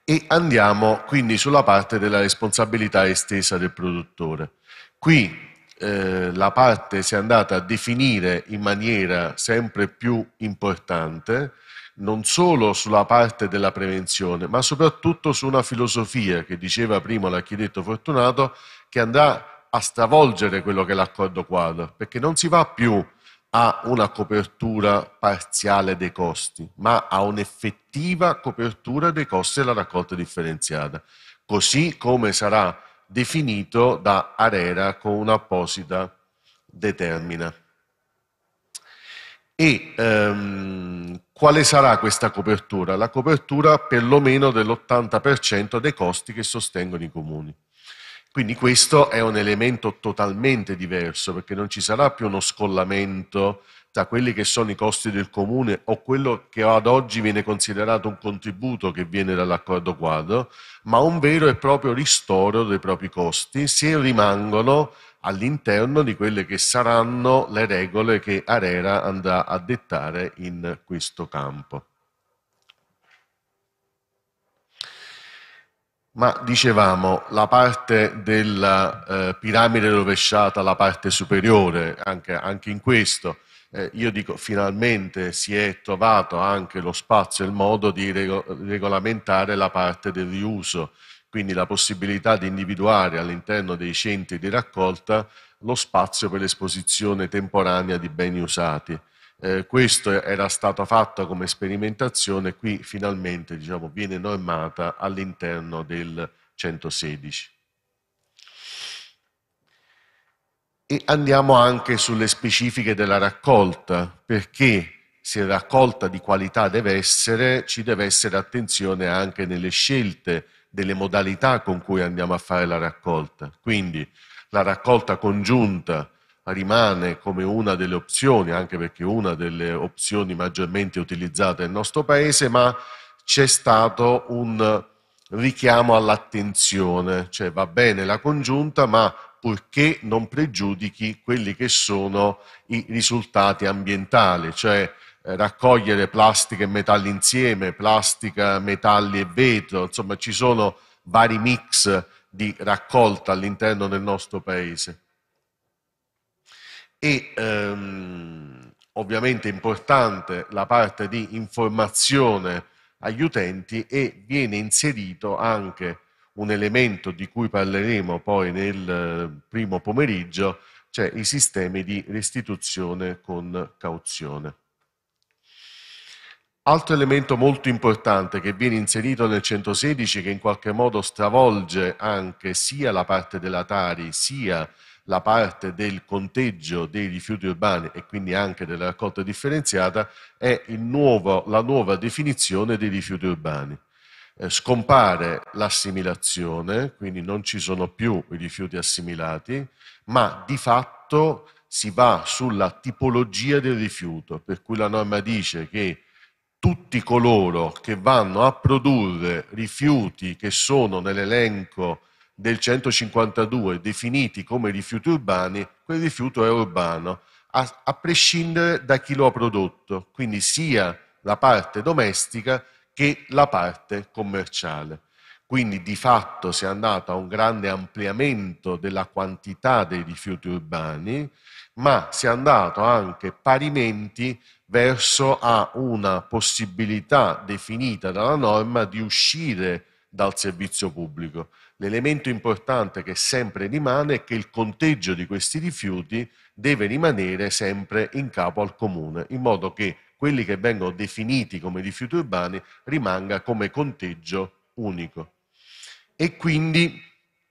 E andiamo quindi sulla parte della responsabilità estesa del produttore. Qui la parte si è andata a definire in maniera sempre più importante, non solo sulla parte della prevenzione, ma soprattutto su una filosofia che diceva prima l'architetto Fortunato, che andrà a stravolgere quello che è l'accordo quadro, perché non si va più a una copertura parziale dei costi, ma a un'effettiva copertura dei costi della raccolta differenziata, così come sarà definito da ARERA con un'apposita determina. E quale sarà questa copertura? La copertura perlomeno dell'80% dei costi che sostengono i comuni. Quindi questo è un elemento totalmente diverso, perché non ci sarà più uno scollamento tra quelli che sono i costi del comune o quello che ad oggi viene considerato un contributo che viene dall'accordo quadro, ma un vero e proprio ristoro dei propri costi, se rimangono all'interno di quelle che saranno le regole che ARERA andrà a dettare in questo campo. Ma dicevamo, la parte della piramide rovesciata, la parte superiore, anche in questo, io dico finalmente si è trovato anche lo spazio e il modo di regolamentare la parte del riuso, quindi la possibilità di individuare all'interno dei centri di raccolta lo spazio per l'esposizione temporanea di beni usati. Questo era stato fatto come sperimentazione, qui finalmente viene normata all'interno del 116. E andiamo anche sulle specifiche della raccolta, perché se raccolta di qualità deve essere, ci deve essere attenzione anche nelle scelte delle modalità con cui andiamo a fare la raccolta. Quindi la raccolta congiunta rimane come una delle opzioni, anche perché è una delle opzioni maggiormente utilizzate nel nostro paese, ma c'è stato un richiamo all'attenzione, cioè va bene la congiunta, ma purché non pregiudichi quelli che sono i risultati ambientali, cioè raccogliere plastica e metalli insieme, plastica, metalli e vetro, insomma ci sono vari mix di raccolta all'interno del nostro paese. E ovviamente è importante la parte di informazione agli utenti e viene inserito anche un elemento di cui parleremo poi nel primo pomeriggio, cioè i sistemi di restituzione con cauzione. Altro elemento molto importante che viene inserito nel 116, che in qualche modo stravolge anche sia la parte della Tari sia la parte del conteggio dei rifiuti urbani e quindi anche della raccolta differenziata, è la nuova definizione dei rifiuti urbani. Scompare l'assimilazione, quindi non ci sono più i rifiuti assimilati, ma di fatto si va sulla tipologia del rifiuto, per cui la norma dice che tutti coloro che vanno a produrre rifiuti che sono nell'elenco del 152 definiti come rifiuti urbani, quel rifiuto è urbano, a prescindere da chi lo ha prodotto, quindi sia la parte domestica che la parte commerciale. Quindi di fatto si è andato a un grande ampliamento della quantità dei rifiuti urbani, ma si è andato anche parimenti verso a una possibilità definita dalla norma di uscire dal servizio pubblico. L'elemento importante che sempre rimane è che il conteggio di questi rifiuti deve rimanere sempre in capo al comune, in modo che quelli che vengono definiti come rifiuti urbani rimanga come conteggio unico. E quindi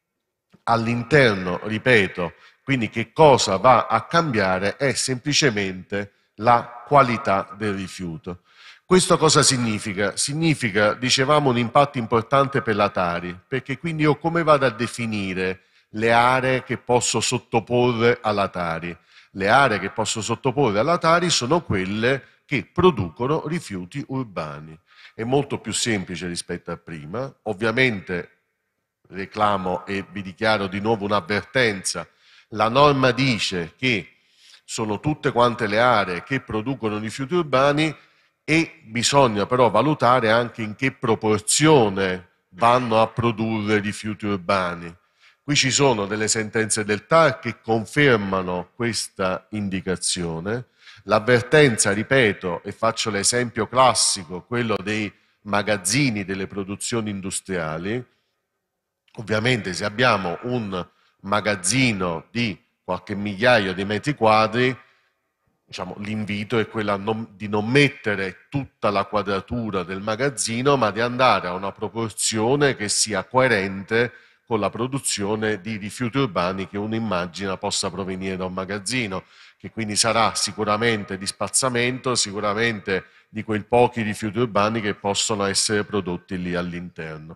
all'interno, ripeto, quindi che cosa va a cambiare è semplicemente la qualità del rifiuto. Questo cosa significa? Significa, dicevamo, un impatto importante per la Tari, perché quindi io come vado a definire le aree che posso sottoporre alla Tari? Le aree che posso sottoporre alla Tari sono quelle che producono rifiuti urbani. È molto più semplice rispetto a prima. Ovviamente reclamo e vi dichiaro di nuovo un'avvertenza. La norma dice che sono tutte quante le aree che producono rifiuti urbani e bisogna però valutare anche in che proporzione vanno a produrre rifiuti urbani. Qui ci sono delle sentenze del TAR che confermano questa indicazione. L'avvertenza, ripeto, e faccio l'esempio classico, quello dei magazzini delle produzioni industriali. Ovviamente se abbiamo un magazzino di qualche migliaio di metri quadri, diciamo, l'invito è quello di non mettere tutta la quadratura del magazzino, ma di andare a una proporzione che sia coerente con la produzione di rifiuti urbani che uno immagina possa provenire da un magazzino, che quindi sarà sicuramente di spazzamento, sicuramente di quei pochi rifiuti urbani che possono essere prodotti lì all'interno.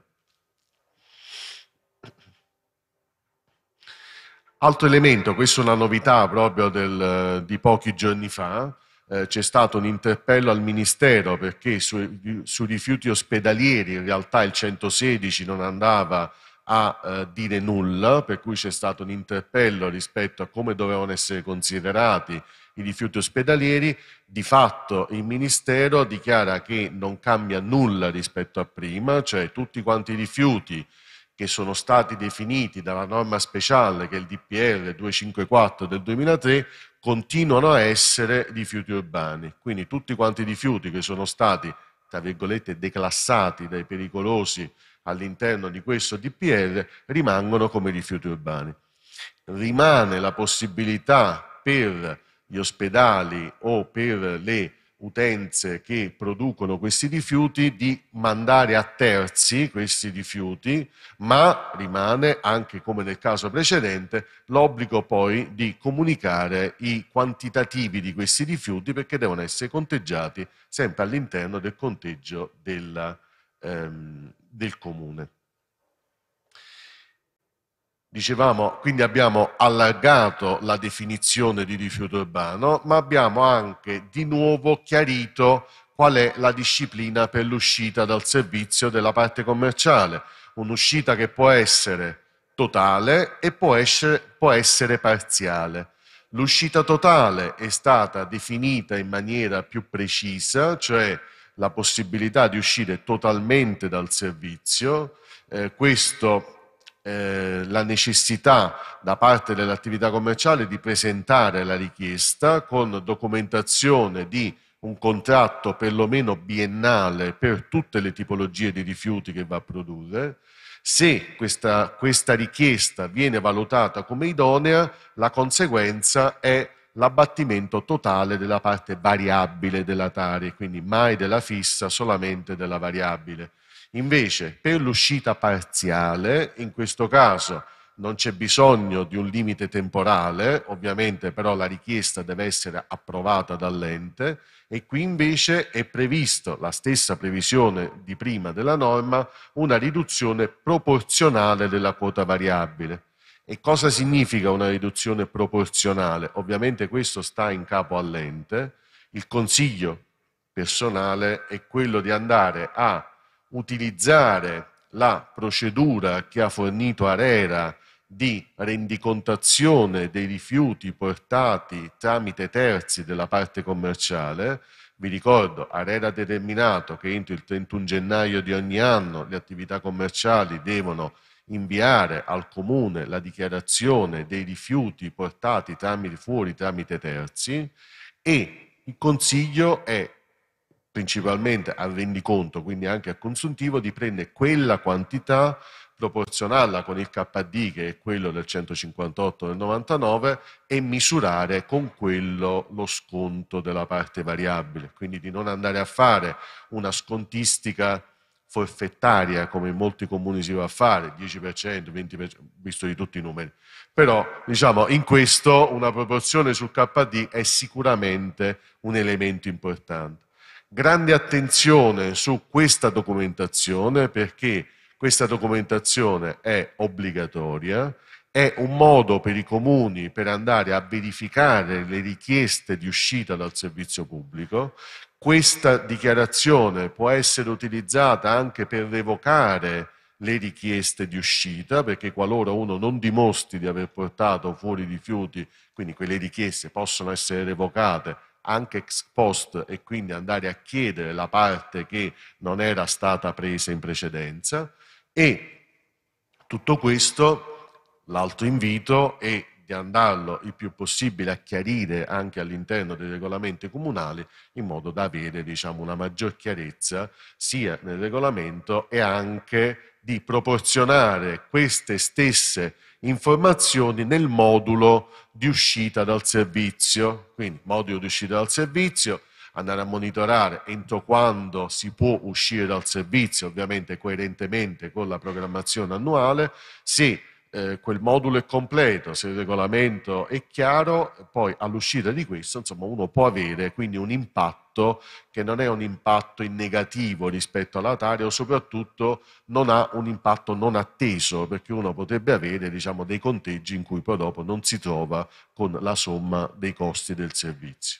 Altro elemento, questa è una novità proprio di pochi giorni fa, c'è stato un interpello al Ministero perché sui rifiuti ospedalieri in realtà il 116 non andava a dire nulla, per cui c'è stato un interpello rispetto a come dovevano essere considerati i rifiuti ospedalieri. Di fatto il Ministero dichiara che non cambia nulla rispetto a prima, cioè tutti quanti i rifiuti che sono stati definiti dalla norma speciale che è il DPR 254 del 2003 continuano a essere rifiuti urbani. Quindi tutti quanti i rifiuti che sono stati, tra virgolette, declassati dai pericolosi all'interno di questo DPR rimangono come rifiuti urbani. Rimane la possibilità per gli ospedali o per le utenze che producono questi rifiuti di mandare a terzi questi rifiuti, ma rimane, anche come nel caso precedente, l'obbligo poi di comunicare i quantitativi di questi rifiuti perché devono essere conteggiati sempre all'interno del conteggio del comune. Dicevamo, quindi abbiamo allargato la definizione di rifiuto urbano, ma abbiamo anche di nuovo chiarito qual è la disciplina per l'uscita dal servizio della parte commerciale. Un'uscita che può essere totale e può essere parziale. L'uscita totale è stata definita in maniera più precisa, cioè la possibilità di uscire totalmente dal servizio, la necessità da parte dell'attività commerciale di presentare la richiesta con documentazione di un contratto perlomeno biennale per tutte le tipologie di rifiuti che va a produrre. Se questa richiesta viene valutata come idonea, la conseguenza è l'abbattimento totale della parte variabile della Tari, quindi mai della fissa, solamente della variabile. Invece per l'uscita parziale, in questo caso non c'è bisogno di un limite temporale, ovviamente però la richiesta deve essere approvata dall'ente e qui invece è previsto, la stessa previsione di prima della norma, una riduzione proporzionale della quota variabile. E cosa significa una riduzione proporzionale? Ovviamente questo sta in capo all'ente. Il consiglio personale è quello di andare a utilizzare la procedura che ha fornito ARERA di rendicontazione dei rifiuti portati tramite terzi della parte commerciale. Vi ricordo, ARERA ha determinato che entro il 31 gennaio di ogni anno le attività commerciali devono inviare al comune la dichiarazione dei rifiuti portati fuori tramite terzi e il consiglio è principalmente al rendiconto, quindi anche al consuntivo, di prendere quella quantità, proporzionarla con il KD che è quello del 158 del 99 e misurare con quello lo sconto della parte variabile, quindi di non andare a fare una scontistica forfettaria come in molti comuni si va a fare, 10%, 20%, visto di tutti i numeri. Però diciamo in questo una proporzione sul KD è sicuramente un elemento importante. Grande attenzione su questa documentazione perché questa documentazione è obbligatoria, è un modo per i comuni per andare a verificare le richieste di uscita dal servizio pubblico. Questa dichiarazione può essere utilizzata anche per revocare le richieste di uscita, perché qualora uno non dimostri di aver portato fuori rifiuti, quindi quelle richieste possono essere revocate anche ex post e quindi andare a chiedere la parte che non era stata presa in precedenza. E tutto questo, l'altro invito è di andarlo il più possibile a chiarire anche all'interno dei regolamenti comunali, in modo da avere, diciamo, una maggior chiarezza sia nel regolamento e anche di proporzionare queste stesse informazioni nel modulo di uscita dal servizio. Quindi modulo di uscita dal servizio, andare a monitorare entro quando si può uscire dal servizio, ovviamente coerentemente con la programmazione annuale, se quel modulo è completo, se il regolamento è chiaro, poi all'uscita di questo, insomma, uno può avere quindi un impatto che non è un impatto in negativo rispetto alla tarea, o soprattutto non ha un impatto non atteso, perché uno potrebbe avere, diciamo, dei conteggi in cui poi dopo non si trova con la somma dei costi del servizio.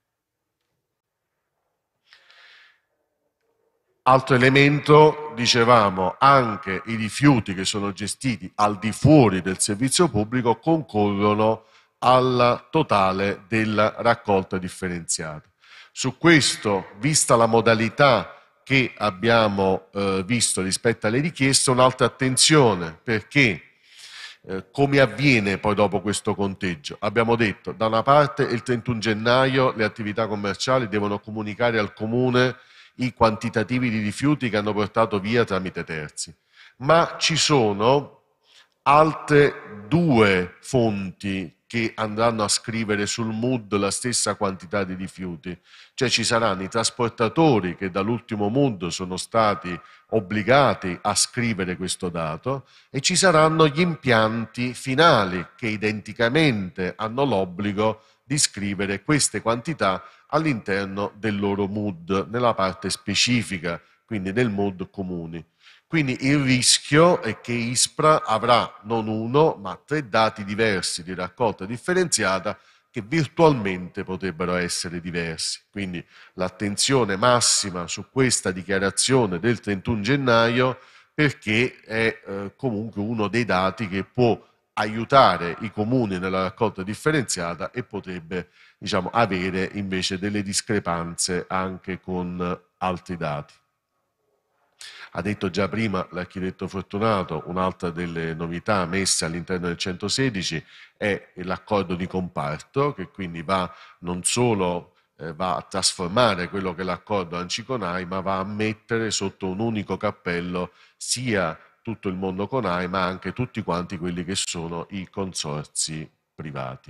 Altro elemento, dicevamo, anche i rifiuti che sono gestiti al di fuori del servizio pubblico concorrono al totale della raccolta differenziata. Su questo, vista la modalità che abbiamo visto rispetto alle richieste, un'altra attenzione, perché come avviene poi dopo questo conteggio? Abbiamo detto, da una parte il 31 gennaio le attività commerciali devono comunicare al comune i quantitativi di rifiuti che hanno portato via tramite terzi, ma ci sono altre due fonti che andranno a scrivere sul MUD la stessa quantità di rifiuti, cioè ci saranno i trasportatori che dall'ultimo MUD sono stati obbligati a scrivere questo dato e ci saranno gli impianti finali che identicamente hanno l'obbligo di scrivere queste quantità all'interno del loro MUD, nella parte specifica, quindi nel MUD comuni. Quindi il rischio è che ISPRA avrà non uno, ma 3 dati diversi di raccolta differenziata che virtualmente potrebbero essere diversi. Quindi l'attenzione massima su questa dichiarazione del 31 gennaio, perché è comunque uno dei dati che può aiutare i comuni nella raccolta differenziata e potrebbe, diciamo, avere invece delle discrepanze anche con altri dati. Ha detto già prima l'architetto Fortunato, un'altra delle novità messe all'interno del 116 è l'accordo di comparto, che quindi va non solo va a trasformare quello che è l'accordo ANCI-CONAI, ma va a mettere sotto un unico cappello sia tutto il mondo CONAI, ma anche tutti quanti quelli che sono i consorzi privati.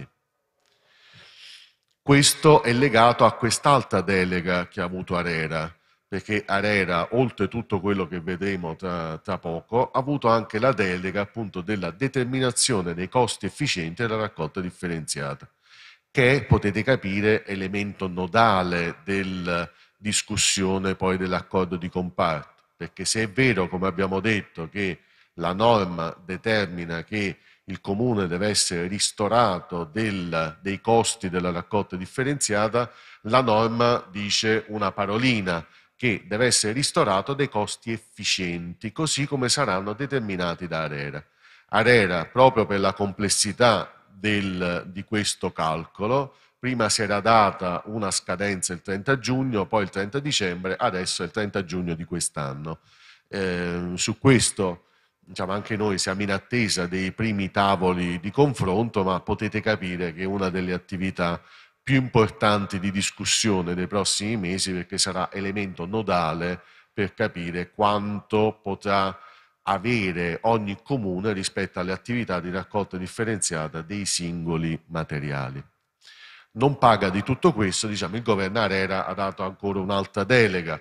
Questo è legato a quest'altra delega che ha avuto ARERA, perché ARERA, oltre tutto quello che vedremo tra poco, ha avuto anche la delega appunto della determinazione dei costi efficienti della raccolta differenziata, che potete capire elemento nodale della discussione poi dell'accordo di comparto, perché se è vero, come abbiamo detto, che la norma determina che il comune deve essere ristorato dei costi della raccolta differenziata, la norma dice una parolina, che deve essere ristorato dei costi efficienti, così come saranno determinati da ARERA. ARERA, proprio per la complessità di questo calcolo, prima si era data una scadenza il 30 giugno, poi il 30 dicembre, adesso è il 30 giugno di quest'anno. Su questo, diciamo, anche noi siamo in attesa dei primi tavoli di confronto, ma potete capire che è una delle attività più importanti di discussione dei prossimi mesi, perché sarà elemento nodale per capire quanto potrà avere ogni comune rispetto alle attività di raccolta differenziata dei singoli materiali. Non paga di tutto questo, diciamo, il governo ARERA ha dato ancora un'altra delega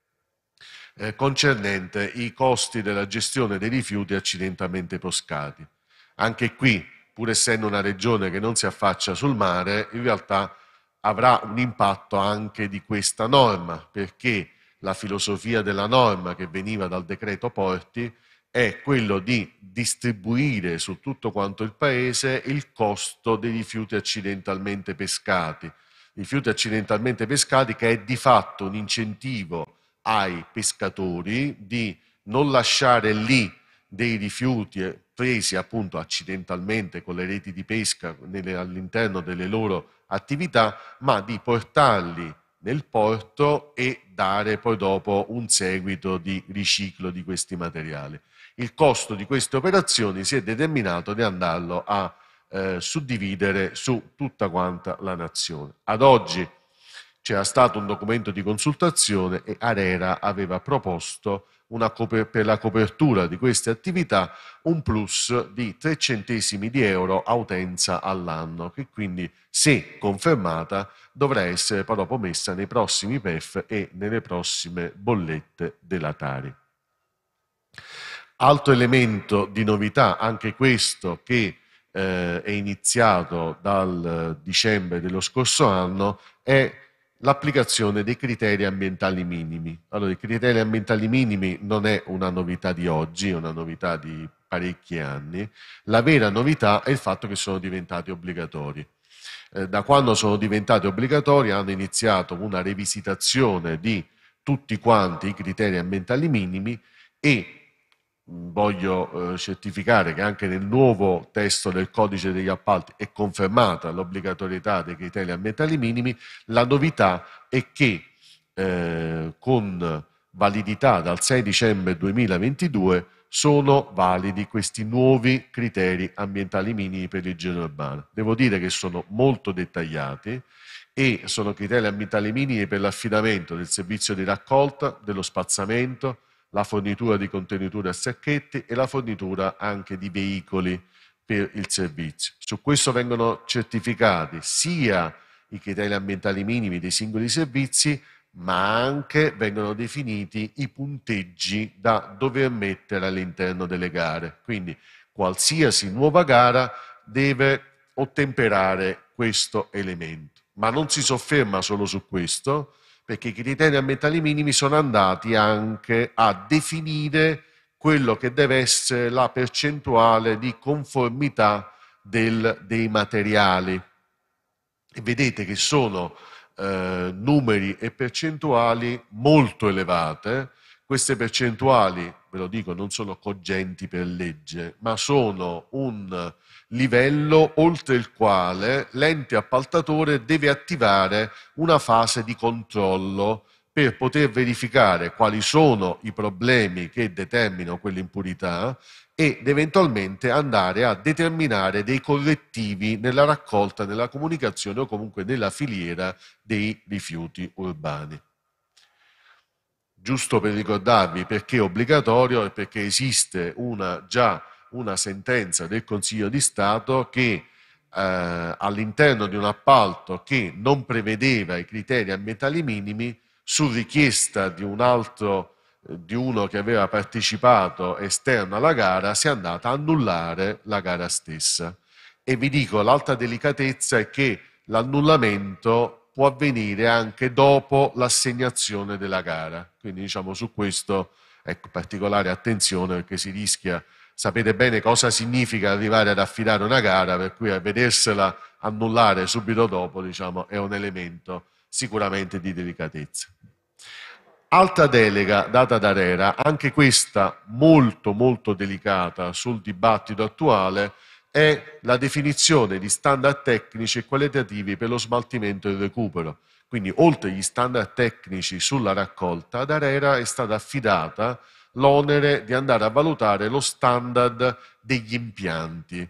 concernente i costi della gestione dei rifiuti accidentalmente pescati. Anche qui, pur essendo una regione che non si affaccia sul mare, in realtà avrà un impatto anche di questa norma, perché la filosofia della norma che veniva dal decreto Porti è quello di distribuire su tutto quanto il paese il costo dei rifiuti accidentalmente pescati. Rifiuti accidentalmente pescati che è di fatto un incentivo ai pescatori di non lasciare lì dei rifiuti presi appunto accidentalmente con le reti di pesca all'interno delle loro attività, ma di portarli nel porto e dare poi dopo un seguito di riciclo di questi materiali. il costo di queste operazioni si è determinato di andarlo a suddividere su tutta quanta la nazione. Ad oggi c'era stato un documento di consultazione e ARERA aveva proposto per la copertura di queste attività un plus di 3 centesimi di euro a utenza all'anno, che quindi, se confermata, dovrà essere proprio messa nei prossimi PEF e nelle prossime bollette della Tari. Altro elemento di novità, anche questo che è iniziato dal dicembre dello scorso anno, è l'applicazione dei criteri ambientali minimi. Allora, i criteri ambientali minimi non è una novità di oggi, è una novità di parecchi anni. La vera novità è il fatto che sono diventati obbligatori. Da quando sono diventati obbligatori hanno iniziato una rivisitazione di tutti quanti i criteri ambientali minimi e voglio certificare che anche nel nuovo testo del codice degli appalti è confermata l'obbligatorietà dei criteri ambientali minimi. La novità è che con validità dal 6 dicembre 2022 sono validi questi nuovi criteri ambientali minimi per l'igiene urbana. Devo dire che sono molto dettagliati e sono criteri ambientali minimi per l'affidamento del servizio di raccolta, dello spazzamento, la fornitura di contenitori a sacchetti e la fornitura anche di veicoli per il servizio. Su questo vengono certificati sia i criteri ambientali minimi dei singoli servizi, ma anche vengono definiti i punteggi da dover mettere all'interno delle gare. Quindi qualsiasi nuova gara deve ottemperare questo elemento. Ma non si sofferma solo su questo, perché i criteri ambientali minimi sono andati anche a definire quello che deve essere la percentuale di conformità dei materiali. E vedete che sono numeri e percentuali molto elevate. Queste percentuali, ve lo dico, non sono cogenti per legge, ma sono un livello oltre il quale l'ente appaltatore deve attivare una fase di controllo per poter verificare quali sono i problemi che determinano quell'impurità ed eventualmente andare a determinare dei correttivi nella raccolta, nella comunicazione o comunque nella filiera dei rifiuti urbani. Giusto per ricordarvi perché è obbligatorio e perché esiste già una sentenza del Consiglio di Stato che all'interno di un appalto che non prevedeva i criteri ambientali minimi, su richiesta di uno che aveva partecipato esterno alla gara, si è andata a annullare la gara stessa. E vi dico, l'altra delicatezza è che l'annullamento può avvenire anche dopo l'assegnazione della gara. Quindi diciamo su questo, ecco, particolare attenzione, perché si rischia, sapete bene cosa significa arrivare ad affidare una gara, per cui a vedersela annullare subito dopo, diciamo, è un elemento sicuramente di delicatezza. Altra delega data da ARERA, anche questa molto molto delicata sul dibattito attuale, è la definizione di standard tecnici e qualitativi per lo smaltimento e il recupero. Quindi oltre agli standard tecnici sulla raccolta, ad ARERA è stata affidata l'onere di andare a valutare lo standard degli impianti.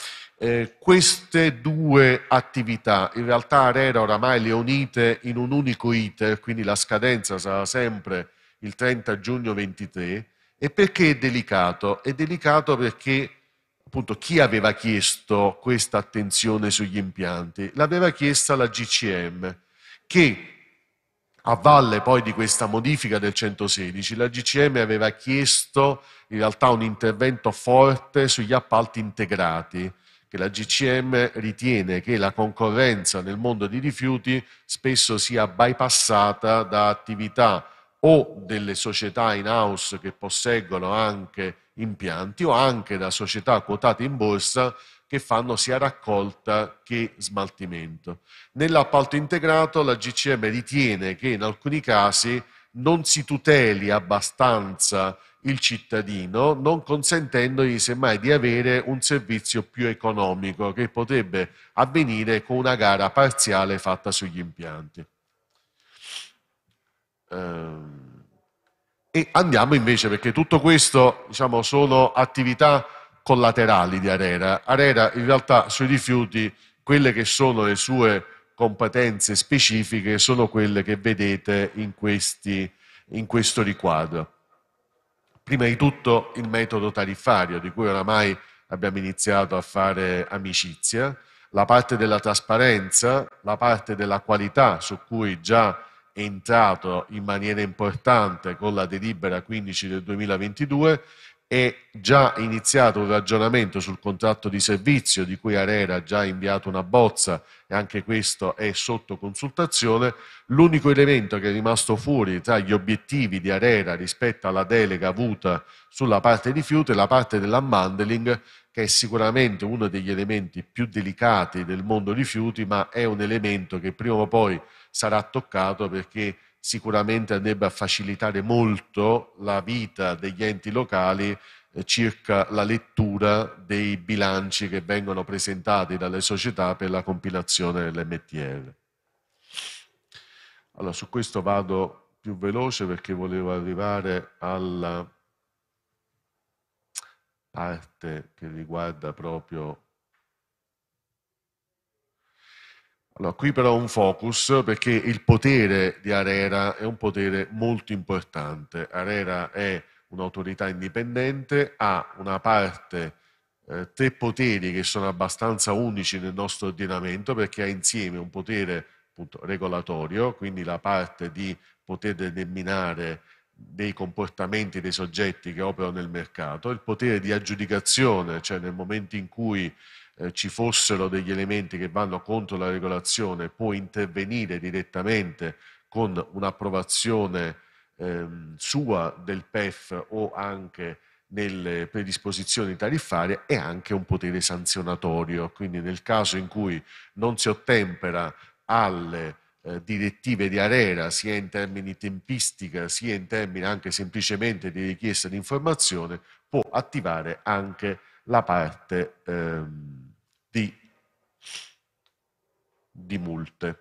Queste due attività, in realtà ARERA oramai le ha unite in un unico iter, quindi la scadenza sarà sempre il 30 giugno 23. E perché è delicato? È delicato perché appunto chi aveva chiesto questa attenzione sugli impianti? L'aveva chiesta la GCM, che a valle poi di questa modifica del 116, la GCM aveva chiesto in realtà un intervento forte sugli appalti integrati, che la GCM ritiene che la concorrenza nel mondo dei rifiuti spesso sia bypassata da attività o delle società in house che posseggono anche impianti o anche da società quotate in borsa che fanno sia raccolta che smaltimento. Nell'appalto integrato la GCM ritiene che in alcuni casi non si tuteli abbastanza il cittadino, non consentendogli semmai di avere un servizio più economico che potrebbe avvenire con una gara parziale fatta sugli impianti. E andiamo invece, perché tutto questo diciamo, sono attività collaterali di ARERA. ARERA in realtà sui rifiuti, quelle che sono le sue competenze specifiche sono quelle che vedete in questo riquadro. Prima di tutto il metodo tariffario, di cui oramai abbiamo iniziato a fare amicizia, la parte della trasparenza, la parte della qualità, su cui già è entrato in maniera importante con la delibera 15 del 2022, è già iniziato un ragionamento sul contratto di servizio di cui ARERA ha già inviato una bozza e anche questo è sotto consultazione. L'unico elemento che è rimasto fuori tra gli obiettivi di ARERA rispetto alla delega avuta sulla parte rifiuti è la parte dell'unbundling, che è sicuramente uno degli elementi più delicati del mondo rifiuti, ma è un elemento che prima o poi sarà toccato perché sicuramente andrebbe a facilitare molto la vita degli enti locali circa la lettura dei bilanci che vengono presentati dalle società per la compilazione dell'MTR. Allora, su questo vado più veloce perché volevo arrivare alla parte che riguarda proprio... Allora, qui però un focus perché il potere di ARERA è un potere molto importante. ARERA è un'autorità indipendente, ha una parte, 3 poteri che sono abbastanza unici nel nostro ordinamento perché ha insieme un potere appunto regolatorio, quindi la parte di poter determinare dei comportamenti dei soggetti che operano nel mercato, il potere di aggiudicazione, cioè nel momento in cui ci fossero degli elementi che vanno contro la regolazione, può intervenire direttamente con un'approvazione sua del PEF o anche nelle predisposizioni tariffarie e anche un potere sanzionatorio, quindi nel caso in cui non si ottempera alle direttive di ARERA sia in termini tempistica sia in termini anche semplicemente di richiesta di informazione, può attivare anche la parte di multe.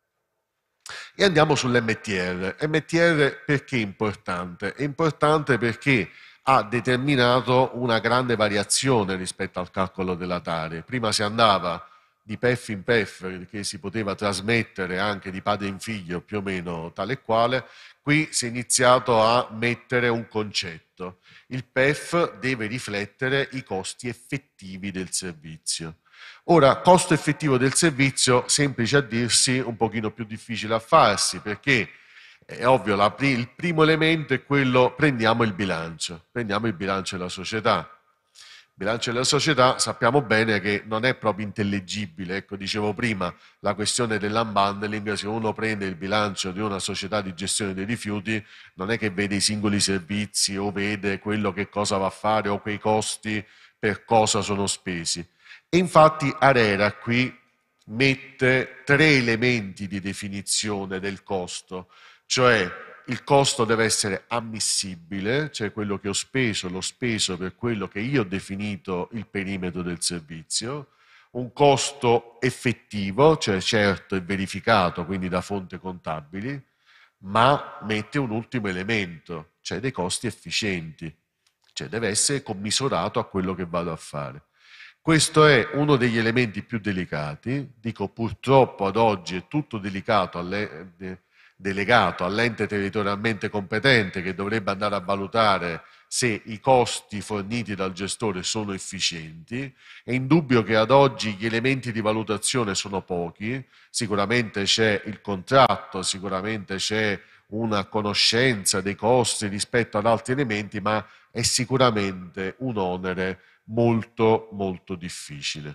E andiamo sull'MTR. MTR perché è importante? È importante perché ha determinato una grande variazione rispetto al calcolo della Tare. Prima si andava di PEF in PEF, che si poteva trasmettere anche di padre in figlio più o meno tale e quale. Qui si è iniziato a mettere un concetto. Il PEF deve riflettere i costi effettivi del servizio. Ora, costo effettivo del servizio, semplice a dirsi, un pochino più difficile a farsi, perché è ovvio, il primo elemento è quello, prendiamo il bilancio della società. Il bilancio della società sappiamo bene che non è proprio intellegibile, ecco, dicevo prima, la questione dell'unbundling, se uno prende il bilancio di una società di gestione dei rifiuti, non è che vede i singoli servizi o vede quello che cosa va a fare o quei costi per cosa sono spesi. E infatti ARERA qui mette 3 elementi di definizione del costo, cioè il costo deve essere ammissibile, cioè quello che ho speso, l'ho speso per quello che io ho definito il perimetro del servizio, un costo effettivo, cioè certo e verificato, quindi da fonti contabili, ma mette un ultimo elemento, cioè dei costi efficienti, cioè deve essere commisurato a quello che vado a fare. Questo è uno degli elementi più delicati, dico purtroppo ad oggi è tutto delicato delegato all'ente territorialmente competente che dovrebbe andare a valutare se i costi forniti dal gestore sono efficienti. È indubbio che ad oggi gli elementi di valutazione sono pochi, sicuramente c'è il contratto, sicuramente c'è una conoscenza dei costi rispetto ad altri elementi, ma è sicuramente un onere molto molto difficile.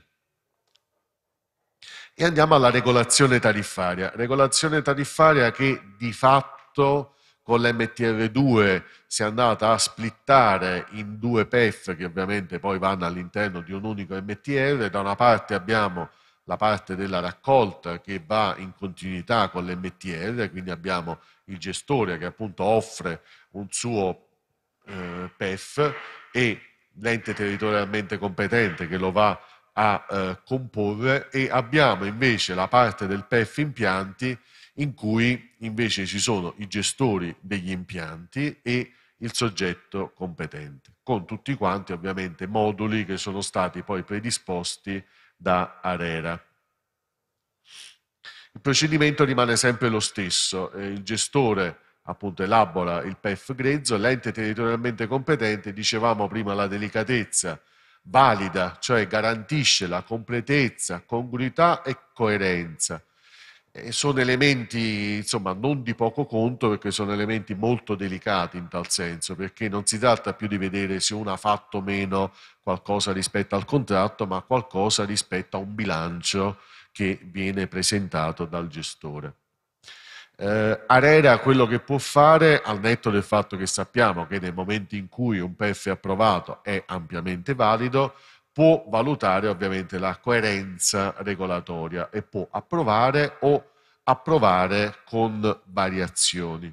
E andiamo alla regolazione tariffaria che di fatto con l'MTR2 si è andata a splittare in 2 PEF che ovviamente poi vanno all'interno di un unico MTR. Da una parte abbiamo la parte della raccolta che va in continuità con l'MTR, quindi abbiamo il gestore che appunto offre un suo PEF e l'ente territorialmente competente che lo va a comporre, e abbiamo invece la parte del PEF impianti in cui invece ci sono i gestori degli impianti e il soggetto competente, con tutti quanti ovviamente moduli che sono stati poi predisposti da ARERA. Il procedimento rimane sempre lo stesso, il gestore appunto elabora il PEF grezzo, l'ente territorialmente competente, dicevamo prima la delicatezza, valida, cioè garantisce la completezza, congruità e coerenza. Sono elementi insomma non di poco conto, perché sono elementi molto delicati in tal senso, perché non si tratta più di vedere se uno ha fatto o meno qualcosa rispetto al contratto, ma qualcosa rispetto a un bilancio che viene presentato dal gestore. ARERA quello che può fare, al netto del fatto che sappiamo che nel momento in cui un PEF è approvato è ampiamente valido, può valutare ovviamente la coerenza regolatoria e può approvare o approvare con variazioni.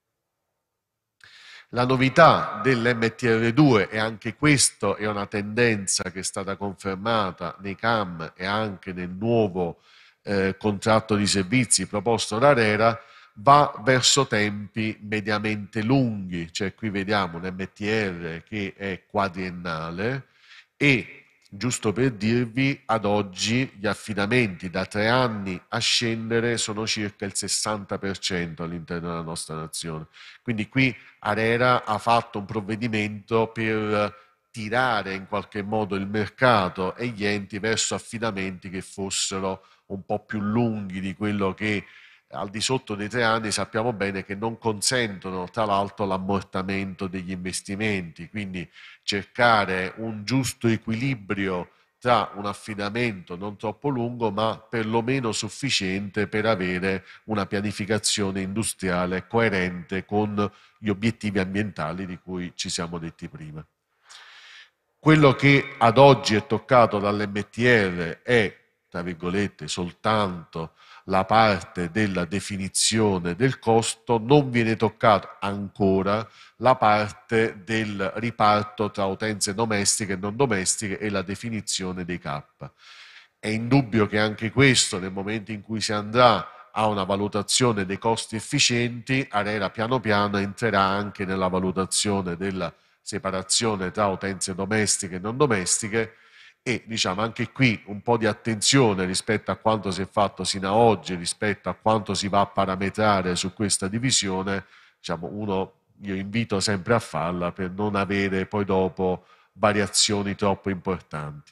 La novità dell'MTR2, e anche questo è una tendenza che è stata confermata nei CAM e anche nel nuovo contratto di servizi proposto da ARERA, va verso tempi mediamente lunghi, cioè qui vediamo un MTR che è quadriennale e, giusto per dirvi, ad oggi gli affidamenti da 3 anni a scendere sono circa il 60% all'interno della nostra nazione. Quindi qui ARERA ha fatto un provvedimento per tirare in qualche modo il mercato e gli enti verso affidamenti che fossero un po' più lunghi di quello che al di sotto dei 3 anni sappiamo bene che non consentono tra l'altro l'ammortamento degli investimenti, quindi cercare un giusto equilibrio tra un affidamento non troppo lungo ma perlomeno sufficiente per avere una pianificazione industriale coerente con gli obiettivi ambientali di cui ci siamo detti prima. Quello che ad oggi è toccato dall'MTR è, tra virgolette, soltanto la parte della definizione del costo, non viene toccata ancora la parte del riparto tra utenze domestiche e non domestiche e la definizione dei CAP. È indubbio che anche questo, nel momento in cui si andrà a una valutazione dei costi efficienti, ARERA piano piano entrerà anche nella valutazione della separazione tra utenze domestiche e non domestiche, e diciamo anche qui un po' di attenzione rispetto a quanto si è fatto sino ad oggi, rispetto a quanto si va a parametrare su questa divisione, diciamo io invito sempre a farla per non avere poi dopo variazioni troppo importanti.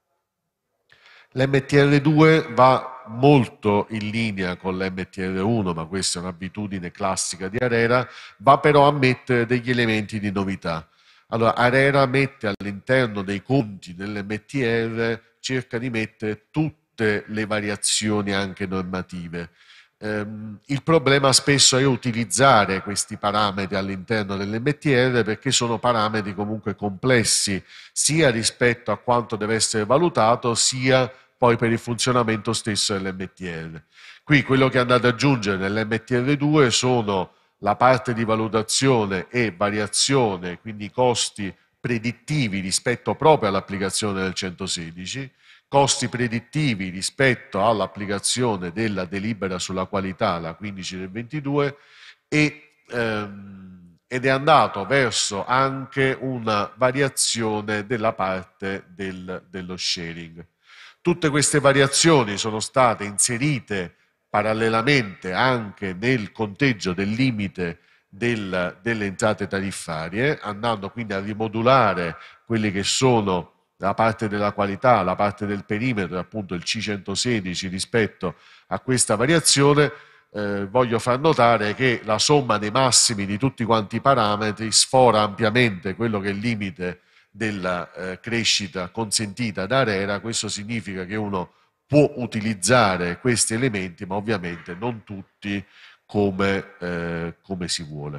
L'MTR2 va molto in linea con l'MTR1, ma questa è un'abitudine classica di ARERA, va però a mettere degli elementi di novità. Allora, ARERA mette all'interno dei conti dell'MTR, cerca di mettere tutte le variazioni anche normative. Il problema spesso è utilizzare questi parametri all'interno dell'MTR perché sono parametri comunque complessi, sia rispetto a quanto deve essere valutato, sia poi per il funzionamento stesso dell'MTR. Qui quello che andate ad aggiungere nell'MTR2 sono la parte di valutazione e variazione, quindi costi predittivi rispetto proprio all'applicazione del 116, costi predittivi rispetto all'applicazione della delibera sulla qualità, la 15 del 22, ed è andato verso anche una variazione della parte dello sharing. Tutte queste variazioni sono state inserite parallelamente anche nel conteggio del limite delle entrate tariffarie, andando quindi a rimodulare quelli che sono la parte della qualità, la parte del perimetro, appunto il C116 rispetto a questa variazione. Voglio far notare che la somma dei massimi di tutti quanti i parametri sfora ampiamente quello che è il limite della crescita consentita da ARERA. Questo significa che uno può utilizzare questi elementi, ma ovviamente non tutti come si vuole.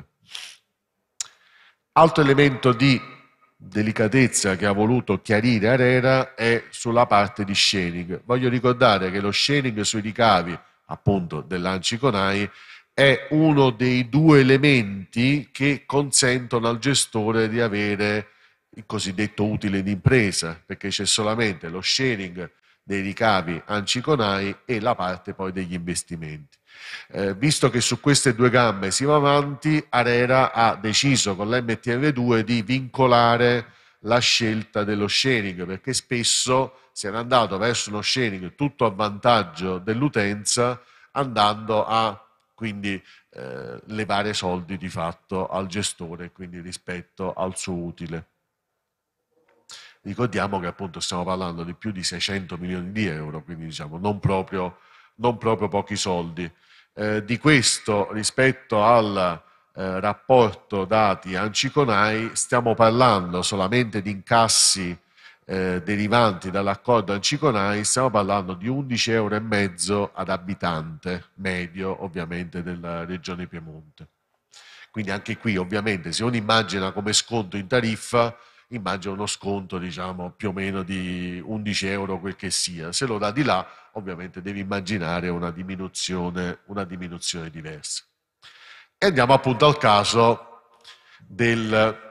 Altro elemento di delicatezza che ha voluto chiarire ARERA è sulla parte di sharing. Voglio ricordare che lo sharing sui ricavi, appunto, dell'ANCI CONAI è uno dei 2 elementi che consentono al gestore di avere il cosiddetto utile d'impresa, perché c'è solamente lo sharing dei ricavi ANCI CONAI e la parte poi degli investimenti. Visto che su queste due gambe si va avanti, ARERA ha deciso con l'MTR2 di vincolare la scelta dello sharing, perché spesso si era andato verso uno sharing tutto a vantaggio dell'utenza, andando a quindi levare soldi di fatto al gestore, quindi rispetto al suo utile. Ricordiamo che appunto stiamo parlando di più di 600 milioni di euro, quindi diciamo non proprio pochi soldi. Di questo rispetto al rapporto dati ANCI-CONAI stiamo parlando solamente di incassi derivanti dall'accordo ANCI-CONAI, stiamo parlando di 11,5 euro ad abitante medio ovviamente della regione Piemonte. Quindi anche qui ovviamente se uno immagina come sconto in tariffa, immagina uno sconto diciamo più o meno di 11 euro quel che sia, se lo dà di là ovviamente devi immaginare una diminuzione diversa. E andiamo appunto al caso di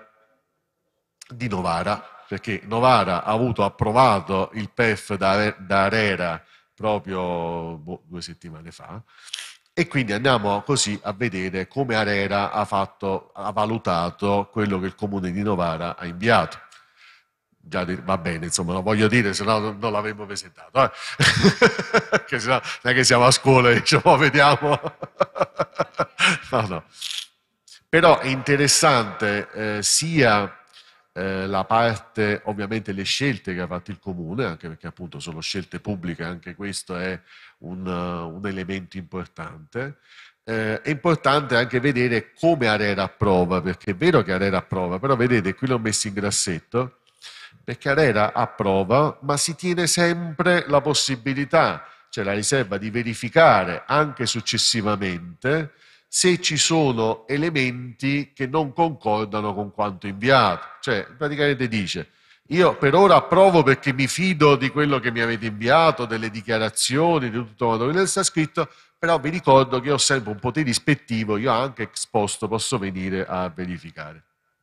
Novara, perché Novara ha avuto approvato il PEF da ARERA proprio 2 settimane fa, e quindi andiamo così a vedere come ARERA ha valutato quello che il comune di Novara ha inviato. Già va bene, insomma, lo voglio dire, se no non l'avremmo presentato. Che se no non è che siamo a scuola e diciamo, vediamo. No. Però è interessante sia la parte, ovviamente le scelte che ha fatto il comune, anche perché appunto sono scelte pubbliche, anche questo è un elemento importante. È importante anche vedere come ARERA approva, perché è vero che ARERA approva, però vedete, qui l'ho messo in grassetto, perché ARERA approva, ma si tiene sempre la possibilità, cioè la riserva di verificare anche successivamente se ci sono elementi che non concordano con quanto inviato. Cioè praticamente dice: io per ora approvo perché mi fido di quello che mi avete inviato, delle dichiarazioni, di tutto quello che sta scritto, però vi ricordo che ho sempre un potere ispettivo, io anche ex post posso venire a verificare.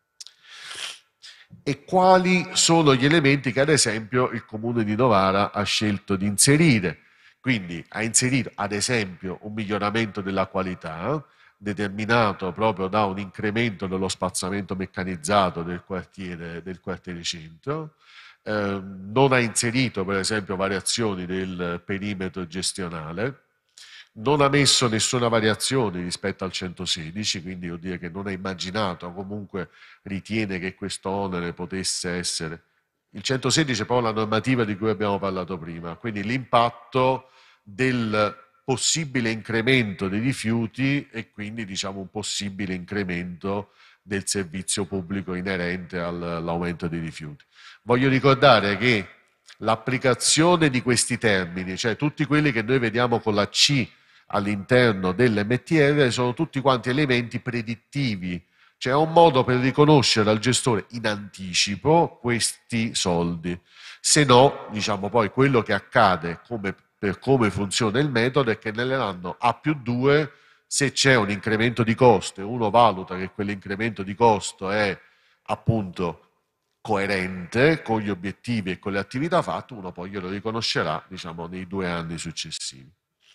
E quali sono gli elementi che ad esempio il comune di Novara ha scelto di inserire? Quindi ha inserito ad esempio un miglioramento della qualità determinato proprio da un incremento dello spazzamento meccanizzato del quartiere centro, non ha inserito per esempio variazioni del perimetro gestionale, non ha messo nessuna variazione rispetto al 116, quindi vuol dire che non ha immaginato, comunque ritiene che questo onere potesse essere. Il 116 è poi la normativa di cui abbiamo parlato prima, quindi l'impatto del possibile incremento dei rifiuti e quindi diciamo un possibile incremento del servizio pubblico inerente all'aumento dei rifiuti. Voglio ricordare che l'applicazione di questi termini, cioè tutti quelli che noi vediamo con la C all'interno dell'MTR, sono tutti quanti elementi predittivi, cioè è un modo per riconoscere al gestore in anticipo questi soldi. Se no, diciamo poi quello che accade per come funziona il metodo è che nell'anno A+2, se c'è un incremento di costo e uno valuta che quell'incremento di costo è appunto coerente con gli obiettivi e con le attività fatte, uno poi glielo riconoscerà diciamo nei 2 anni successivi.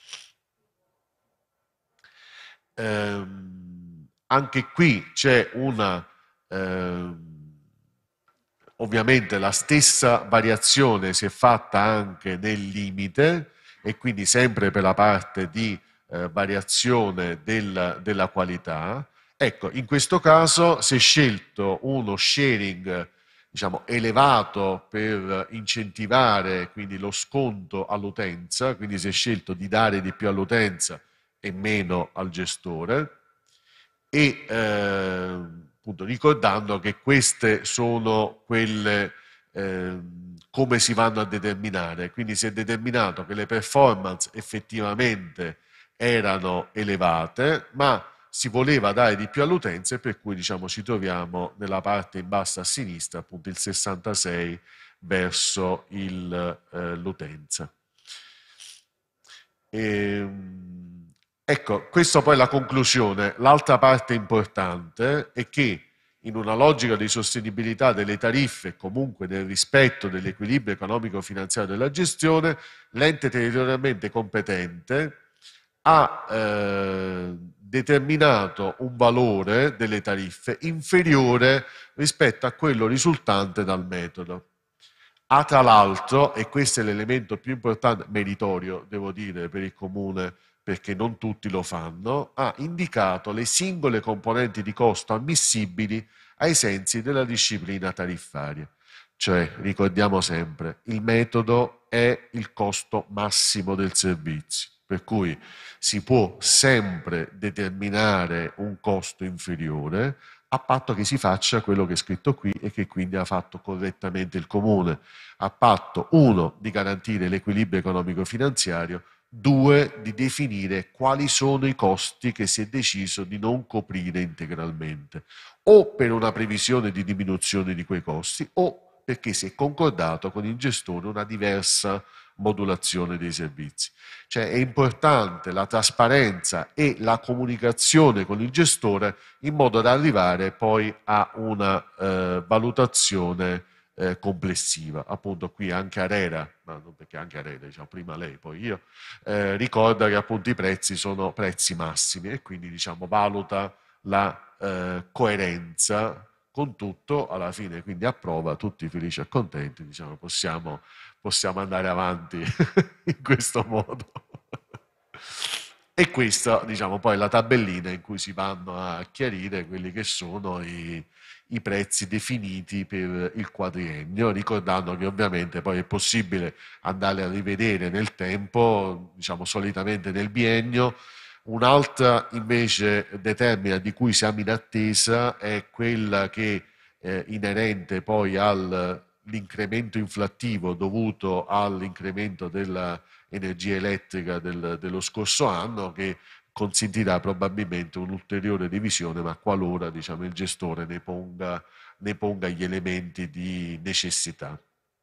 Anche qui c'è ovviamente la stessa variazione si è fatta anche nel limite e quindi sempre per la parte di variazione della qualità. Ecco, in questo caso si è scelto uno sharing diciamo elevato per incentivare quindi lo sconto all'utenza, quindi si è scelto di dare di più all'utenza e meno al gestore, e appunto ricordando che queste sono quelle come si vanno a determinare, quindi si è determinato che le performance effettivamente erano elevate, ma si voleva dare di più all'utenza e per cui diciamo ci troviamo nella parte in basso a sinistra appunto il 66 verso l'utenza. Ecco, questa poi è la conclusione. L'altra parte importante è che in una logica di sostenibilità delle tariffe e comunque del rispetto dell'equilibrio economico-finanziario della gestione, l'ente territorialmente competente ha determinato un valore delle tariffe inferiore rispetto a quello risultante dal metodo. Ha tra l'altro, e questo è l'elemento più importante, meritorio devo dire per il comune, perché non tutti lo fanno, ha indicato le singole componenti di costo ammissibili ai sensi della disciplina tariffaria. Cioè, ricordiamo sempre, il metodo è il costo massimo del servizio, per cui si può sempre determinare un costo inferiore a patto che si faccia quello che è scritto qui e che quindi ha fatto correttamente il comune, a patto, uno, di garantire l'equilibrio economico-finanziario, due, di definire quali sono i costi che si è deciso di non coprire integralmente, o per una previsione di diminuzione di quei costi, o perché si è concordato con il gestore una diversa modulazione dei servizi. Cioè è importante la trasparenza e la comunicazione con il gestore in modo da arrivare poi a una valutazione complessiva. Appunto qui anche ARERA, ma non perché anche ARERA, diciamo prima lei poi io, ricorda che appunto i prezzi sono prezzi massimi e quindi diciamo valuta la coerenza con tutto, alla fine quindi approva, tutti felici e contenti, diciamo possiamo andare avanti in questo modo. E questa, diciamo, poi è la tabellina in cui si vanno a chiarire quelli che sono i prezzi definiti per il quadriennio, ricordando che ovviamente poi è possibile andare a rivedere nel tempo, diciamo solitamente nel biennio. Un'altra invece determina di cui siamo in attesa è quella che inerente poi all'incremento inflattivo dovuto all'incremento dell'energia elettrica dello scorso anno, che consentirà probabilmente un'ulteriore revisione, ma qualora diciamo, il gestore ne ponga gli elementi di necessità.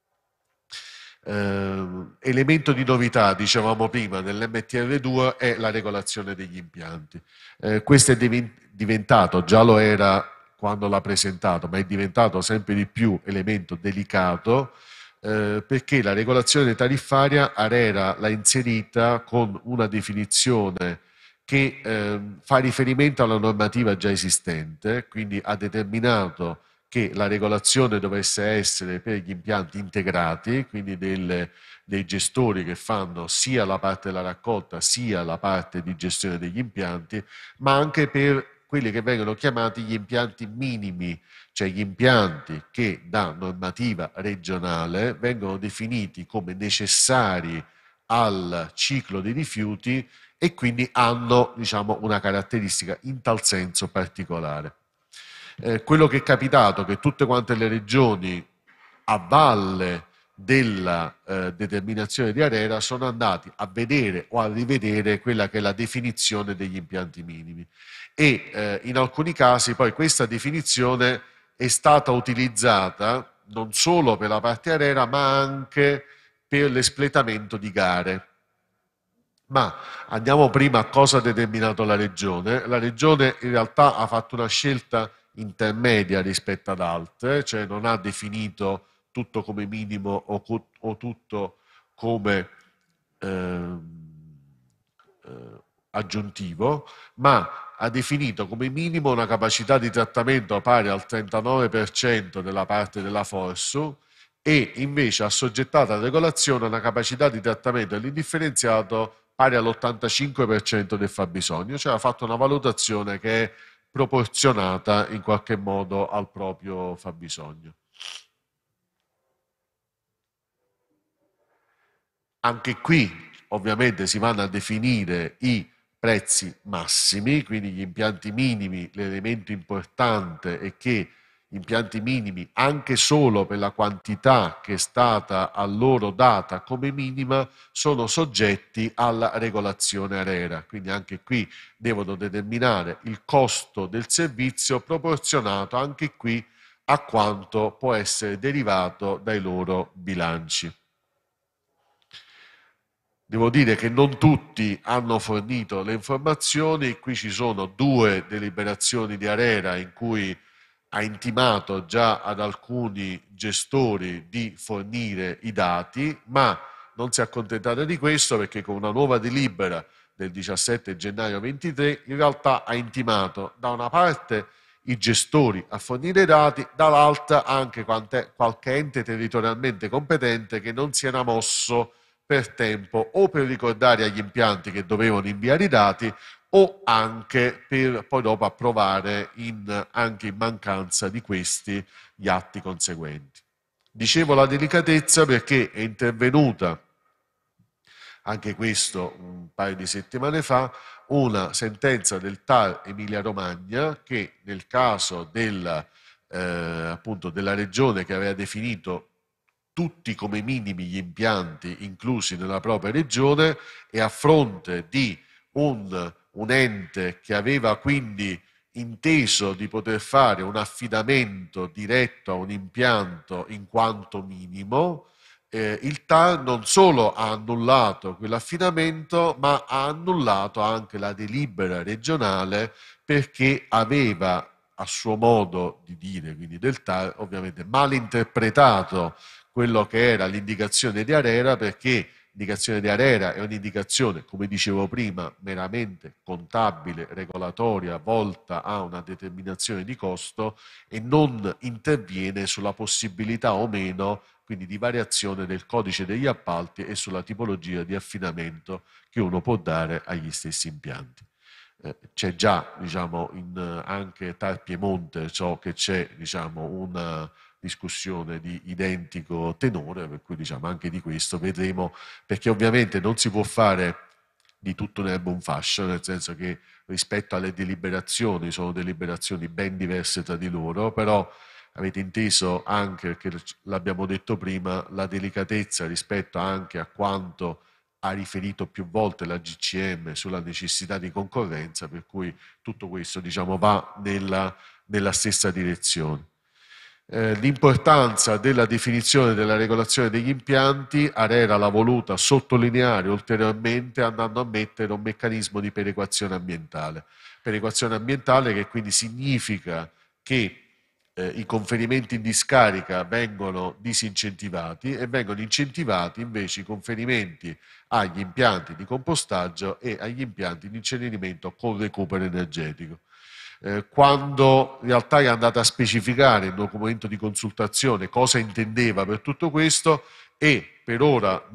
Elemento di novità, dicevamo prima, nell'MTR2 è la regolazione degli impianti. Questo è diventato, già lo era quando l'ha presentato, ma è diventato sempre di più elemento delicato perché la regolazione tariffaria ARERA l'ha inserita con una definizione che fa riferimento alla normativa già esistente, quindi ha determinato che la regolazione dovesse essere per gli impianti integrati, quindi dei gestori che fanno sia la parte della raccolta sia la parte di gestione degli impianti, ma anche per quelli che vengono chiamati gli impianti minimi, cioè gli impianti che da normativa regionale vengono definiti come necessari al ciclo dei rifiuti e quindi hanno diciamo, una caratteristica in tal senso particolare. Quello che è capitato è che tutte quante le regioni a valle della determinazione di ARERA sono andati a vedere o a rivedere quella che è la definizione degli impianti minimi e in alcuni casi poi questa definizione è stata utilizzata non solo per la parte ARERA ma anche per l'espletamento di gare. Ma andiamo prima a cosa ha determinato la Regione. La Regione in realtà ha fatto una scelta intermedia rispetto ad altre, cioè non ha definito tutto come minimo o tutto come aggiuntivo, ma ha definito come minimo una capacità di trattamento pari al 39% della parte della FORSU e invece ha assoggettato a regolazione una capacità di trattamento dell'indifferenziato pari all'85% del fabbisogno, cioè ha fatto una valutazione che è proporzionata in qualche modo al proprio fabbisogno. Anche qui ovviamente si vanno a definire i prezzi massimi, quindi gli impianti minimi. L'elemento importante è che gli impianti minimi, anche solo per la quantità che è stata a loro data come minima, sono soggetti alla regolazione ARERA, quindi anche qui devono determinare il costo del servizio proporzionato anche qui a quanto può essere derivato dai loro bilanci. Devo dire che non tutti hanno fornito le informazioni, qui ci sono 2 deliberazioni di ARERA in cui ha intimato già ad alcuni gestori di fornire i dati, ma non si è accontentata di questo perché con una nuova delibera del 17 gennaio 23 in realtà ha intimato da una parte i gestori a fornire i dati, dall'altra anche qualche ente territorialmente competente che non si era mosso per tempo o per ricordare agli impianti che dovevano inviare i dati o anche per poi dopo approvare anche in mancanza di questi gli atti conseguenti. Dicevo la delicatezza perché è intervenuta anche questo un paio di settimane fa, una sentenza del TAR Emilia-Romagna che nel caso appunto della regione che aveva definito tutti come minimi gli impianti inclusi nella propria regione e a fronte di un ente che aveva quindi inteso di poter fare un affidamento diretto a un impianto in quanto minimo, il TAR non solo ha annullato quell'affidamento, ma ha annullato anche la delibera regionale perché aveva, a suo modo di dire, quindi del TAR, ovviamente malinterpretato quello che era l'indicazione di ARERA, perché l'indicazione di ARERA è un'indicazione, come dicevo prima, meramente contabile, regolatoria, volta a una determinazione di costo e non interviene sulla possibilità o meno quindi di variazione del codice degli appalti e sulla tipologia di affidamento che uno può dare agli stessi impianti. C'è già, diciamo, anche TAR Piemonte, so che c'è, diciamo, una discussione di identico tenore, per cui diciamo anche di questo vedremo, perché ovviamente non si può fare di tutto nell'erba un fascio, nel senso che rispetto alle deliberazioni sono deliberazioni ben diverse tra di loro, però avete inteso anche, perché l'abbiamo detto prima, la delicatezza rispetto anche a quanto ha riferito più volte la GCM sulla necessità di concorrenza, per cui tutto questo diciamo, va nella stessa direzione. L'importanza della definizione della regolazione degli impianti, ARERA l'ha voluta sottolineare ulteriormente andando a mettere un meccanismo di perequazione ambientale. Perequazione ambientale che quindi significa che i conferimenti in discarica vengono disincentivati e vengono incentivati invece i conferimenti agli impianti di compostaggio e agli impianti di incenerimento con recupero energetico. Quando in realtà è andata a specificare il documento di consultazione cosa intendeva per tutto questo e per ora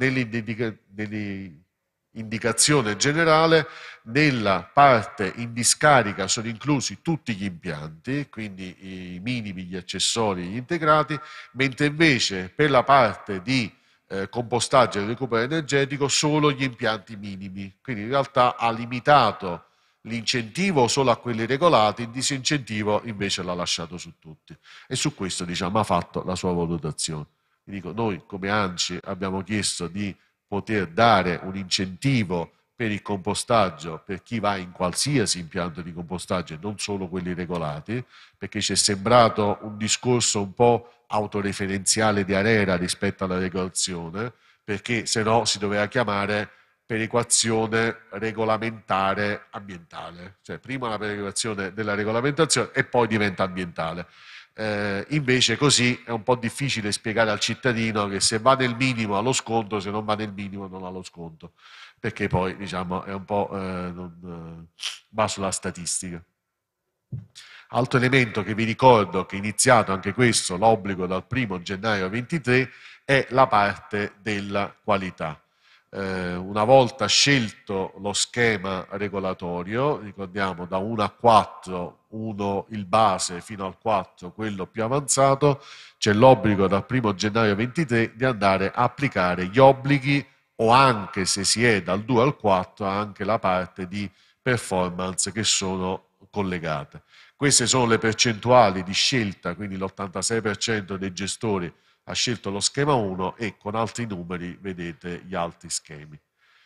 nell'indicazione generale nella parte in discarica sono inclusi tutti gli impianti, quindi i minimi, gli accessori, gli integrati, mentre invece per la parte di compostaggio e recupero energetico solo gli impianti minimi, quindi in realtà ha limitato l'incentivo solo a quelli regolati, il disincentivo invece l'ha lasciato su tutti e su questo diciamo ha fatto la sua valutazione. Vi dico, noi come ANCI abbiamo chiesto di poter dare un incentivo per il compostaggio per chi va in qualsiasi impianto di compostaggio e non solo quelli regolati, perché ci è sembrato un discorso un po' autoreferenziale di ARERA rispetto alla regolazione, perché se no si doveva chiamare perequazione regolamentare ambientale, cioè prima la perequazione della regolamentazione e poi diventa ambientale. Invece così è un po' difficile spiegare al cittadino che se va nel minimo ha lo sconto, se non va nel minimo non ha lo sconto, perché poi diciamo è un po' va sulla statistica. Altro elemento che vi ricordo che è iniziato anche questo, l'obbligo dal 1° gennaio 23, è la parte della qualità. Una volta scelto lo schema regolatorio, ricordiamo da 1 a 4, 1 il base fino al 4 quello più avanzato, c'è l'obbligo dal 1° gennaio 23 di andare a applicare gli obblighi o anche se si è dal 2 al 4 anche la parte di performance che sono collegate. Queste sono le percentuali di scelta, quindi l'86% dei gestori ha scelto lo schema 1 e con altri numeri vedete gli altri schemi.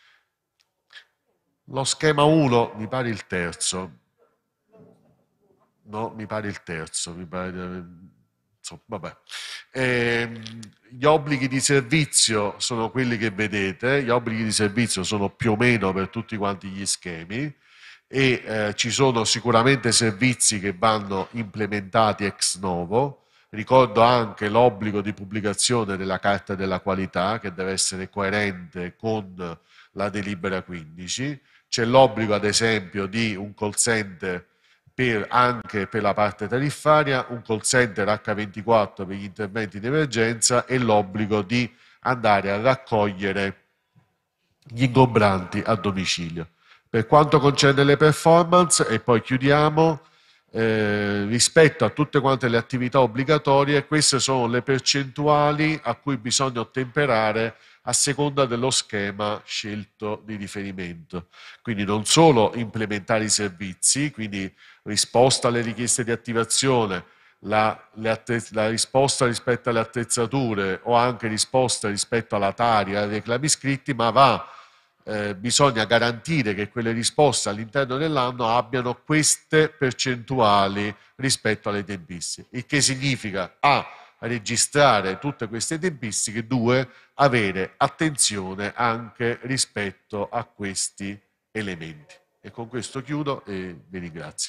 Lo schema 1 mi pare il terzo, no, mi pare il terzo, mi pare, insomma, vabbè. Gli obblighi di servizio sono quelli che vedete, gli obblighi di servizio sono più o meno per tutti quanti gli schemi e ci sono sicuramente servizi che vanno implementati ex novo. Ricordo anche l'obbligo di pubblicazione della carta della qualità che deve essere coerente con la delibera 15. c'è l'obbligo ad esempio di un call center anche per la parte tariffaria, un call center H24 per gli interventi di emergenza e l'obbligo di andare a raccogliere gli ingombranti a domicilio. Per quanto concerne le performance, e poi chiudiamo, rispetto a tutte quante le attività obbligatorie, queste sono le percentuali a cui bisogna ottemperare a seconda dello schema scelto di riferimento. Quindi non solo implementare i servizi, quindi risposta alle richieste di attivazione, la risposta rispetto alle attrezzature o anche risposta rispetto alla tari, ai reclami scritti, ma bisogna garantire che quelle risposte all'interno dell'anno abbiano queste percentuali rispetto alle tempistiche, il che significa A, registrare tutte queste tempistiche, 2, avere attenzione anche rispetto a questi elementi. E con questo chiudo e vi ringrazio.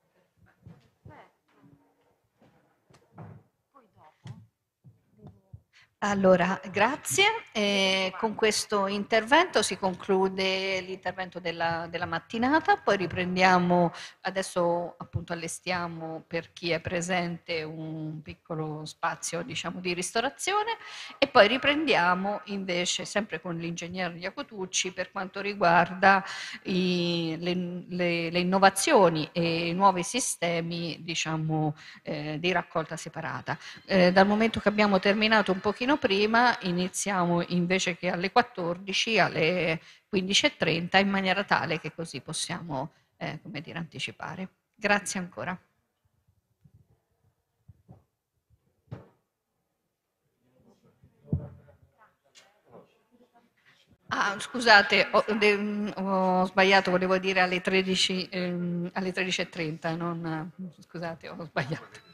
Allora, grazie. Con questo intervento si conclude l'intervento della mattinata, poi riprendiamo, adesso appunto allestiamo per chi è presente un piccolo spazio diciamo di ristorazione e poi riprendiamo invece sempre con l'ingegner Iacotucci per quanto riguarda le innovazioni e i nuovi sistemi diciamo di raccolta separata. Dal momento che abbiamo terminato un pochino prima, iniziamo invece che alle 14, alle 15:30, in maniera tale che così possiamo, come dire, anticipare. Grazie ancora. Ah, scusate, ho sbagliato, volevo dire alle 13, alle 13:30, scusate, ho sbagliato.